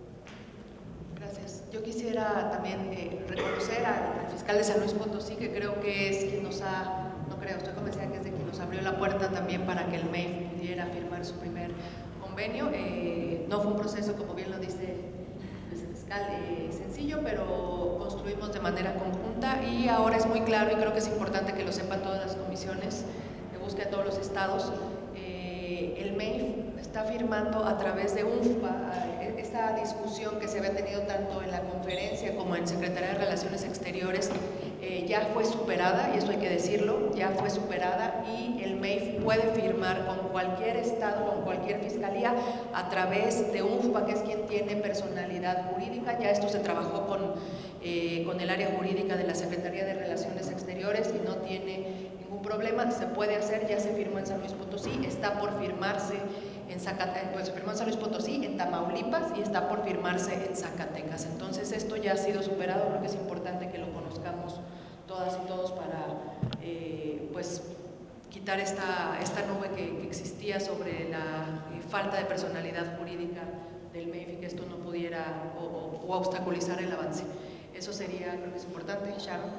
Gracias. Yo quisiera también reconocer al fiscal de San Luis Potosí, que creo que es quien nos ha, estoy convencida que es de quien nos abrió la puerta también para que el MEIF pudiera firmar su primer convenio. No fue un proceso, como bien lo dice sencillo, pero construimos de manera conjunta, y ahora es muy claro, y creo que es importante que lo sepan todas las comisiones de búsqueda de todos los estados. El MEIF está firmando a través de UNFPA. Esta discusión que se había tenido tanto en la conferencia como en Secretaría de Relaciones Exteriores ya fue superada, y eso hay que decirlo, ya fue superada, y el MEIF puede firmar con cualquier estado, con cualquier fiscalía, a través de UNFPA, que es quien tiene personalidad jurídica. Ya esto se trabajó con el área jurídica de la Secretaría de Relaciones Exteriores y no tiene ningún problema, se puede hacer. Ya se firmó en San Luis Potosí, está por firmarse en Zacatecas, pues se firmó en San Luis Potosí, en Tamaulipas, y está por firmarse en Zacatecas. Entonces esto ya ha sido superado. Creo que es importante que lo conozcamos todas y todos para pues quitar esta nube que existía sobre la falta de personalidad jurídica del MEIF, y que esto no pudiera o obstaculizar el avance. Eso sería, creo que es importante. Sharon.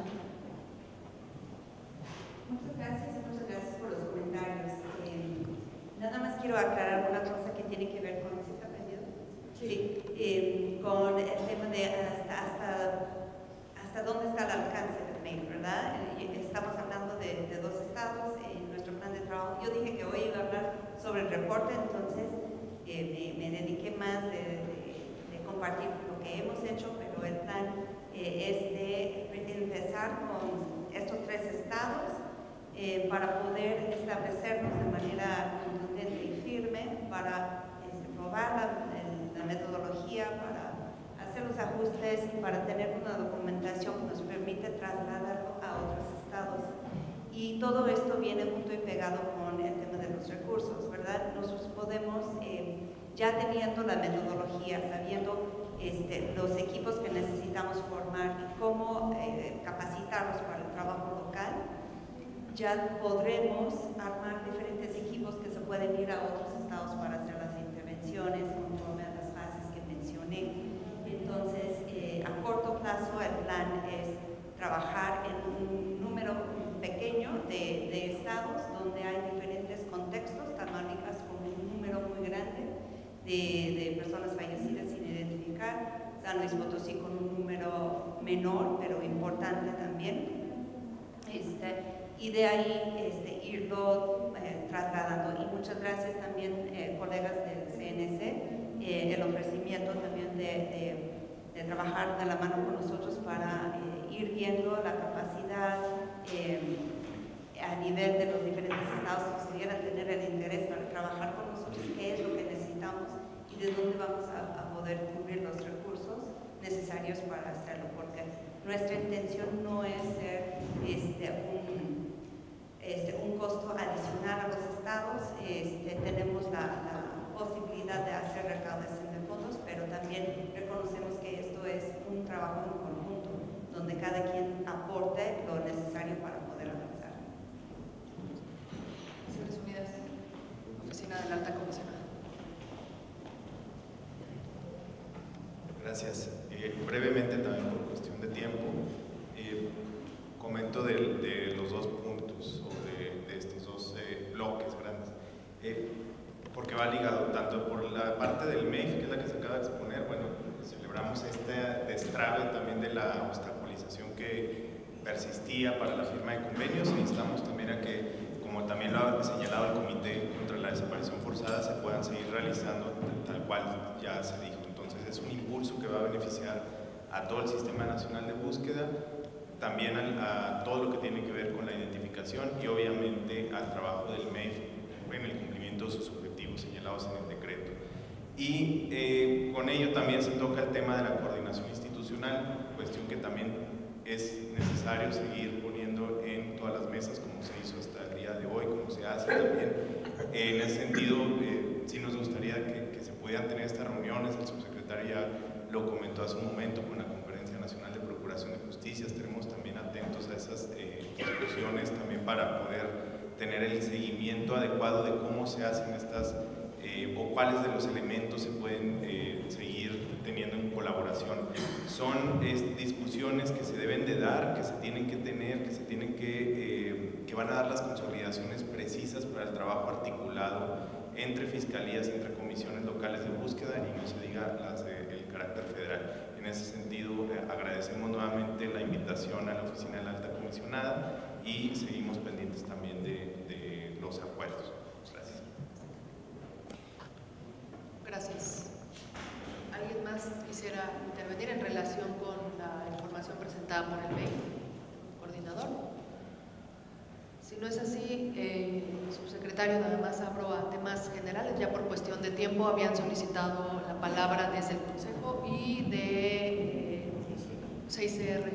Muchas gracias por los comentarios. Nada más quiero aclarar una cosa que tiene que ver con, ¿sí está prendido? Sí, con el tema de hasta dónde está el alcance del MEIF, ¿verdad? Estamos hablando de dos estados en nuestro plan de trabajo. Yo dije que hoy iba a hablar sobre el reporte, entonces me dediqué más de compartir lo que hemos hecho, pero el plan es de empezar con estos tres estados para poder establecernos de manera contundente y firme, para probar la metodología, para hacer los ajustes y para tener una documentación que nos permite trasladarlo a otros estados. Y todo esto viene junto y pegado con el tema de los recursos, ¿verdad? Nosotros podemos, ya teniendo la metodología, sabiendo los equipos que necesitamos formar y cómo capacitarlos para el trabajo local, ya podremos armar diferentes equipos que se pueden ir a otros estados para hacer las intervenciones conforme a las fases que mencioné. Entonces, a corto plazo, el plan es trabajar en un número pequeño de estados donde hay diferentes contextos. Tamaulipas con un número muy grande de personas fallecidas sin identificar, San Luis Potosí con un número menor pero importante también, y de ahí irlo trasladando. Y muchas gracias también, colegas del CNC, el ofrecimiento también de trabajar de la mano con nosotros para ir viendo la capacidad a nivel de los diferentes estados que pudieran tener el interés para trabajar con nosotros, qué es lo que necesitamos y de dónde vamos a poder cubrir los recursos necesarios para hacerlo, porque nuestra intención no es ser un costo adicional a los estados. Tenemos la posibilidad de hacer recaudación de fondos, pero también reconocemos que esto es un trabajo en conjunto, donde cada quien aporte lo necesario para poder avanzar. Naciones Unidas, Oficina del Alta Comisionada. Gracias. Brevemente, también por cuestión de tiempo, comento de los dos puntos o de estos dos bloques grandes, porque va ligado tanto por la parte del MEIF, que es la que se acaba de exponer. Bueno, celebramos este destrave también de la obstaculización que persistía para la firma de convenios, e instamos también a que, como también lo ha señalado el Comité contra la Desaparición Forzada, se puedan seguir realizando tal cual ya se dijo. Entonces es un impulso que va a beneficiar a todo el Sistema Nacional de Búsqueda, también a todo lo que tiene que ver con la identificación y obviamente al trabajo del MEIF en el cumplimiento de sus objetivos señalados en el decreto. Y con ello también se toca el tema de la coordinación institucional, cuestión que también es necesario seguir poniendo en todas las mesas, como se hizo hasta el día de hoy, como se hace también. En ese sentido, sí nos gustaría que se pudieran tener estas reuniones. El subsecretario ya lo comentó hace un momento con la Conferencia Nacional de Procuración de Justicia. Estaremos también atentos a esas discusiones también para poder tener el seguimiento adecuado de cómo se hacen estas o cuáles de los elementos se pueden seguir teniendo en colaboración. Son discusiones que se deben de dar, que se tienen que tener, que van a dar las consolidaciones precisas para el trabajo articulado entre fiscalías y entre comisiones locales de búsqueda, y no se diga las del carácter federal. En ese sentido, agradecemos nuevamente la invitación a la oficina de la alta comisionada y seguimos pendientes también de los acuerdos. Gracias. Gracias. ¿Alguien más quisiera intervenir en relación con la información presentada por el MEIF, coordinador? Si no es así, subsecretario, nada más abro a temas generales. Ya por cuestión de tiempo habían solicitado la palabra desde el Consejo y de 6CR.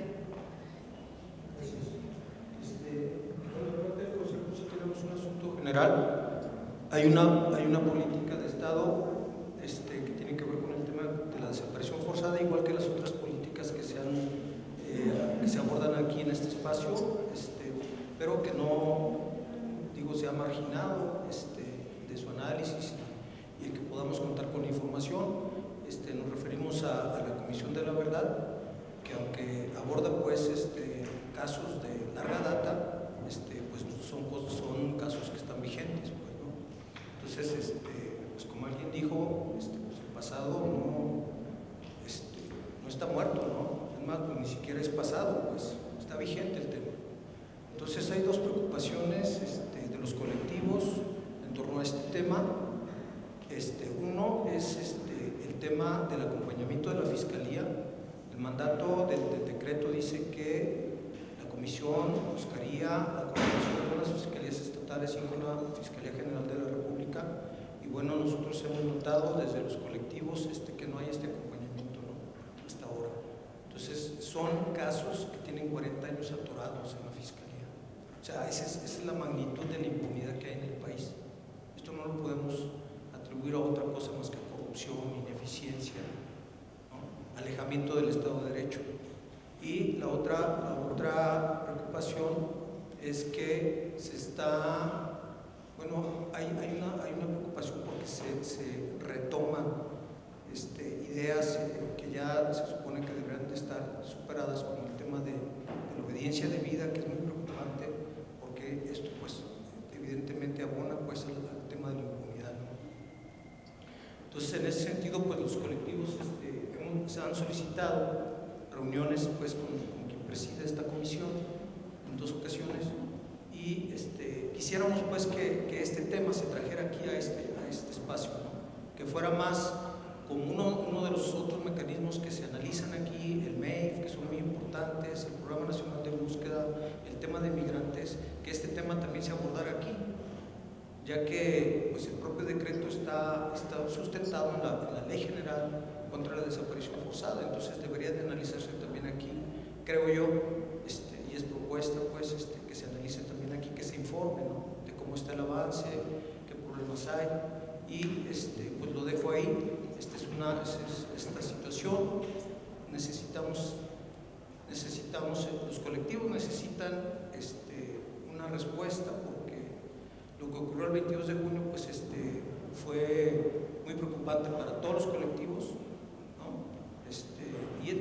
Del Consejo sí tenemos un asunto general. Hay una política de Estado que tiene que ver con el tema de la desaparición forzada, igual que las otras políticas que se abordan aquí en este espacio, pero que no, se ha marginado de su análisis y el que podamos contar con la información. Nos referimos a la Comisión de la Verdad, que aunque aborda casos de larga data, pues son casos que están vigentes, pues, ¿no? Entonces, pues como alguien dijo, pues el pasado no está muerto, ¿no? Es más, pues ni siquiera es pasado, pues está vigente el tema. Entonces hay dos preocupaciones de los colectivos en torno a este tema. Uno es el tema del acompañamiento de la Fiscalía. El mandato del decreto dice que la Comisión buscaría la coordinación con las Fiscalías estatales y con la Fiscalía General de la República. Y bueno, nosotros hemos notado desde los colectivos que no hay este acompañamiento, ¿no? Hasta ahora. Entonces son casos que tienen 40 años atorados en la Fiscalía. O sea, esa es la magnitud de la impunidad que hay en el país. Esto no lo podemos atribuir a otra cosa más que corrupción, ineficiencia, ¿no? Alejamiento del Estado de Derecho. Y la otra preocupación es que hay una preocupación porque se retoman ideas que ya se supone que deberían de estar superadas, como el tema de la obediencia de vida, que es muy preocupante, porque esto pues evidentemente abona pues al tema de la impunidad, ¿no? Entonces, en ese sentido, pues los colectivos se han solicitado reuniones pues con quien preside esta comisión en 2 ocasiones, y quisiéramos pues que este tema se trajera aquí a este espacio, ¿no? Que fuera más como uno de los otros mecanismos que se analizan aquí, el MEIF, que son muy importantes, el Programa Nacional de Búsqueda, el tema de migrantes, que este tema también se abordara aquí, ya que pues, el propio decreto está sustentado en la Ley General contra la Desaparición Forzada, entonces debería de analizarse también aquí, creo yo, y es propuesta pues, que se analice también aquí, que se informe, ¿no? De cómo está el avance, qué problemas hay, y pues lo dejo ahí. Esta situación necesitamos, los colectivos necesitan una respuesta, porque lo que ocurrió el 22 de junio pues fue muy preocupante para todos los colectivos, ¿no?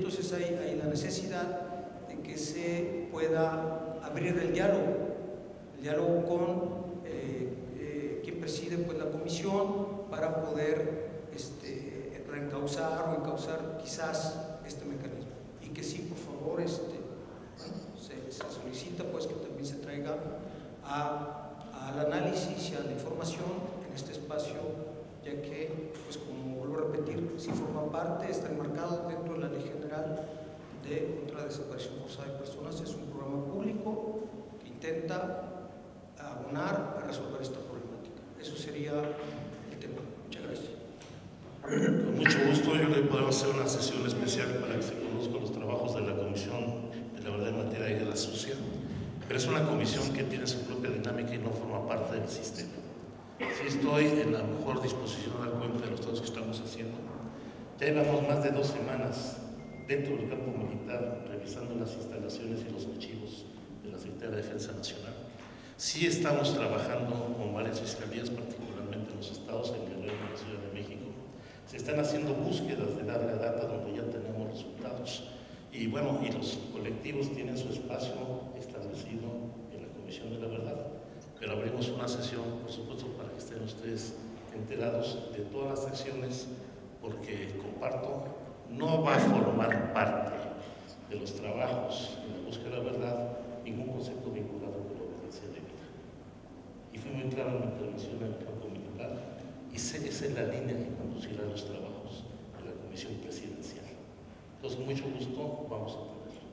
entonces hay la necesidad de que se pueda abrir el diálogo con quien preside pues, la comisión para poder reencauzar o encauzar quizás este mecanismo. Y que sí, por favor, se solicita pues, que también se traiga al análisis y a la información en este espacio, ya que, pues como vuelvo a repetir, si forma parte, está enmarcado dentro de la Ley General contra la Desaparición Forzada de Personas. Es un programa público que intenta abonar a resolver esta problemática. Eso sería el tema. Muchas gracias. Con mucho gusto, yo le podemos hacer una sesión especial para que se conozcan los trabajos de la Comisión de la Verdad en materia de guerra sucia, pero es una comisión que tiene su propia dinámica y no forma parte del sistema. Sí estoy en la mejor disposición de dar cuenta de los trabajos que estamos haciendo. Ya llevamos más de 2 semanas dentro del campo militar revisando las instalaciones y los archivos de la Secretaría de Defensa Nacional. Sí estamos trabajando con varias fiscalías, particularmente en los estados, en Guerrero y en la Ciudad de México. Se están haciendo búsquedas de larga data donde ya tenemos resultados. Y bueno, y los colectivos tienen su espacio establecido en la Comisión de la Verdad. Pero abrimos una sesión, por supuesto, para que estén ustedes enterados de todas las acciones, porque comparto, no va a formar parte de los trabajos en la búsqueda de la verdad ningún concepto vinculado con la obediencia de vida. Y fui muy claro en mi intervención en el campo militar, y esa es la línea que conducirá los trabajos de la Comisión Presidencial. Entonces, con mucho gusto, vamos a tenerlo.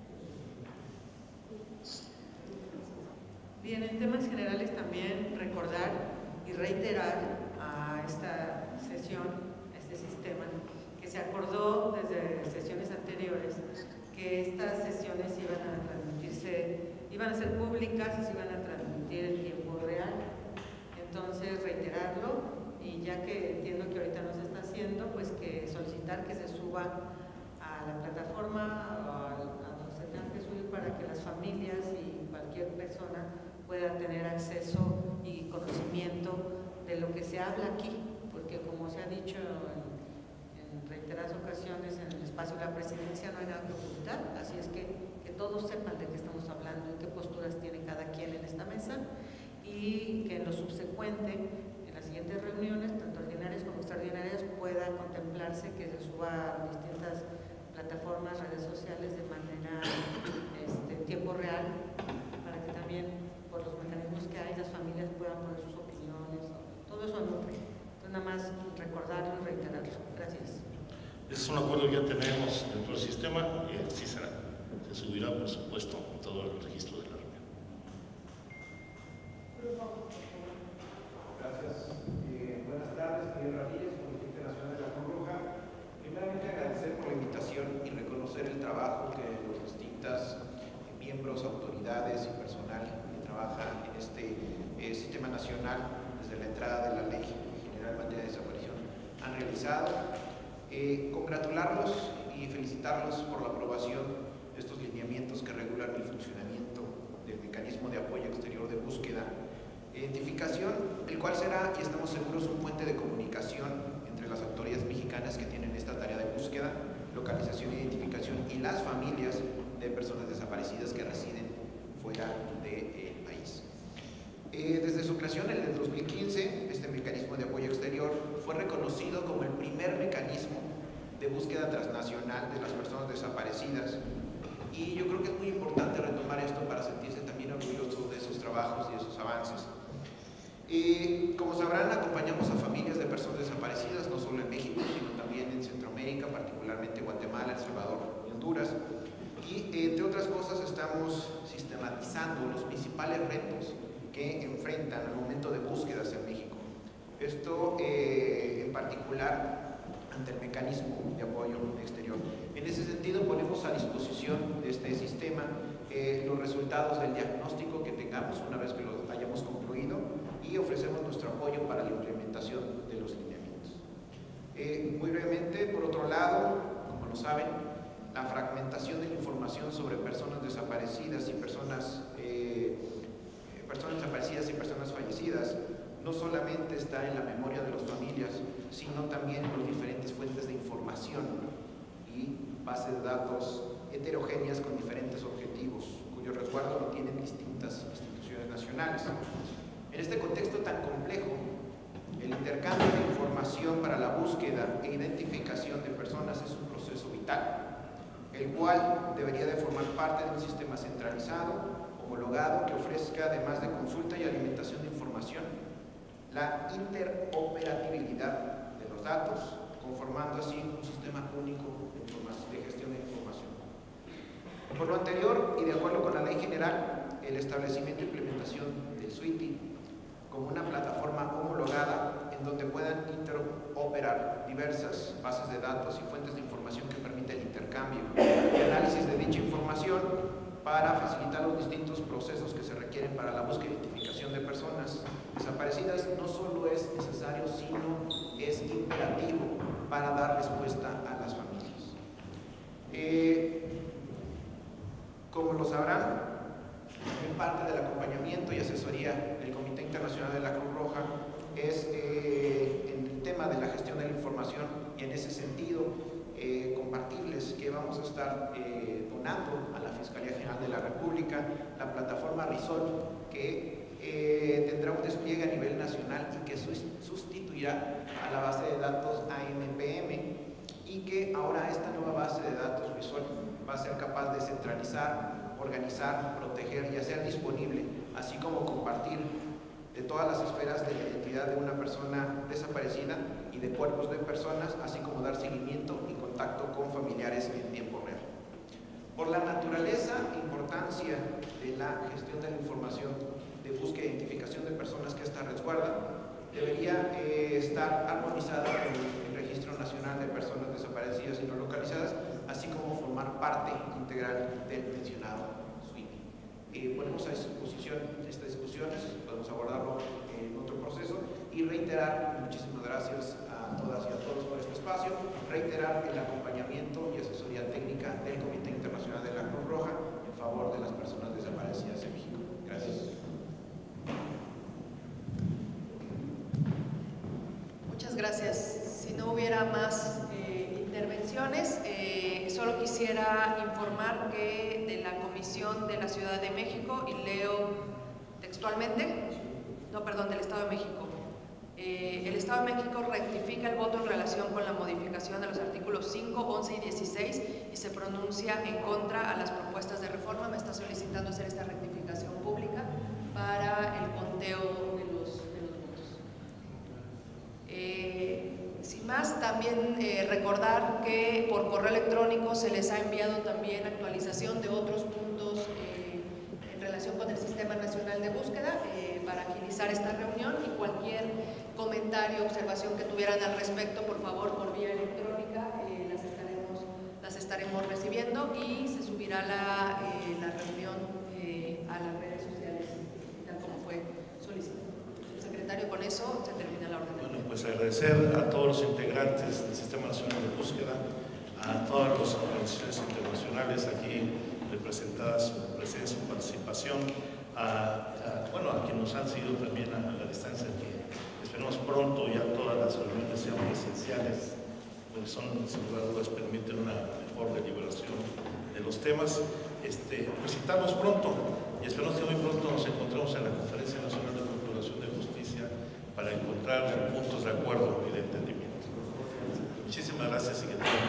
Bien, en temas generales también recordar y reiterar a esta sesión, a este sistema, que se acordó desde sesiones anteriores que estas sesiones iban a transmitirse, iban a ser públicas y se iban a transmitir en tiempo real. Entonces, reiterarlo, y ya que entiendo que ahorita no se está haciendo, pues que solicitar que se suba a la plataforma o a donde se tenga que subir para que las familias y cualquier persona pueda tener acceso y conocimiento de lo que se habla aquí, porque como se ha dicho en reiteradas ocasiones en el espacio de la presidencia, no hay nada que ocultar, así es que todos sepan de qué estamos hablando y qué posturas tiene cada quien en esta mesa, y que en lo subsecuente, en las siguientes reuniones, tanto ordinarias como extraordinarias, pueda contemplarse que se suba a distintas plataformas, redes sociales de manera en tiempo real, para que también por los mecanismos que hay las familias puedan poner sus opiniones, todo eso en orden. Entonces nada más recordarlo y reiterarlo. Gracias. Ese es un acuerdo que ya tenemos dentro del sistema y así será. Se subirá, por supuesto, en todo el registro de la reunión. Gracias. Buenas tardes, Miguel Ramírez, Comité Internacional de la Cruz Roja. Primeramente agradecer por la invitación y reconocer el trabajo que los distintos miembros, autoridades y personal que trabaja en este sistema nacional desde la entrada de la Ley General en materia de desaparición han realizado. Congratularlos y felicitarlos por la aprobación de estos lineamientos que regulan el funcionamiento del mecanismo de apoyo exterior de búsqueda e identificación, el cual será, y estamos seguros, un puente de comunicación entre las autoridades mexicanas que tienen esta tarea de búsqueda, localización e identificación y las familias de personas desaparecidas que residen fuera del país. Desde su creación en el 2015, este mecanismo de apoyo exterior fue reconocido como el primer mecanismo de búsqueda transnacional de las personas desaparecidas, y yo creo que es muy importante retomar esto para sentirse también orgullosos de esos trabajos y de esos avances. Como sabrán, acompañamos a familias de personas desaparecidas no solo en México, sino también en Centroamérica, particularmente Guatemala, El Salvador y Honduras, y entre otras cosas estamos sistematizando los principales retos que enfrentan al momento de búsquedas en México. Esto en particular ante el mecanismo de apoyo exterior. En ese sentido, ponemos a disposición de este sistema los resultados del diagnóstico que tengamos una vez que lo hayamos concluido, y ofrecemos nuestro apoyo para la implementación de los lineamientos. Muy brevemente, por otro lado, como lo saben, la fragmentación de la información sobre personas desaparecidas y personas desaparecidas y personas fallecidas no solamente está en la memoria de las familias, sino también en las diferentes fuentes de información y bases de datos heterogéneas con diferentes objetivos, cuyo resguardo lo tienen distintas instituciones nacionales. En este contexto tan complejo, el intercambio de información para la búsqueda e identificación de personas es un proceso vital, el cual debería de formar parte de un sistema centralizado, homologado, que ofrezca, además de consulta y alimentación de información, la interoperabilidad de los datos, conformando así un sistema único de gestión de información. Por lo anterior, y de acuerdo con la Ley General, el establecimiento e implementación del SWITI como una plataforma homologada en donde puedan interoperar diversas bases de datos y fuentes de información que permite el intercambio y análisis de dicha información para facilitar los distintos procesos que se requieren para la búsqueda e identificación de personas desaparecidas, no solo es necesario, sino es imperativo para dar respuesta a las familias. Como lo sabrán, en parte del acompañamiento y asesoría del Comité Internacional de la Cruz Roja es en el tema de la gestión de la información, y en ese sentido compartirles que vamos a estar donando a la Fiscalía General de la República la plataforma RISOL, que tendrá un despliegue a nivel nacional y que sustituirá a la base de datos AMPM, y que ahora esta nueva base de datos RISOL va a ser capaz de centralizar, organizar, proteger y hacer disponible, así como compartir de todas las esferas de la identidad de una persona desaparecida y de cuerpos de personas, así como dar seguimiento y contacto con familiares en tiempo real. Por la naturaleza e importancia de la gestión de la información de búsqueda e identificación de personas que esta resguarda, debería estar armonizada con el Registro Nacional de Personas Desaparecidas y No Localizadas, así como formar parte integral del mencionado SWITI. Ponemos a disposición estas discusiones, podemos abordarlo en otro proceso, y reiterar, muchísimas gracias a todas y a todos por este espacio, reiterar el acompañamiento y asesoría técnica del Comité Internacional de la Cruz Roja en favor de las personas desaparecidas en México. Gracias. Muchas gracias. Si no hubiera más intervenciones, solo quisiera informar que de la Comisión de la Ciudad de México, y leo textualmente, del Estado de México. El Estado de México rectifica el voto en relación con la modificación de los artículos 5, 11 y 16 y se pronuncia en contra a las propuestas de reforma. Me está solicitando hacer esta rectificación pública para el conteo de los votos. Sin más, también recordar que por correo electrónico se les ha enviado también actualización de otros puntos en relación con el Sistema Nacional de Búsqueda para agilizar esta reunión, y cualquier comentario o observación que tuvieran al respecto, por favor, por vía electrónica las estaremos recibiendo, y se subirá la reunión a las redes sociales, tal como fue solicitado. Secretario, con eso se termina la orden. Bueno, pues agradecer a todos los integrantes del Sistema Nacional de Búsqueda, a todas las organizaciones internacionales aquí representadas, su presencia, su participación, a quienes nos han seguido también a la distancia, que esperemos pronto ya todas las reuniones sean presenciales, porque son, sin lugar a dudas, permiten una mejor deliberación de los temas. Pues citamos pronto, y esperamos que muy pronto nos encontremos en la Conferencia Nacional de Procuración de Justicia para encontrar puntos de acuerdo y de entendimiento. Muchísimas gracias y que tengan